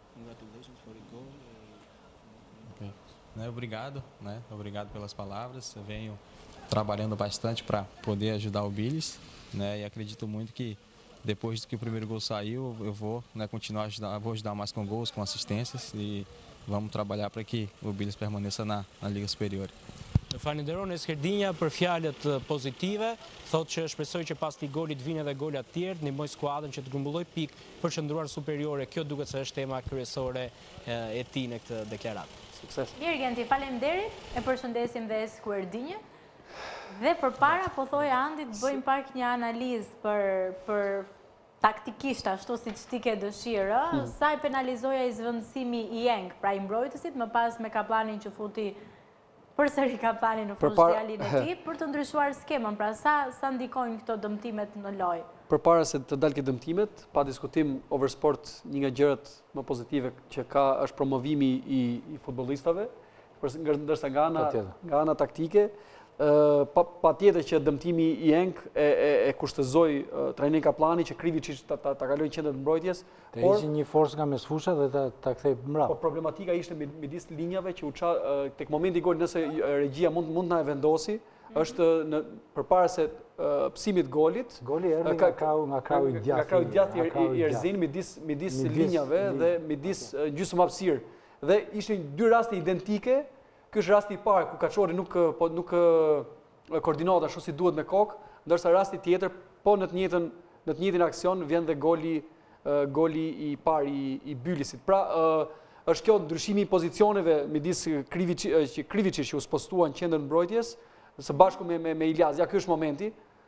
Né, obrigado, né? Obrigado pelas palavras. Eu venho trabalhando bastante para poder ajudar o Bylis, né? E acredito muito que depois que o primeiro gol saiu, eu vou, né, continuar a ajudar, vou ajudar mais com gols, com assistências e vamos trabalhar para que o Bylis permaneça na, na Liga Superior. Falenderon Skerdinja për fjalët pozitive, thotë që shpresoj që pas këtij golit vinë edhe gola të tjerë, ndihmoj skuadrën që të grumbulloj pikë për qëndruar superiore. Kjo duket se është tema kryesore e tij në këtë deklaratë. Sukses. Mirë Genti, faleminderit. E përshëndesim dhe Skerdinjën. Dhe përpara po thoja Andi të bëjmë pak një analizë për për taktikisht ashtu siç ti ke dëshirë, hmm. sa i penalizoja i zvendësimi i Eng, pra i mbrojtësit, më pas me Kaplanin që futi përsëri Kaplanin në fushëdjalin e tij për të ndryshuar skemën, pra sa sa ndikojnë këto dëmtimet në lojë. Përpara se të dalë këto dëmtimet, pa diskutim Oversport një nga gjërat më pozitive që ka është promovimi i, i futbollistave, ndërsa nga ana nga ana taktike, pa, pa tjetër që dëmtimi i Enk e, e, e kushtëzoi trajneri Kaplani që Krivicic ta, ta, ta kaloi në qendër të mbrojtjes. Të ishin një forcë nga mesfusha dhe ta, ta kthej mbrapa. Po problematika ishte midis linjave që u ça tek momenti i golit, nëse regjia mund mund na e vendosi, është në përpara se pësimit golit, goli erdhi nga krau nga krau i djathtë. Nga krau i djathtë i Erzin midis midis linjave dhe midis gjysmë hapësirë. Dhe ishin dy raste identike. Ky është rasti i parë ku Kaçori nuk po nuk koordinohet ashtu si duhet me kokë, ndërsa rasti tjetër po në të njëjtën në të njëjtin aksion vjen dhe goli goli i parë i, i Bylisit. Pra është kjo ndryshimi i pozicioneve midis Krivicic që Krivicic që u spostua në qendër mbrojtjes së bashku me me, me Ilyas. Ja ky është momenti.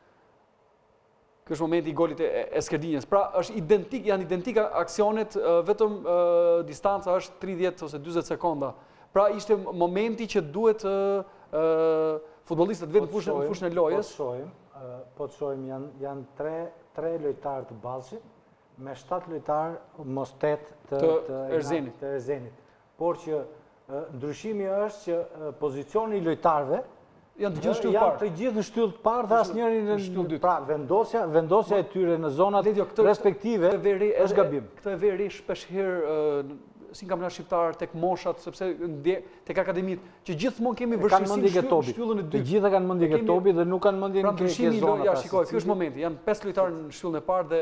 Ky është momenti i golit e Skerdinjës. Pra është identik, janë identika aksionet, vetëm distanca është tridhjetë ose dyzet sekonda. Pra ishte momenti që duhet futbollistët vetë në fushën e lojës. Po të shohim, po të shohim janë janë tre tre lojtarë të Ballshit me shtatë lojtarë mos tetë të të Erzenit. Të Erzenit. Por që ndryshimi është që pozicioni i lojtarëve janë të gjithë shtyllë parë. Janë të gjithë në shtyllë parë dhe asnjëri në shtyllë dytë. Pra vendosja, vendosja e tyre në zonat respektive është gabim. Këtë e veri shpesh herë si kampionat shqiptar tek moshat, sepse tek akademitë, që gjithmonë kemi vështirësi në shtyllën e dytë. Të gjitha kanë mendje ke topi dhe nuk kanë mendje në ke zona. Ja, shikoj, ky është momenti. Janë pesë lojtarë në shtyllën e parë dhe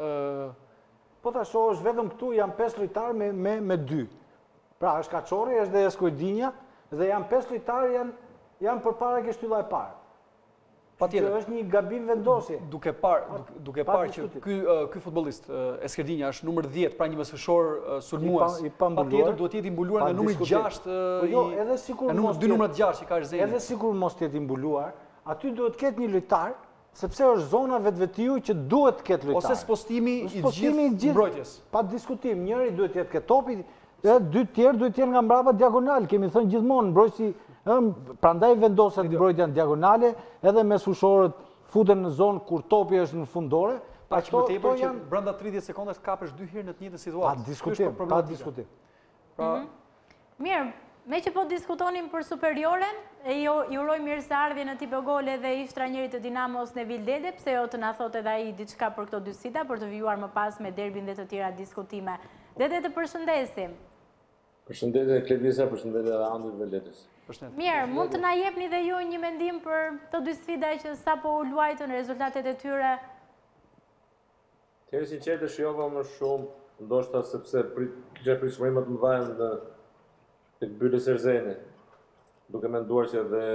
po ta shohësh vetëm këtu janë pesë lojtarë me me me dy. Pra është Kaçori, është dhe Skerdinja dhe janë pesë lojtarë janë janë përpara ke shtylla e parë. Patjetër. Është një gabim vendosje. Duke parë, duke parë që ky ky futbollist Skerdinja është numër dhjetë, pra një mesfëshor sulmues. Patjetër duhet të jetë i mbuluar nga numri gjashtë i. Jo, edhe sikur mos dy numrat gjashtë që ka Erzeni. Edhe sikur mos të jetë i mbuluar, aty duhet të ketë një lojtar, sepse është zona vetvetiu që duhet të ketë lojtar. Ose spostimi i gjithë mbrojtjes. Pa diskutim, njëri duhet të jetë ke topi, dhe dy tjerë duhet të jenë nga mbrapa diagonal. Kemi thënë gjithmonë mbrojtësi prandaj vendoset mbrojtja në diagonale, edhe mesfushorët futen në zonë kur topi është në fundore. Pa që më tepër që brenda tridhjetë sekondash kapesh dy herë në të njëjtën situatë. Pa diskutim, pa diskutim. Mirë, me që po diskutonim për superioren, e jo i uroj mirëseardhje në Tipe Gole dhe ish trajneri të Dinamos Nevil Dede, pse jo të na thotë edhe ai diçka për këto dy sita për të vijuar më pas me derbin dhe të tjera diskutime. Dede, të përshëndesim. Përshëndetje Klevisa, përshëndetje edhe Andrit Veletis. Mirë, mund të na jepni dhe ju një mendim për të dy sfida që sapo u luajtën, rezultatet e tyre? Të jemi sinqert e shijova më shumë, ndoshta sepse kisha frikësime më të mëdha në tek Bylis Erzeni, duke menduar që edhe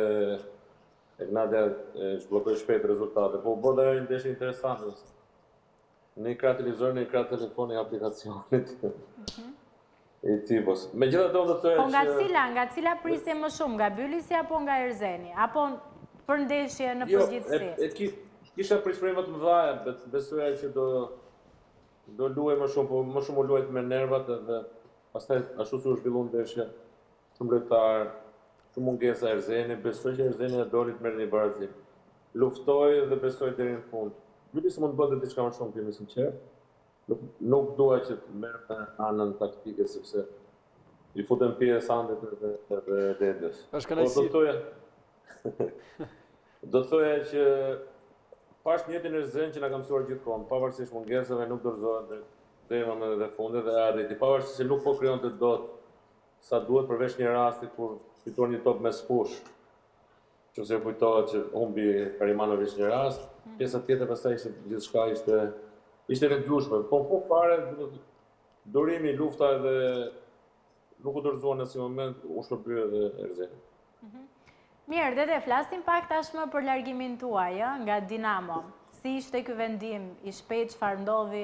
Egnatia zhbllokoi shpejt rezultatet, po u bë një ndeshje interesante. në ekran televizor, në ekran telefoni aplikacionit i Tivos. Megjithatë unë do të thoya që... Po nga cila, nga cila prisje më shumë, nga Bylisi apo nga Erzeni? Apo për ndeshje në përgjithësi? Jo, kisha pritshmëri më të mëdha, besoja që do do luaj më shumë, po më shumë u luajt me nervat dhe pastaj ashtu si u zhvilluan ndeshja, shumë lojtar, shumë mungesa Erzeni, besoj që Erzeni e doli të merrte një barazim. Luftoi dhe besoi deri në fund. Bylisi mund të bënte diçka më shumë, kemi sinqert. Nuk, nuk dua që të merrte anën taktike sepse i futen pjesë Andit dhe dhe Dedës. Është kënaqësi. Po do të thoya do të thoya që pas njëtin Erzeni që na ka mësuar gjithkohë, pavarësisht mungesave nuk dorëzohet deri në momentet e fundit dhe arriti. Pavarësisht se nuk po krijonte dot sa duhet përveç një rasti kur fituan një top mes fush. Që se kujtohet që humbi Karimanovic një rast, pjesa tjetër pastaj ishte gjithçka ishte ishte rregullueshme. Po po fare durimi, lufta edhe nuk u dorëzuan në asnjë moment, u shkëpyer edhe Erzeni. Mirë, Dede, flasim pak tashmë për largimin tuaj, nga Dinamo. Si ishte ky vendim, i shpejt, çfarë ndodhi?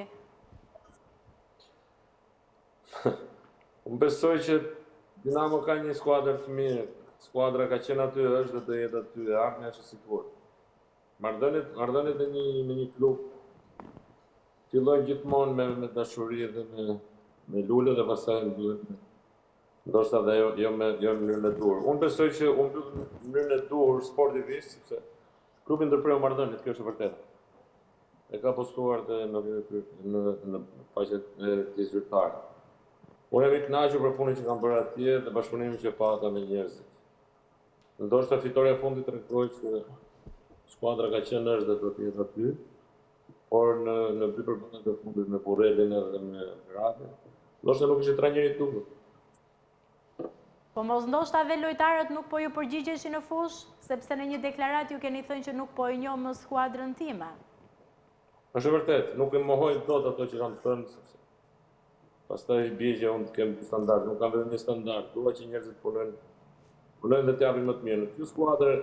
Unë besoj që Dinamo ka një skuadër të mirë. Skuadra ka qenë aty, është dhe do jetë aty, ardhmja është e sigurt. Marrëdhëniet, marrëdhëniet e një me një klub fillojnë gjithmonë me, me dashuri dhe me me lule dhe pastaj duhet ndoshta dhe jo, jo me jo në mënyrën e duhur. Unë besoj që unë mbyll në mënyrën e duhur sportivisht, sepse klubi ndërpreu marrëdhëniet, kjo është e vërtetë. E ka postuar dhe në në në faqet e këtij zyrtare. Unë jam i kënaqur për punën që kanë bërë atje dhe bashkëpunimin që pata me njerëzit. Ndoshta fitoria e fundit tregoi që skuadra ka qenë është dhe do të jetë aty, por në në dy përballjet e fundit me Burrelin edhe me Radin, ndoshta nuk ishte trajneri i duhur. Po mos ndoshta dhe lojtarët nuk po ju përgjigjeshin në fush, sepse në një deklaratë ju keni thënë që nuk po e njoh më skuadrën time. Është vërtet, nuk e mohoj dot ato që kanë thënë, sepse pastaj bie që unë të kem standard, nuk kam vetëm një standard, dua që njerëzit punojnë, punojnë dhe të japin më të mirë. Në këtë skuadër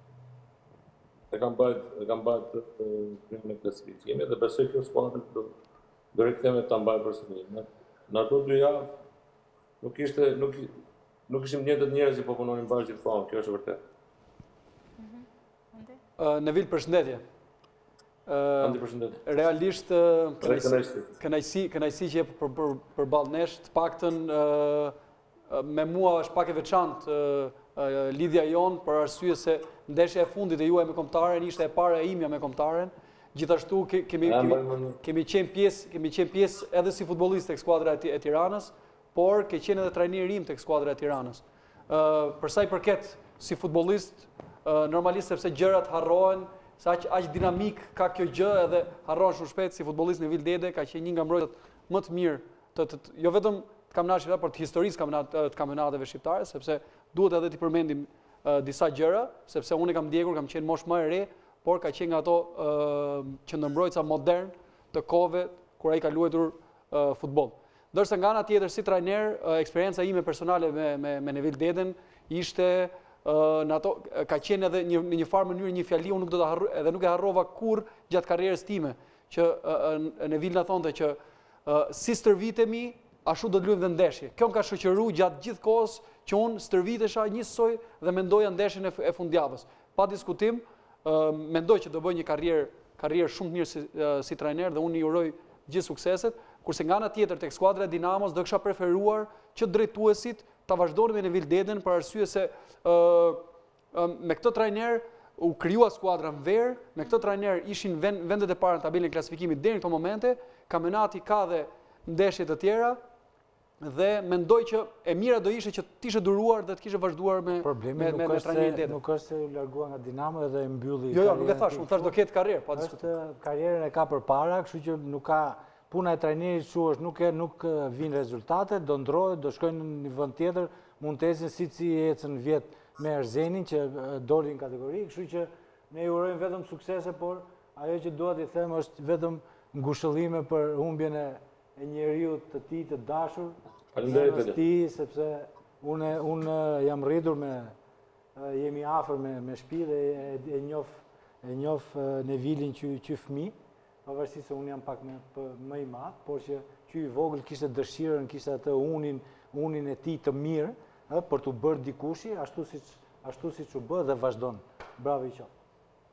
e kam bajt, e kam bajt kryeën e klasifikimit dhe besoj kjo skuadër do do rikthehet ta mbajë përsëri. Në ato dy javë nuk ishte nuk Nuk ishim njëtët njerëz që po punonin bashkë gjithmonë, kjo është vërtet. Nevil, përshëndetje. Andi, përshëndetje. Realisht, kënaqësi, kënaqësi që jep për për përballë nesh, të paktën me mua është pak e veçantë lidhja jon për arsye se ndeshja e fundit e juaj me Kombëtaren ishte e para e imja me Kombëtaren. Gjithashtu kemi kemi kemi qenë pjesë, kemi qenë pjesë edhe si futbollistë tek skuadra e Tiranës, por ke qenë edhe trajneri im tek skuadra e Tiranës. Për sa i përket si futbollist, normalisht sepse gjërat harrohen, sa aq aq dinamik ka kjo gjë edhe harrohen shumë shpejt si futbollist Nevil Dede, ka qenë një nga mbrojtët më të mirë të, të, të jo vetëm të kampionatit, por të historisë të kampionateve shqiptare, sepse duhet edhe të përmendim disa gjëra, sepse unë kam ndjekur, kam qenë moshë më e re, por ka qenë nga ato qendërmbrojtësa modern të kohëve kur ai ka luajtur futboll. Ndërsa nga ana tjetër si trajner, eksperienca ime personale me me, me Nevil Deden ishte në ato ka qenë edhe një në një farë mënyrë një fjali unë nuk do ta harroj edhe nuk e harrova kurrë gjatë karrierës time, që Nevil na thonte që si stërvitemi, ashtu do të luajmë dhe ndeshje. Kjo më ka shoqëruar gjatë gjithë kohës që unë stërvitesha njësoj dhe mendoja ndeshjen e fundjavës. Pa diskutim, mendoj që do bëj një karrierë karrierë shumë mirë si, si trajner dhe unë i uroj gjithë sukseset. Kurse nga ana tjetër tek skuadra e Dinamos do kisha preferuar që drejtuesit ta vazhdonin me Nevil Deden për arsye se uh, uh, me këtë trajner u krijua skuadra në verë, me këtë trajner ishin vend, vendet e para në tabelën e klasifikimit deri në këto momente, kampionati ka dhe ndeshje të tjera dhe mendoj që e mira do ishte që të ishe duruar dhe të kishe vazhduar me me me, me trajnerin Deden. Nuk është se u largua nga Dinamo edhe e mbylli. Jo, jo, nuk e thash, unë thash do ketë karrierë, pa diskutim. Është karrierën e ka përpara, kështu që nuk ka puna e trajnerit shu është nuk, nuk vinë rezultate, do ndrohet, do shkojnë në një vend tjetër, mund të ecën si si ecën vjet me Erzenin që doli në kategori, kështu që ne i urojmë vetëm suksese, por ajo që dua t'i them është vetëm ngushëllime për humbjen e, e njeriu të tij të dashur, Faleminderit ti, sepse unë unë jam rritur me jemi afër me me shtëpi dhe e, e njoh e njoh Nevilin që që fëmijë. pavarësisht se unë jam pak më i madh, por që ky i vogël kishte dëshirën, kishte atë unin, unin e tij të mirë, ë, për t'u bërë dikushi, ashtu siç ashtu siç u bë dhe vazhdon. Bravo i qoftë.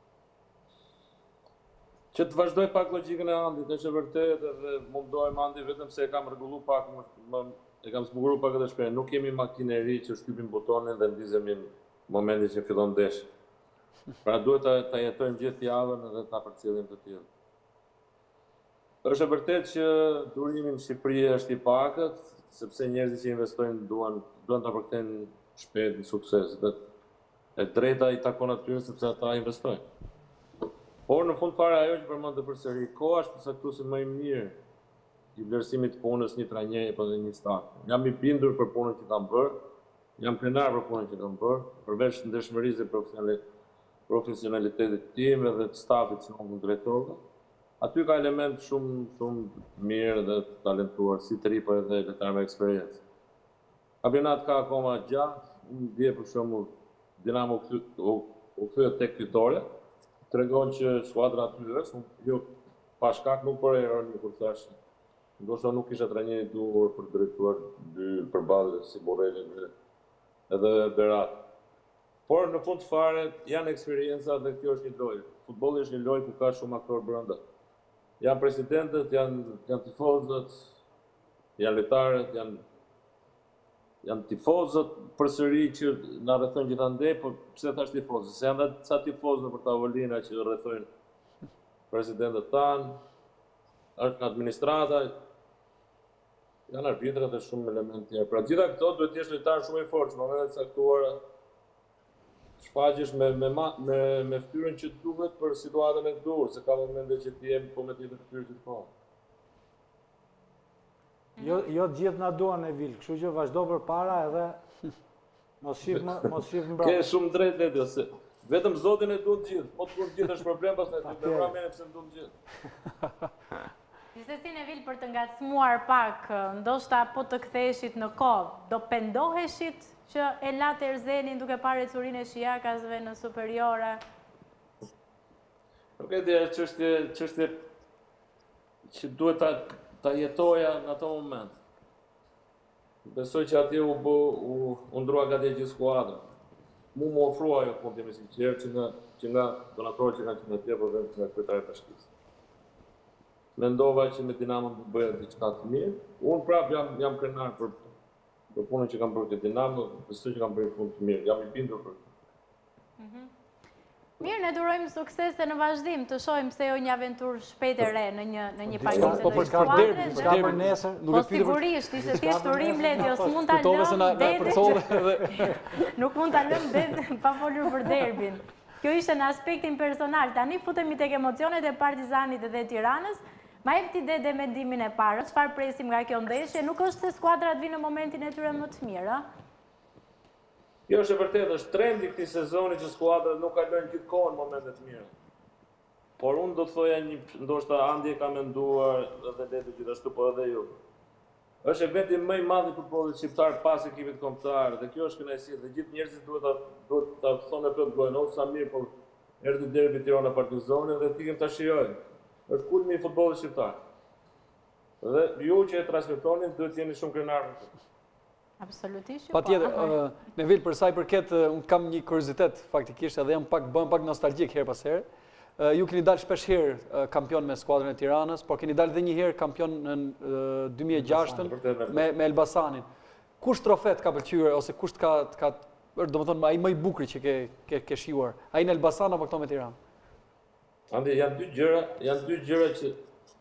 Që të vazhdoj pak logjikën e Andit, është e vërtetë dhe mundohem Andi vetëm se e kam rregulluar pak, më, e kam zbukuruar pak këtë shprehje. Nuk kemi makineri që shtypim butonin dhe ndizemi në momentin që fillon ndeshja. Pra duhet ta, ta jetojmë gjithë javën dhe ta përcjellim të tillë. Është e vërtetë që durimi në Shqipëri është i pakët, sepse njerëzit që investojnë duan duan ta përkthejnë shpejt në sukses. Dhe e drejta i takon atyre sepse ata investojnë. Por në fund fare ajo që përmendë përsëri, koha është përcaktuesi më i mirë i vlerësimit të punës një trajneri apo një staf. Jam i bindur për punën që kam bërë, jam krenar për punën që kam bërë, përveç ndershmërisë dhe profesionalitetit tim edhe të stafit që unë drejtorë. Aty ka element shumë shumë mirë dhe të talentuar, si të ri por edhe lojtar me eksperiencë. Kampionat ka akoma gjatë, unë dje për shembull Dinamo u kthye tek fitoria. Tregon që skuadra aty është, jo pa shkak nuk për ironi kur thash. Ndoshta nuk kisha trajneri i duhur për drejtuar dy përballë si Borrelli edhe Berat. Por në fund fare janë eksperienca dhe kjo është një lojë. Futbolli është një lojë ku ka shumë aktor brenda. Janë presidentët, janë janë tifozët, janë lojtarët, janë janë tifozët përsëri që na rrethojnë gjithandej, por pse thash tifozë? Se janë edhe ca tifozë për tavolina që rrethojnë presidentët tanë, është në administrata, janë arbitrat dhe shumë elementë tjerë. Pra gjitha këto duhet të jesh lojtar shumë i fortë, në momentet e caktuara shfaqesh me me me me fytyrën që duhet për situatën e dur, se ka momente që ti je po me tjetër fytyrë gjithmonë. Jo, jo gjithë na duan e vil, kështu që vazhdo për para edhe mos shif më, mos shif mbrapa. Ke shumë drejt Ledi, se vetëm Zotin e duan gjithë, po të gjithë është problem, pastaj ti me ramenin pse duan gjithë. Gjithsesi Nevil, për të ngacmuar pak, ndoshta po të ktheheshit në kohë, do pendoheshit që e latë Erzenin duke parë ecurinë e Shijakasve në superiore? Nuk e di, është çështje çështje që duhet ta ta jetoja në ato moment. Besoj që atje u bë, u, u ndrua gati gjithë skuadra. Mu më ofrua ajo punë timi sinqert që nga, që nga donatorët që kanë qenë atje, por vetëm nga kryetari i bashkisë. Mendova që me Dinamo do bëhet diçka të mirë. Unë prap jam jam krenar për për punën që kam bërë te Dinamo, besoj që kam bërë punë të mirë. Jam i bindur për Mhm. Mirë, ne durojmë suksese në vazhdim, të shohim se jo një aventurë shpejt e re në një në një paqete të skuadre. Ka për nesër, Po sigurisht, ishte thjesht urim Ledi, os mund ta lëm. Nuk mund ta lëm det pa folur për derbin. Kjo ishte në aspektin personal. Tani futemi tek emocionet e Partizanit dhe Tiranës. Ma jep ti dhe mendimin e parë, çfarë presim nga kjo ndeshje? Nuk është se skuadrat vinë në momentin e tyre më të mirë, a? Jo, është e vërtetë, është trendi këtij sezoni që skuadrat nuk kalojnë gjithkohë në momente të mira. Por unë do të thoja një, ndoshta Andi e ka menduar edhe Ledi gjithashtu, po edhe ju. Është eventi më i madh i futbollit shqiptar pas ekipit kombëtar dhe kjo është kënaqësi dhe gjithë njerëzit duhet ta duhet ta thonë plot gojën, o sa mirë, por erdhi derbi Tirana Partizani dhe tikim ta shijojmë. Është kulmi i futbollit shqiptar. Dhe ju që e transmetoni duhet jeni shumë krenarë. Absolutisht. Pa tjetër, uh, Nevil, për sa i përket, uh, unë kam një kuriozitet faktikisht, edhe jam pak, bën pak nostalgjik her pas herë. Uh, ju keni dalë shpesh herë uh, kampion me skuadrën e Tiranës, por keni dalë edhe një herë kampion në uh, dy mijë e gjashtën me, me Elbasanin. Kush trofet ka pëlqyer ose kush ka, ka domethënë ai më i bukur që ke, ke, ke shijuar? Ai në Elbasan apo këto me Tiranë? Andi, janë dy gjëra, janë dy gjëra që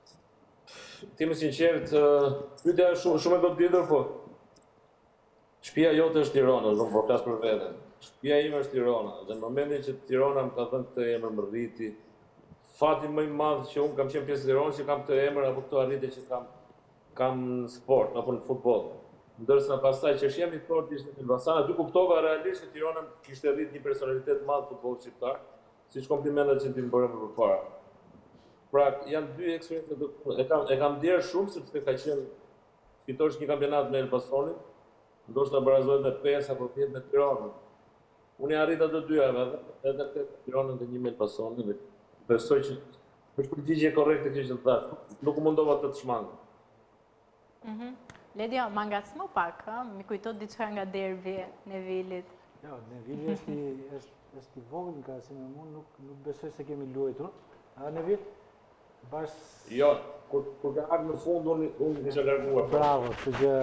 ti më sinqert, uh, pyetja është shumë shumë e goditër, po shtëpia jote është Tirana, nuk po flas për veten. Shtëpia ime është Tirana, dhe në momentin që Tirana më ka dhënë këtë emër më rriti, fati më i madh që unë kam qenë pjesë e Tiranës që kam këtë emër apo këtë arritje që kam kam në sport apo në futboll. Ndërsa pastaj që jam i fortë ishte në Elbasan, aty kuptova realisht se Tirana kishte rrit një personalitet të madh futbollit shqiptar, siç komplimentet që ti më bëre më përpara. Pra, janë dy eksperiencë e kam e kam ndier shumë sepse ka qenë fitosh një kampionat me Elbasanin, ndoshta barazohet me pesë apo dhjetë me Tiranën. Unë e arrita të dyja edhe edhe te Tirana dhe një me Elbasanin dhe besoj që është përgjigje korrekte kjo që të thash. Nuk u mundova të të shmangë. Ledio, ma ngacmo pak, mi kujtot diçka nga derbi Nevilit. Jo, Nevili është i vogël nga si me mund, nuk besoj se kemi luajtur. A, Nevil? Jo, kur ka ardhur në fund, unë isha larguar. Bravo, kështu që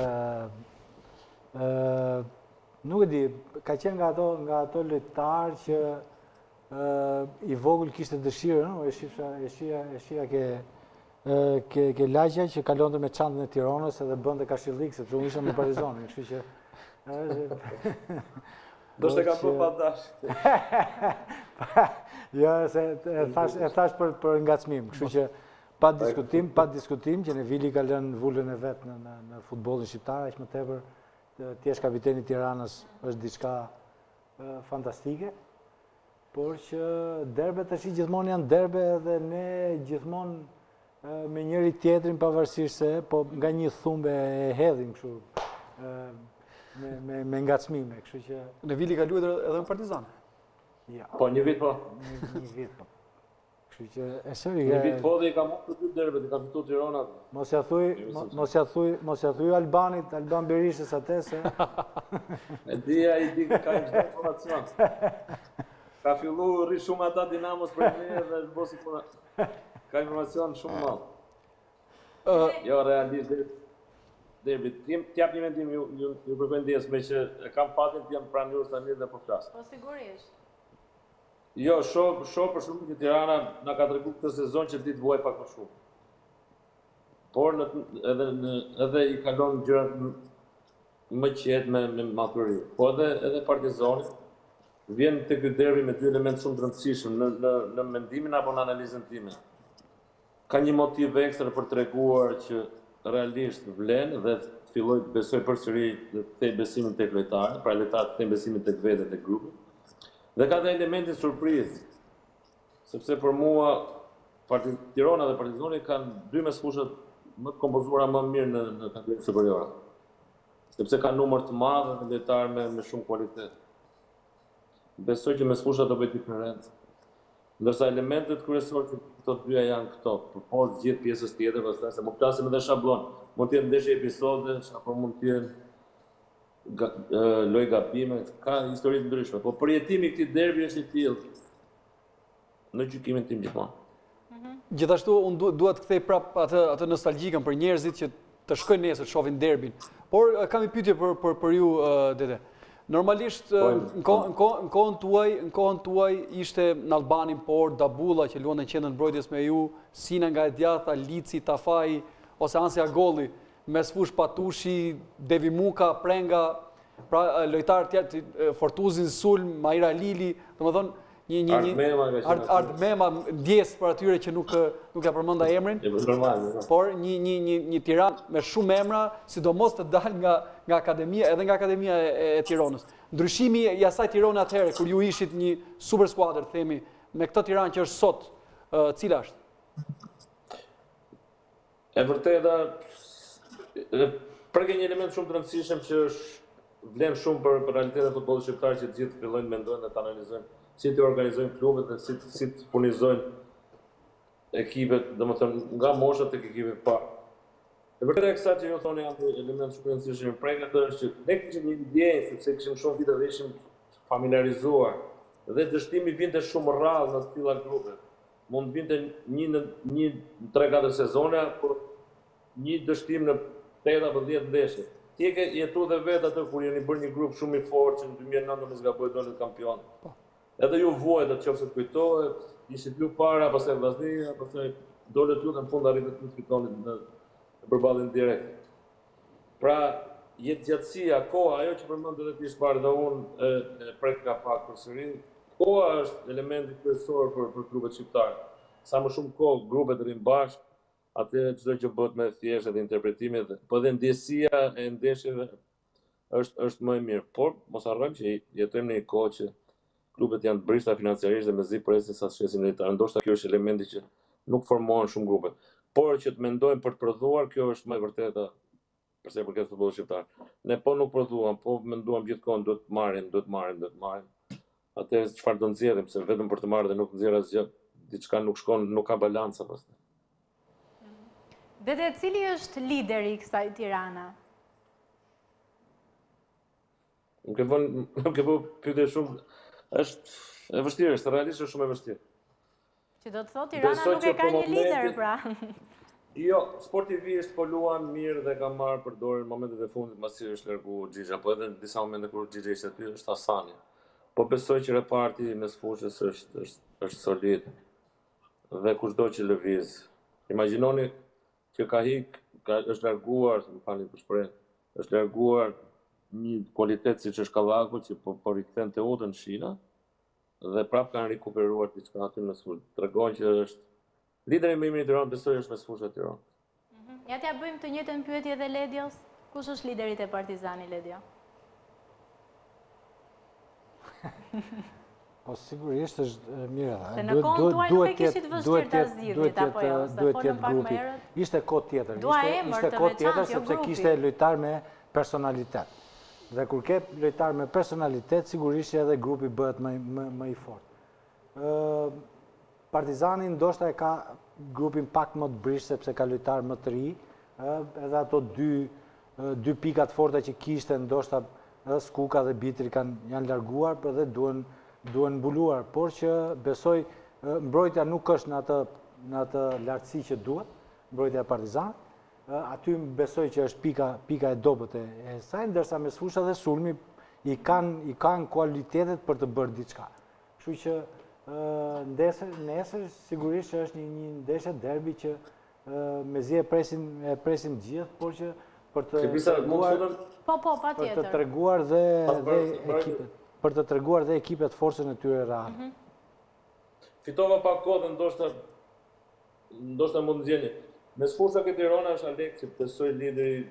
nuk e di, ka qenë nga ato nga ato lojtarë që i vogël kishte dëshirën, e shija ke ke ke lagja që kalonte me çantën e Tiranës edhe bënte kashillik sepse unë isha me Partizanin, kështu që do të kam bërë padash. Jo, se e thash e thash për për ngacmim, kështu që pa diskutim, pa diskutim që Nevili ka lënë vulën e vet në në, në futbollin shqiptar, aq më tepër ti je kapiteni i Tiranës është diçka fantastike. Por që derbet tash gjithmonë janë derbe dhe ne gjithmonë me njëri tjetrin pavarësisht se po nga një thumbe e hedhim kështu me me me ngacmime, kështu që Nevili ka luajtur edhe në Partizan. Ja. Po një vit po. Një vit po. Kështu që e seri. Një vit po dhe i ka marrë të dy derbet, i ka fituar Tirana. Mos ja thuj, mos ja thuj, mos ja thuj Albanit, Alban Berishës atë se. E di ai di ka një informacion. Ka fillu rri shumë ata Dinamos për ne dhe bosi puna. Ka informacion shumë madh. Jo, realisht derbi, t'jap një mendim ju ju përmendes me që kam fatin të jam pranërues tani dhe po flas. Po sigurisht. Jo, shoh shoh për shkak që Tirana na ka treguar këtë sezon që ditë vuaj pak më shumë. Por në, edhe në, edhe i kalon gjërat më qetë me me maturi. Po edhe edhe Partizani vjen te ky derbi me dy elementë shumë të rëndësishëm në në në mendimin apo në analizën time. Ka një motiv ekstra për treguar që realisht vlen dhe filloi të besoj përsëri të kthej besimin tek lojtarët, pra lojtarët të kthejnë besimin tek vetë tek grupi. Dhe ka dhe elementin surprizë, sepse për mua Tirana dhe Partizani kanë dy mesfushat më të kompozuara më mirë në në kategorinë superiore. Sepse kanë numër të madh dhe lojtarë me me shumë kualitet. Besoj që mesfusha do bëjë diferencë. Ndërsa elementet kryesorë që këto dyja janë këto, përpoz gjithë pjesës tjetër, pastaj se mund të flasim edhe shablon. Mund të jetë ndeshje episodesh apo mund të jenë loj gabime, ka histori të ndryshme, po përjetimi i këtij derbi është i tillë në gjykimin tim gjithmonë. Gjithashtu unë dua të kthej prap atë atë nostalgjikën për njerëzit që të shkojnë nesër të shohin derbin. Por kam një pyetje për për për ju Dede. Normalisht në kohën tuaj, në kohën tuaj ishte në Albanin por Dabulla që luante në qendrën e mbrojtjes me ju, Sina nga e djatha, Lici, Tafai ose Ansi Agolli, mesfush Patushi, Devi Muka, Prenga, pra lojtarë tjerë, Fortuzin Sulm, Maira Lili, domethënë një një një Ardmema ndjes për atyre që nuk nuk ja përmenda emrin. Por një një një një Tiranë me shumë emra, sidomos të dalë nga nga akademia, edhe nga akademia e, e Tiranës. Ndryshimi i asaj Tirane atëherë kur ju ishit një super skuadër, themi, me këtë Tiranë që është sot, uh, cila është? E vërteta përke një element shumë të rëndësishëm që është vlen shumë për, për realitetin e futbollit shqiptar që të gjithë fillojnë mendojnë dhe të analizojnë si të organizojnë klubet dhe si, si të furnizojnë ekipet, domethënë nga moshat tek ekipet parë. E vërtetë kësaj që ju thoni janë element shumë rëndësishëm në projekte është që ne kishim një ndjenjë sepse kishim shumë vite dhe ishim familiarizuar dhe dështimi vinte shumë rrallë në të tilla grupe. Mund vinte një në një tre katër sezone, por një dështim në tetë apo dhjetë ndeshje. Ti e ke jetuar dhe vetë atë kur jeni bërë një grup shumë i fortë që në dy mijë e nëntë mos gaboj dolët kampion. Edhe ju vuajt atë qofse të kujtohet, ishit ju para, pastaj Vllaznia, pastaj dolët ju në fund arritët të fitoni në përballjen direkt. Pra, jetë gjatësia, koha, ajo që përmend edhe ti Shpar dhe unë e prek ka pak përsëri, koha është elementi kryesor për për klubet shqiptare. Sa më shumë kohë grupet rrin bashkë, atë çdo gjë bëhet me thjeshtë dhe interpretime dhe po dhe ndjesia e ndeshjeve është është më e mirë. Por mos harrojmë që jetojmë në një kohë që klubet janë të brishta financiarisht dhe mezi presin sa të shesin lojtarë. Ndoshta kjo është elementi që nuk formohen shumë grupe. Por që të mendojmë për të prodhuar, kjo është më e vërteta përse i përket futbollit shqiptar. Ne po nuk prodhuam, po menduam gjithkohon duhet të marrin, duhet të marrin, duhet të marrin. Atëherë çfarë do nxjerrim, se vetëm për të marrë dhe nuk nxjerr asgjë, diçka nuk shkon, nuk ka balanca pastaj. Dede, cili është lideri i kësaj Tirana? Nuk e bën, nuk e bën pyetje shumë, është e vështirë, është realisht është shumë e vështirë. Që do të thotë Tirana nuk e ka një lider, pra. Jo, sportivisht po luan mirë dhe ka marrë për dorë në momentet e fundit pasi është largu Xhixha, po edhe në disa momente kur Xhixha ishte aty është Hasani. Po besoj që reparti mes fushës është është është solid. Dhe kushdo që lëviz. Imagjinoni që ka hik, ka është larguar, më falni për shpreh, është larguar një kualitet siç është Kallaku që po po rikthen Teutën në Shina dhe prap kanë rikuperuar diçka aty në sul. Tregon që është lideri më i mirë i Tiranës, besoj është mes fushës së Tiranës. Ja t'ja bëjmë të njëjtën pyetje edhe Ledios. Kush është lideri te Partizani, Ledio? Po sigurisht është mirë. Se në kohën tuaj nuk e kishit vështirë ta zgjidhit apo jo, se folëm pak më herët. Ishte kohë tjetër, Dua emër ishte të kohë tjetër veçantë, jo sepse grupi. kishte lojtar me personalitet. Dhe kur ke lojtar me personalitet, sigurisht që edhe grupi bëhet më më më i fortë. Ë Partizani ndoshta e ka grupin pak më të brish sepse ka lojtar më të ri, ë edhe ato dy dy pikat forta që kishte ndoshta edhe Skuka dhe Bitri kanë janë larguar, por edhe duhen duhen mbuluar, por që besoj mbrojtja nuk është në atë në atë lartësi që duhet, mbrojtja e Partizanit. Aty besoj që është pika pika e dobët e, e saj, ndërsa mes fusha dhe sulmi i kanë i kanë kualitetet për të bërë diçka. Kështu që ndesër, nesër sigurisht që është një, një ndeshje derbi që mezi e presim e presim gjithë, por që për të treguar po po për të patjetër. treguar dhe dhe ekipet për të treguar dhe ekipet forcën e tyre reale. Fitova pak kohë dhe ndoshta ndoshta mund të gjeni. Mes fushës së Tiranës është Alex, që besoj lideri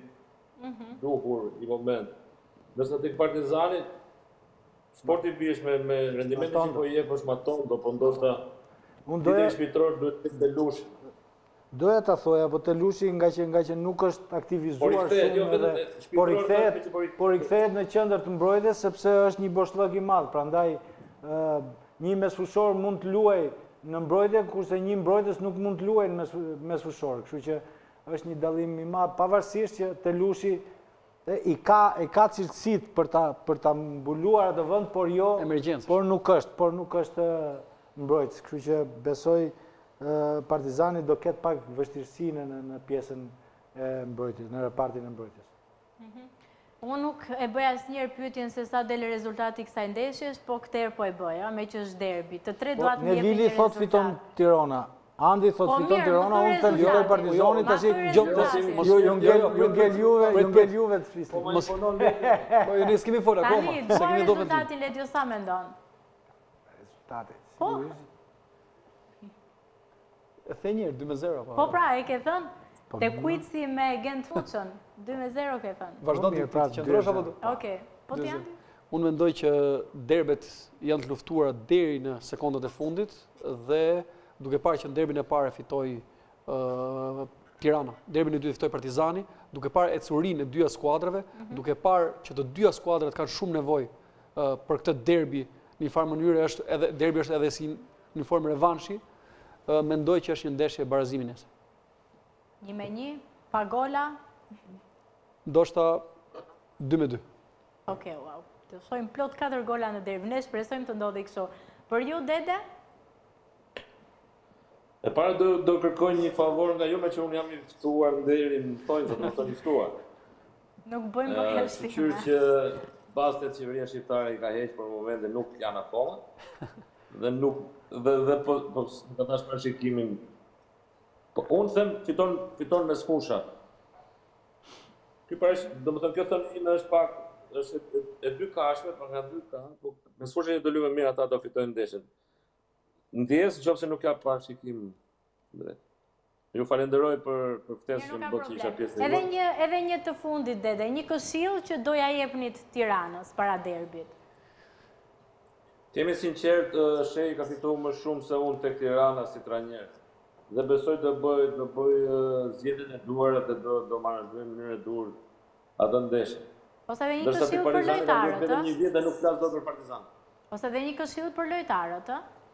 duhur i moment. Ndërsa tek Partizani sportivisht me me rendimentin që po jep është më tondo, po ndoshta Unë doja shpitror duhet të Belushi. Doja ta thoja, po Telushi nga që nga që nuk është aktivizuar shumë edhe por i kthehet por i kthehet në qendër të mbrojtjes sepse është një boshllëk i madh, prandaj një mesfushor mund të luajë në mbrojtje kurse një mbrojtës nuk mund të luajë në mesfushor, kështu që është një dallim i madh pavarësisht që Telushi i ka e ka cilësitë për ta për ta mbuluar atë vend, por jo por nuk është, por nuk është mbrojtës, kështu që besoj Partizani do ketë pak vështirësi në në pjesën e mbrojtjes, në repartin e mbrojtjes. Unë nuk e bëj asnjëherë pyetjen se sa del rezultati i kësaj ndeshjes, po këtë herë po e bëj, me që është derbi. Të tre duat më jepin një rezultat. Nevili thot fiton Tirana. Andi thot fiton Tirana, unë them fitoj Partizani, tash ju ju ngel ju ngel juve, ju ngel juve të flisni. Mos po ju ne skemi fol akoma, se kemi do vetë. Rezultati Ledio sa mendon? Rezultati. Po. E the një herë dy me zero apo? Po pra, e ke thënë? Te Kuici me Gent Fuçën, dy me zero ke thënë. Vazhdo të qëndrosh apo? Okej. Po ti Andi? Unë mendoj që derbet janë të luftuara deri në sekondat e fundit dhe duke parë që në derbin e parë fitoi uh, Tirana, derbin e dytë fitoi Partizani, duke parë ecurinë e dyja skuadrave, mm -hmm. duke parë që të dyja skuadrat kanë shumë nevojë uh, për këtë derbi, në një farë mënyrë është edhe derbi është edhe si në formë revanshi, uh, mendoj që është një ndeshje barazimi nesër. Një me një, pa gola? Ndoshta dy me dy. Okej, wow. Të shojmë plot katër gola në derbi. Ne shpresojmë të ndodhi kështu. Për ju, Dede? E para do, do kërkoj një favor nga ju, me që unë jam i ftuar në derin, më thonjë që të më thonë i ftuar. Nuk bëjmë për helshtima. Shqyr që bastet qeveria shqiptare i ka heqë për momente nuk janë akoma, dhe nuk, dhe, dhe po, po, ka tash për shikimin. Po, unë them, fiton, fiton me sfusha. Ky paresh, do më thënë, kjo thënë është pak, është e, e, e dy kashme, për nga dy ka, po, me sfusha që do lume mirë ata do fitojnë ndeshjen. Ndjes, nëse nuk ka parashikim drejt. Ju falenderoj për për ftesën që më bë që isha pjesë e. Edhe një edhe një të fundit Dede, një këshill që doja jepnit Tiranës para derbit. Jemi sinqert, Shehi ka fituar më shumë se unë tek Tirana si trajner. Dhe besoj të bëj të bëj zgjedhjen e duhura dhe do do marrë në mënyrë të dur atë ndeshje. Ose edhe një këshill për lojtarët, ë? Vetëm një vit dhe nuk flas dot për Partizan. Ose edhe një këshill për lojtarët, ë? Si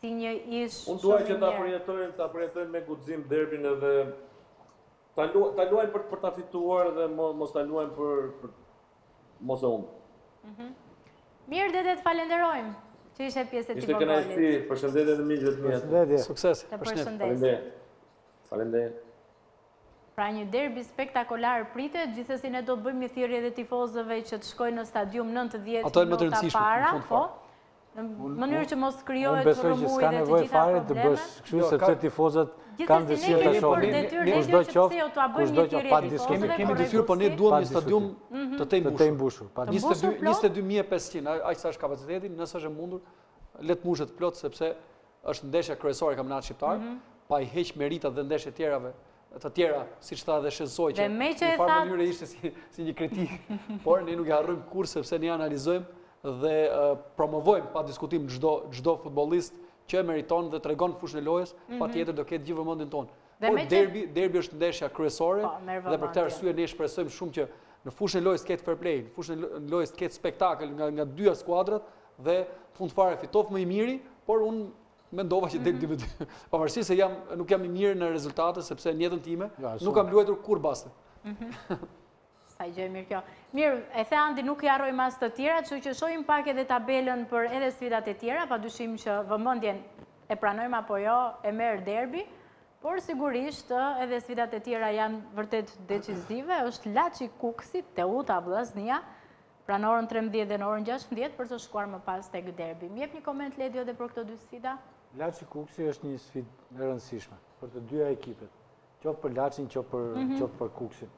si një ish Unë duaj që ta mirë. përjetojnë, ta përjetojnë me guxim derbin edhe ta luajnë ta luajnë për për ta fituar dhe mos ta luajnë për për mos e humbin. Mirë, dede të falenderojmë që ishe pjesë e Ishte Tivogolit. kënaqësi, përshëndetje të miqve të mi. Përshëndetje. Sukses. Të Përshëndetje. përshëndesim. Faleminderit. Pra një derbi spektakolar pritet, gjithsesi ne do të bëjmë një thirrje edhe tifozëve që të shkojnë në stadium nëntëdhjetë Ato janë më të minuta rëndësishme, para, në fund po. fare. Në mënyrë që mos krijohet Unë besoj që rrëmuj s'ka dhe të nevojë gjitha fare të problemet. bësh kështu sepse tifozët kanë Gjithsesi dëshirë ne ta kemi për shohin. detyrë Kushdo legjo që qoftë, pse jo t'ua bëjmë kushdo një qoftë, thirrje pa tifozëve. diskutim. Kemi dëshirë, po ne duam një stadium të të Të të mbushur, pa Të mbushur plot? njëzet e dy mijë e pesëqind, aq sa është kapaciteti, nëse është e mundur, le të mbushet plot sepse është ndeshja kryesore e kampionatit shqiptar, pa i heq meritat dhe ndeshje të tjerave të tjera, siç tha dhe Shensoi që Dhe me që në e farë thatë- mënyrë ishte si, si një kritikë, por ne nuk e harrojmë kurrë sepse ne analizojmë dhe uh, promovojmë pa diskutim çdo çdo futbollist që e meriton dhe tregon fushën e lojës, Mhm. patjetër do ketë gjithë vëmendjen tonë. Dhe Por me që- derbi, derbi është ndeshja kryesore Po, merr dhe për këtë vëmendje. arsye ne shpresojmë shumë që në fushën e lojës të ketë fair play, në fushën e lojës të ketë spektakël nga nga dyja skuadrat dhe fund fare fitoft më i miri, por unë mendova që del dy me dy. Pavarësisht se jam nuk jam i mirë në rezultate sepse në jetën time nuk kam luajtur kur baste. Sa gjë e mirë kjo. Mirë, e the Andi, nuk i harrojmë as të tjera, kështu që shohim pak edhe tabelën për edhe sfidat e tjera, padyshim që vëmendjen e pranojmë apo jo, e merr derbi, por sigurisht ë, edhe sfidat e tjera janë vërtet decisive, është Laçi Kuksi, Teuta Vllaznia, pra në orën trembëdhjetë dhe në orën gjashtëmbëdhjetë për të shkuar më pas tek derbi. Më jep një koment Ledi edhe për këto dy sfida? Laçi Kuksi është një sfidë e rëndësishme për të dyja ekipet, qoftë për Laçin, qoftë për Mhm. qoftë për Kuksin.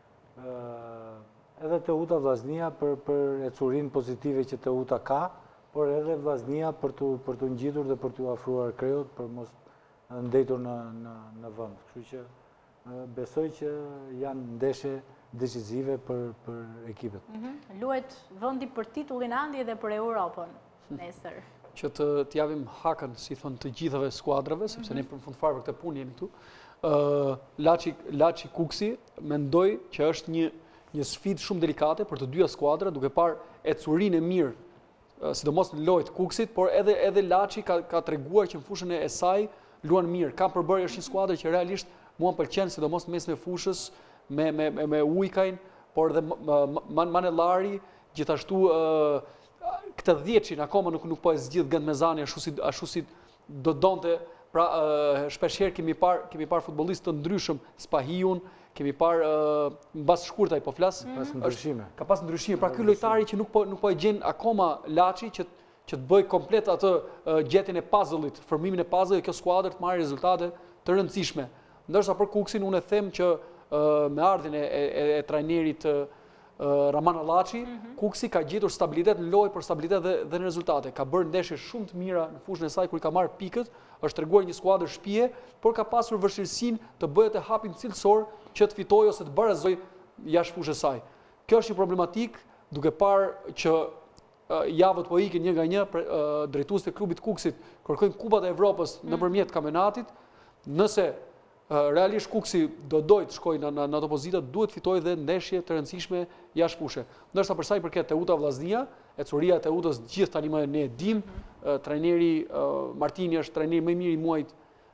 Ë edhe Teuta Vllaznia për për ecurinë pozitive që Teuta ka, por edhe Vllaznia për tu për tu ngjitur dhe për tu afruar Kreut për mos ndetur në në në vend. Kështu që ë, besoj që janë ndeshje decisive për për ekipet. Mhm. Luhet vendi për titullin Andi edhe për Europën nesër. Që të t'japim hakën, si thon, të gjithave skuadrave, sepse ne për fund fare për këtë punë jemi këtu. Ë Laçi Laçi Kuksi mendoj që është një një sfidë shumë delikate për të dyja skuadrat, duke parë ecurinë e mirë, ë, sidomos në lojë të Kuksit, por edhe edhe Laçi ka ka treguar që në fushën e saj luan mirë. Ka përbërje, është një skuadër që realisht mua më pëlqen, sidomos në mesën e fushës me me me, me Ujkajn, por dhe Man Manellari, gjithashtu ë këtë dhjetëshin akoma nuk nuk po e zgjidh Gëndmezani ashtu si ashtu si do donte. Pra uh, shpeshherë kemi parë kemi parë futbollistë të ndryshëm, Spahiun, kemi parë uh, mbas shkurtaj po flas, Pas ndryshime. ka pas ndryshime. Pra ky lojtari që nuk po nuk po e gjen akoma Laçi që që të bëj komplet atë uh, gjetjen e puzzle-it, formimin e puzzle-it, kjo skuadër të marrë rezultate të rëndësishme. Ndërsa për Kuksin unë e them që uh, me ardhin e, e, e trajnerit uh, Raman Allaçi, Kuksi ka gjetur stabilitet në lojë, por stabilitet dhe, dhe në rezultate. Ka bërë ndeshje shumë të mira në fushën e saj kur i ka marrë pikët, është treguar një skuadër shtëpie, por ka pasur vështirësinë të bëhet të hapin cilësor që të fitojë ose të barazojë jashtë fushës saj. Kjo është një problematik, duke parë që uh, javët po ikin një nga një, uh, drejtuesit e klubit Kuksit kërkojnë Kupat e Evropës mm. nëpërmjet kampionatit. Nëse uh, realisht Kuksi do dojë të shkojë në, në, në ato pozita, duhet fitojë dhe ndeshje të rëndësishme jashtë fushë. Ndërsa për sa i përket Teuta Vllaznia, ecuria e Teutës gjithë tani më ne e dim, uh, trajneri uh, Martini është trajneri më i mirë i muajit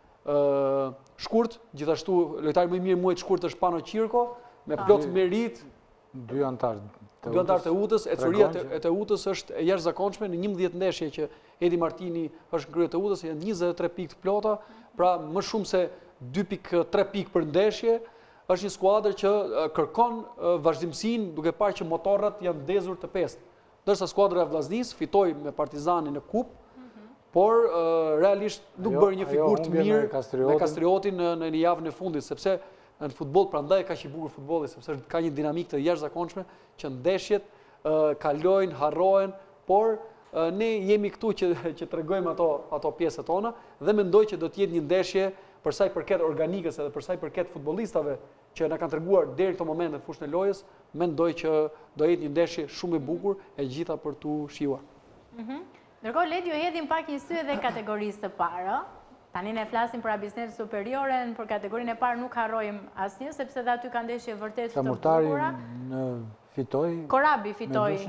uh, shkurt, gjithashtu lojtari më i mirë i muajit shkurt është Pano Qirko, me plot merit. Dy antar Dy antar të Teutës, ecuria e Teutës është e jashtëzakonshme në njëmbëdhjetë ndeshje që Edi Martini është në krye të Teutës, janë njëzet e tre pikë të plota, pra më shumë se dy pikë tre pikë për ndeshje. Është një skuadër që kërkon vazhdimsinë, duke parë që motorrat janë ndezur të pestë. Ndërsa skuadra e Vllaznisë fitoi me Partizanin në kupë, por realisht nuk bërë një figurë të mirë me Kastriotin në, në javën e fundit, sepse në futboll prandaj ka që i bukur futbolli, sepse ka një dinamikë të jashtëzakonshme që ndeshjet uh, kalojnë, harrohen, por uh, ne jemi këtu që që tregojmë ato ato pjesët tona dhe mendoj që do të jetë një ndeshje për sa i përket organikës edhe për sa i përket futbollistave që na kanë treguar deri këto momente në fushën e lojës, mendoj që do jetë një ndeshje shumë e bukur e gjitha për tu shijuar. Mhm. Ndërkohë Ledi jo hedhim pak një sy edhe kategorisë së parë. Tani ne flasim për Abisnet Superiore, për kategorinë e parë nuk harrojmë asnjë sepse dhe aty kanë ndeshje vërtet të bukura. Në fitoi. Korabi fitoi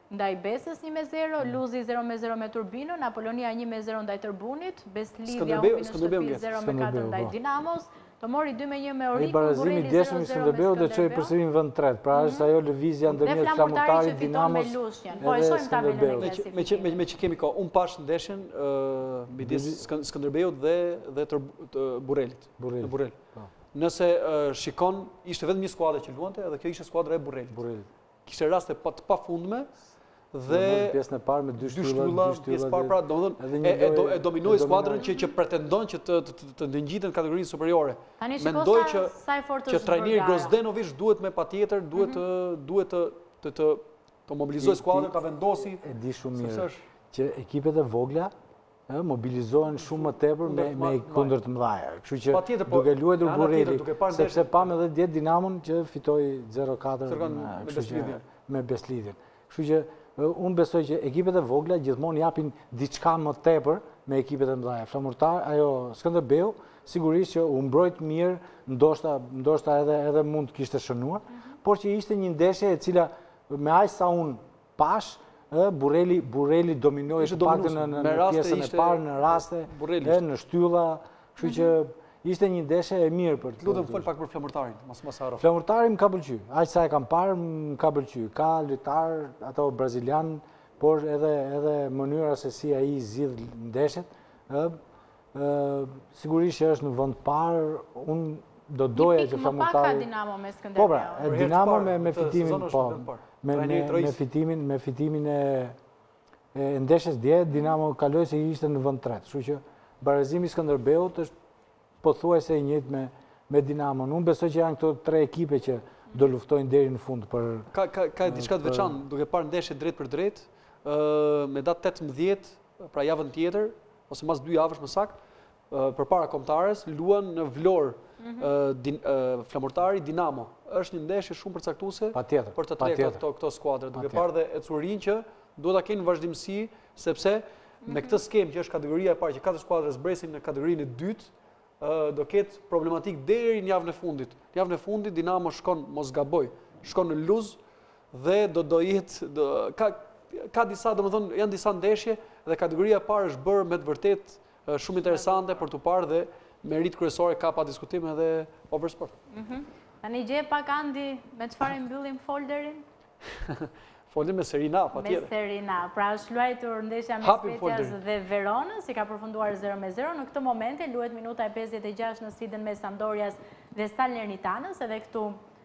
ndaj Besës një me zero, Luzi zero me zero me Turbino, Apolonia një me zero ndaj Tërbunit, Beslidhja humbi në shtëpi zero me katër ndaj Dinamos, të mori dy me një me Orikun, Barazimi djeshëm i Skënderbeu dhe çoi përsëri në vend tret. Pra është ajo lëvizja ndërmjet Flamurtarit, Dinamos edhe Skënderbeut. Me që kemi kohë, unë pash ndeshjen midis Skënderbeut dhe Burrelit. Burrel. Nëse shikon, ishte vetëm një skuadër që luante dhe kjo ishte skuadra e Burrelit. Kishte raste të pafundme dhe pjesën e parë me dy shtylla, pjesë parë pra, domethënë e dominoi skuadrën që pretendon që të ngjiten në kategorinë superiore. Mendoj që që trajneri Grozdenovic duhet me patjetër, duhet duhet të të të mobilizojë skuadrën, ta vendosi. E di shumë mirë që ekipet e vogla mobilizohen shumë më tepër me kundër të mëdha. Kështu që duke luajtur Burreli, sepse pam edhe dje Dinamon që fitoi zero katër me Beslidhin. Kështu që unë besoj që ekipet e vogla gjithmonë japin diçka më tepër me ekipet e mëdha. Flamurtar, ajo Skënderbeu, sigurisht që u mbrojt mirë, ndoshta edhe mund të kishte shënuar, por që ishte një ndeshje e cila me aq sa unë pash, Burreli dominoi të paktën në pjesën e parë, në raste, në shtylla, kështu që ishte një ndeshje e mirë për të. Lutem fol pak për Flamurtarin, mos mos harro. Flamurtari më ka pëlqyer. Aq sa e kam parë më ka pëlqyer. Ka lojtar ato brazilian, por edhe edhe mënyra se si ai zgjidh ndeshjet, ë sigurisht që është në vend parë. Unë do doja që Flamurtari. Ka Dinamo me Skënderbeu. Po pra, Dinamo me me fitimin po. Me me fitimin me fitimin e e ndeshjes dje Dinamo kaloi se ishte në vend tret. Kështu që barazimi i Skënderbeut është pothuajse i njëjtë me me Dinamon. Unë besoj që janë këto tre ekipe që do luftojnë deri në fund për ka ka ka diçka të veçantë, duke parë ndeshje drejt për drejt, ë me datë tetëmbëdhjetë, pra javën tjetër ose mas dy javësh më saktë, përpara kombëtares luan në Vlorë Flamurtari Dinamo. Është një ndeshje shumë përcaktuese për të tre këto këto skuadra, duke parë dhe Ecurin që duhet ta kenë vazhdimsi sepse me këtë skemë që është kategoria e parë që katër skuadra zbresin në kategorinë e dytë, do ketë problematik deri në javën e fundit. Në javën e fundit Dinamo shkon, mos gaboj, shkon në Luz dhe do do jetë ka ka disa, domethënë janë disa ndeshje dhe kategoria e parë është bërë me të vërtet shumë interesante për të parë dhe merit kryesore ka pa diskutim edhe Oversport. Mhm. Tani gje pak Andi me çfarë mbyllim folderin? Foldim me Serina, patjetër. Me Serina. Pra është luajtur ndeshja me Specias dhe Veronës, i ka përfunduar zero me zero. Në këtë moment luhet minuta e pesëdhjetë e gjashtë në sfidën mes Sampdorias dhe Salernitanas, edhe këtu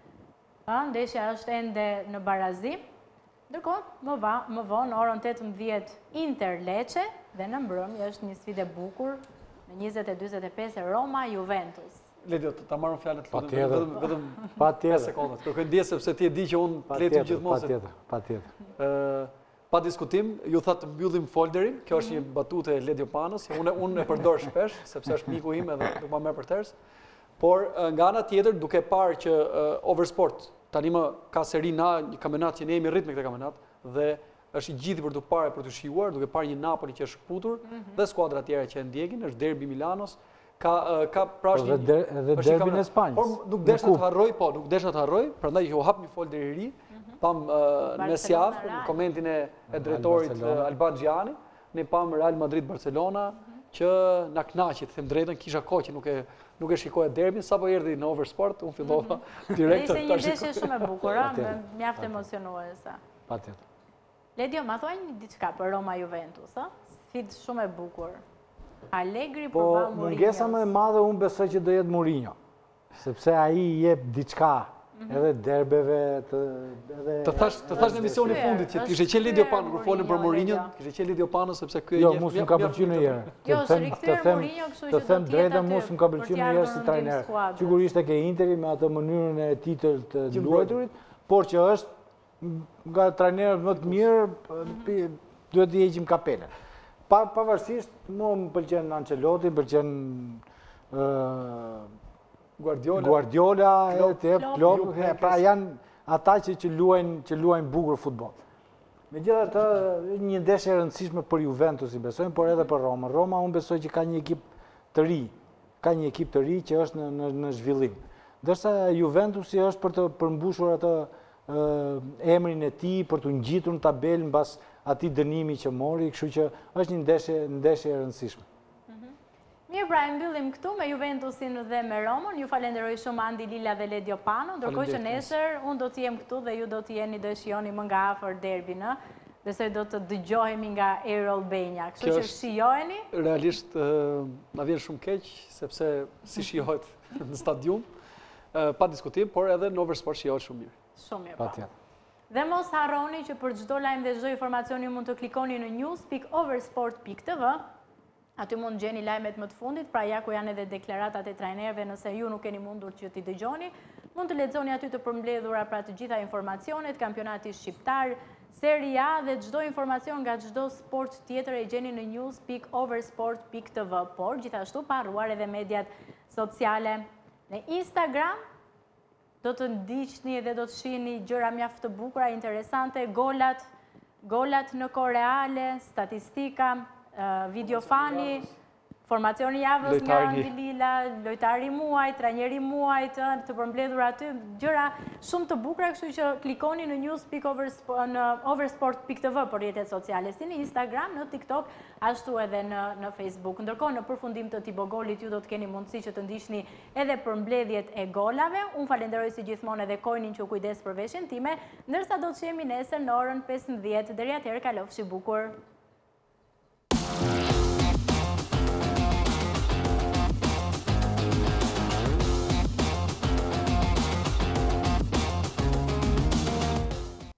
ndeshja është ende në barazim. Ndërkohë, më vonë orën tetëmbëdhjetë Inter Lecce dhe në mbrëmje është një sfidë e bukur në njëzet e dyzet e pesë Roma Juventus. Ledio, ta marrëm fjalët vetëm vetëm patjetër sekonda. Kërkoj ndjes sepse ti e di që unë fletim gjithmonë. Patjetër, patjetër. Ë pa diskutim, ju tha të mbyllim folderin. Kjo është një batutë e Ledio Panos, unë unë e përdor shpesh sepse është miku im edhe nuk ma merr për ters. Por nga ana tjetër, duke parë që Oversport tani më ka seri na një kampionat që ne jemi rrit me këtë kampionat dhe është i gjithë për të parë për të shijuar, duke parë një Napoli që është shkputur dhe skuadra tjera që e ndjekin, është derbi Milanos. Ka ka pra është edhe derbin e Spanjës. Por nuk desha të harroj, po, nuk desha të harroj, prandaj që u hap një folder i ri, pam në Sjaf, në komentin e drejtorit Alban Xhiani, ne pam Real Madrid Barcelona, që na kënaqi, të them drejtën, kisha kohë që nuk e nuk e shikoja derbin, sapo erdhi në Oversport, unë fillova direkt të shikoj. Ishte një ndeshje shumë e bukur, mjaft emocionuese. Patjetër. Ledio, ma thuaj një diçka për Roma Juventus, ë? Sfidë shumë e bukur. Allegri po, përballë Mourinho. Po, mungesa më e madhe unë besoj që do jetë Mourinho, sepse ai i jep diçka edhe derbeve të edhe të thash të thash në emisionin e fundit që kishe qenë Lidio Pano kur folën për Mourinho, kishe qenë Lidio Pano sepse ky e jo, mos më ka pëlqyer në herë. Jo, se rikthyer Mourinho, kështu që do të them drejtën, mos më ka pëlqyer në herë si trajner. Sigurisht e ke Interi me atë mënyrën e tij të luajturit, por që është nga trajnerët më të mirë, duhet të heqim kapelen. Pavarësisht, mua më pëlqen Ancelotti, më pëlqen Guardiola, Klopp, pra janë ata që luajnë bukur futboll. Megjithatë, një ndeshje e rëndësishme për Juventus i besojmë, por edhe për Roma. Roma unë besoj që ka një ekip të ri, ka një ekip të ri që është në zhvillim. Ndërsa Juventusi është për të përmbushur atë emrin e tij për të ngjitur në tabelë mbas atij dënimi që mori, kështu që është një ndeshje ndeshje e rëndësishme. Mirë, pra, mbyllim këtu me Juventusin dhe me Romën. Ju falenderoj shumë Andi Lila dhe Ledio Pano, ndërkohë që nesër unë do të jem këtu dhe ju do të jeni do shijoni më nga afër derbin, ë. Besoj do të dëgjohemi nga Errol Benja. Kështu që shijojeni. Realisht na vjen shumë keq sepse si shijohet në stadium, pa diskutim, por edhe në Oversport shijohet shumë mirë. Shumë mirë. Patjetër. Dhe mos harroni që për çdo lajm dhe çdo informacion ju mund të klikoni në news dot oversport dot t v. Aty mund gjeni lajmet më të fundit, pra ja ku janë edhe deklaratat e trajnerëve nëse ju nuk keni mundur që t'i dëgjoni. Mund të lexoni aty të përmbledhura pra të gjitha informacionet, kampionati shqiptar, Serie A dhe çdo informacion nga çdo sport tjetër e gjeni në news dot oversport dot t v. Por gjithashtu pa harruar edhe mediat sociale. Në Instagram do të ndiqni dhe do të shihni gjëra mjaft të bukura, interesante, golat, golat në kohë reale, statistika, videofani, formacioni javës nga Andi Lila, lojtari muajt, trajneri muajt, të përmbledhur aty, gjëra shumë të bukura, kështu që klikoni në news dot oversport dot t v për rrjetet sociale, si në Instagram, në TikTok, ashtu edhe në Facebook. Ndërkohë, në përfundim të Tibogolit, ju do të keni mundësi që të ndiqni edhe përmbledhjet e golave. Unë falenderoj si gjithmonë edhe Kojnin që u kujdes për veshjen time, ndërsa do të shihemi nesër në orën pesëmbëdhjetë. Deri atëherë kalofshi bukur.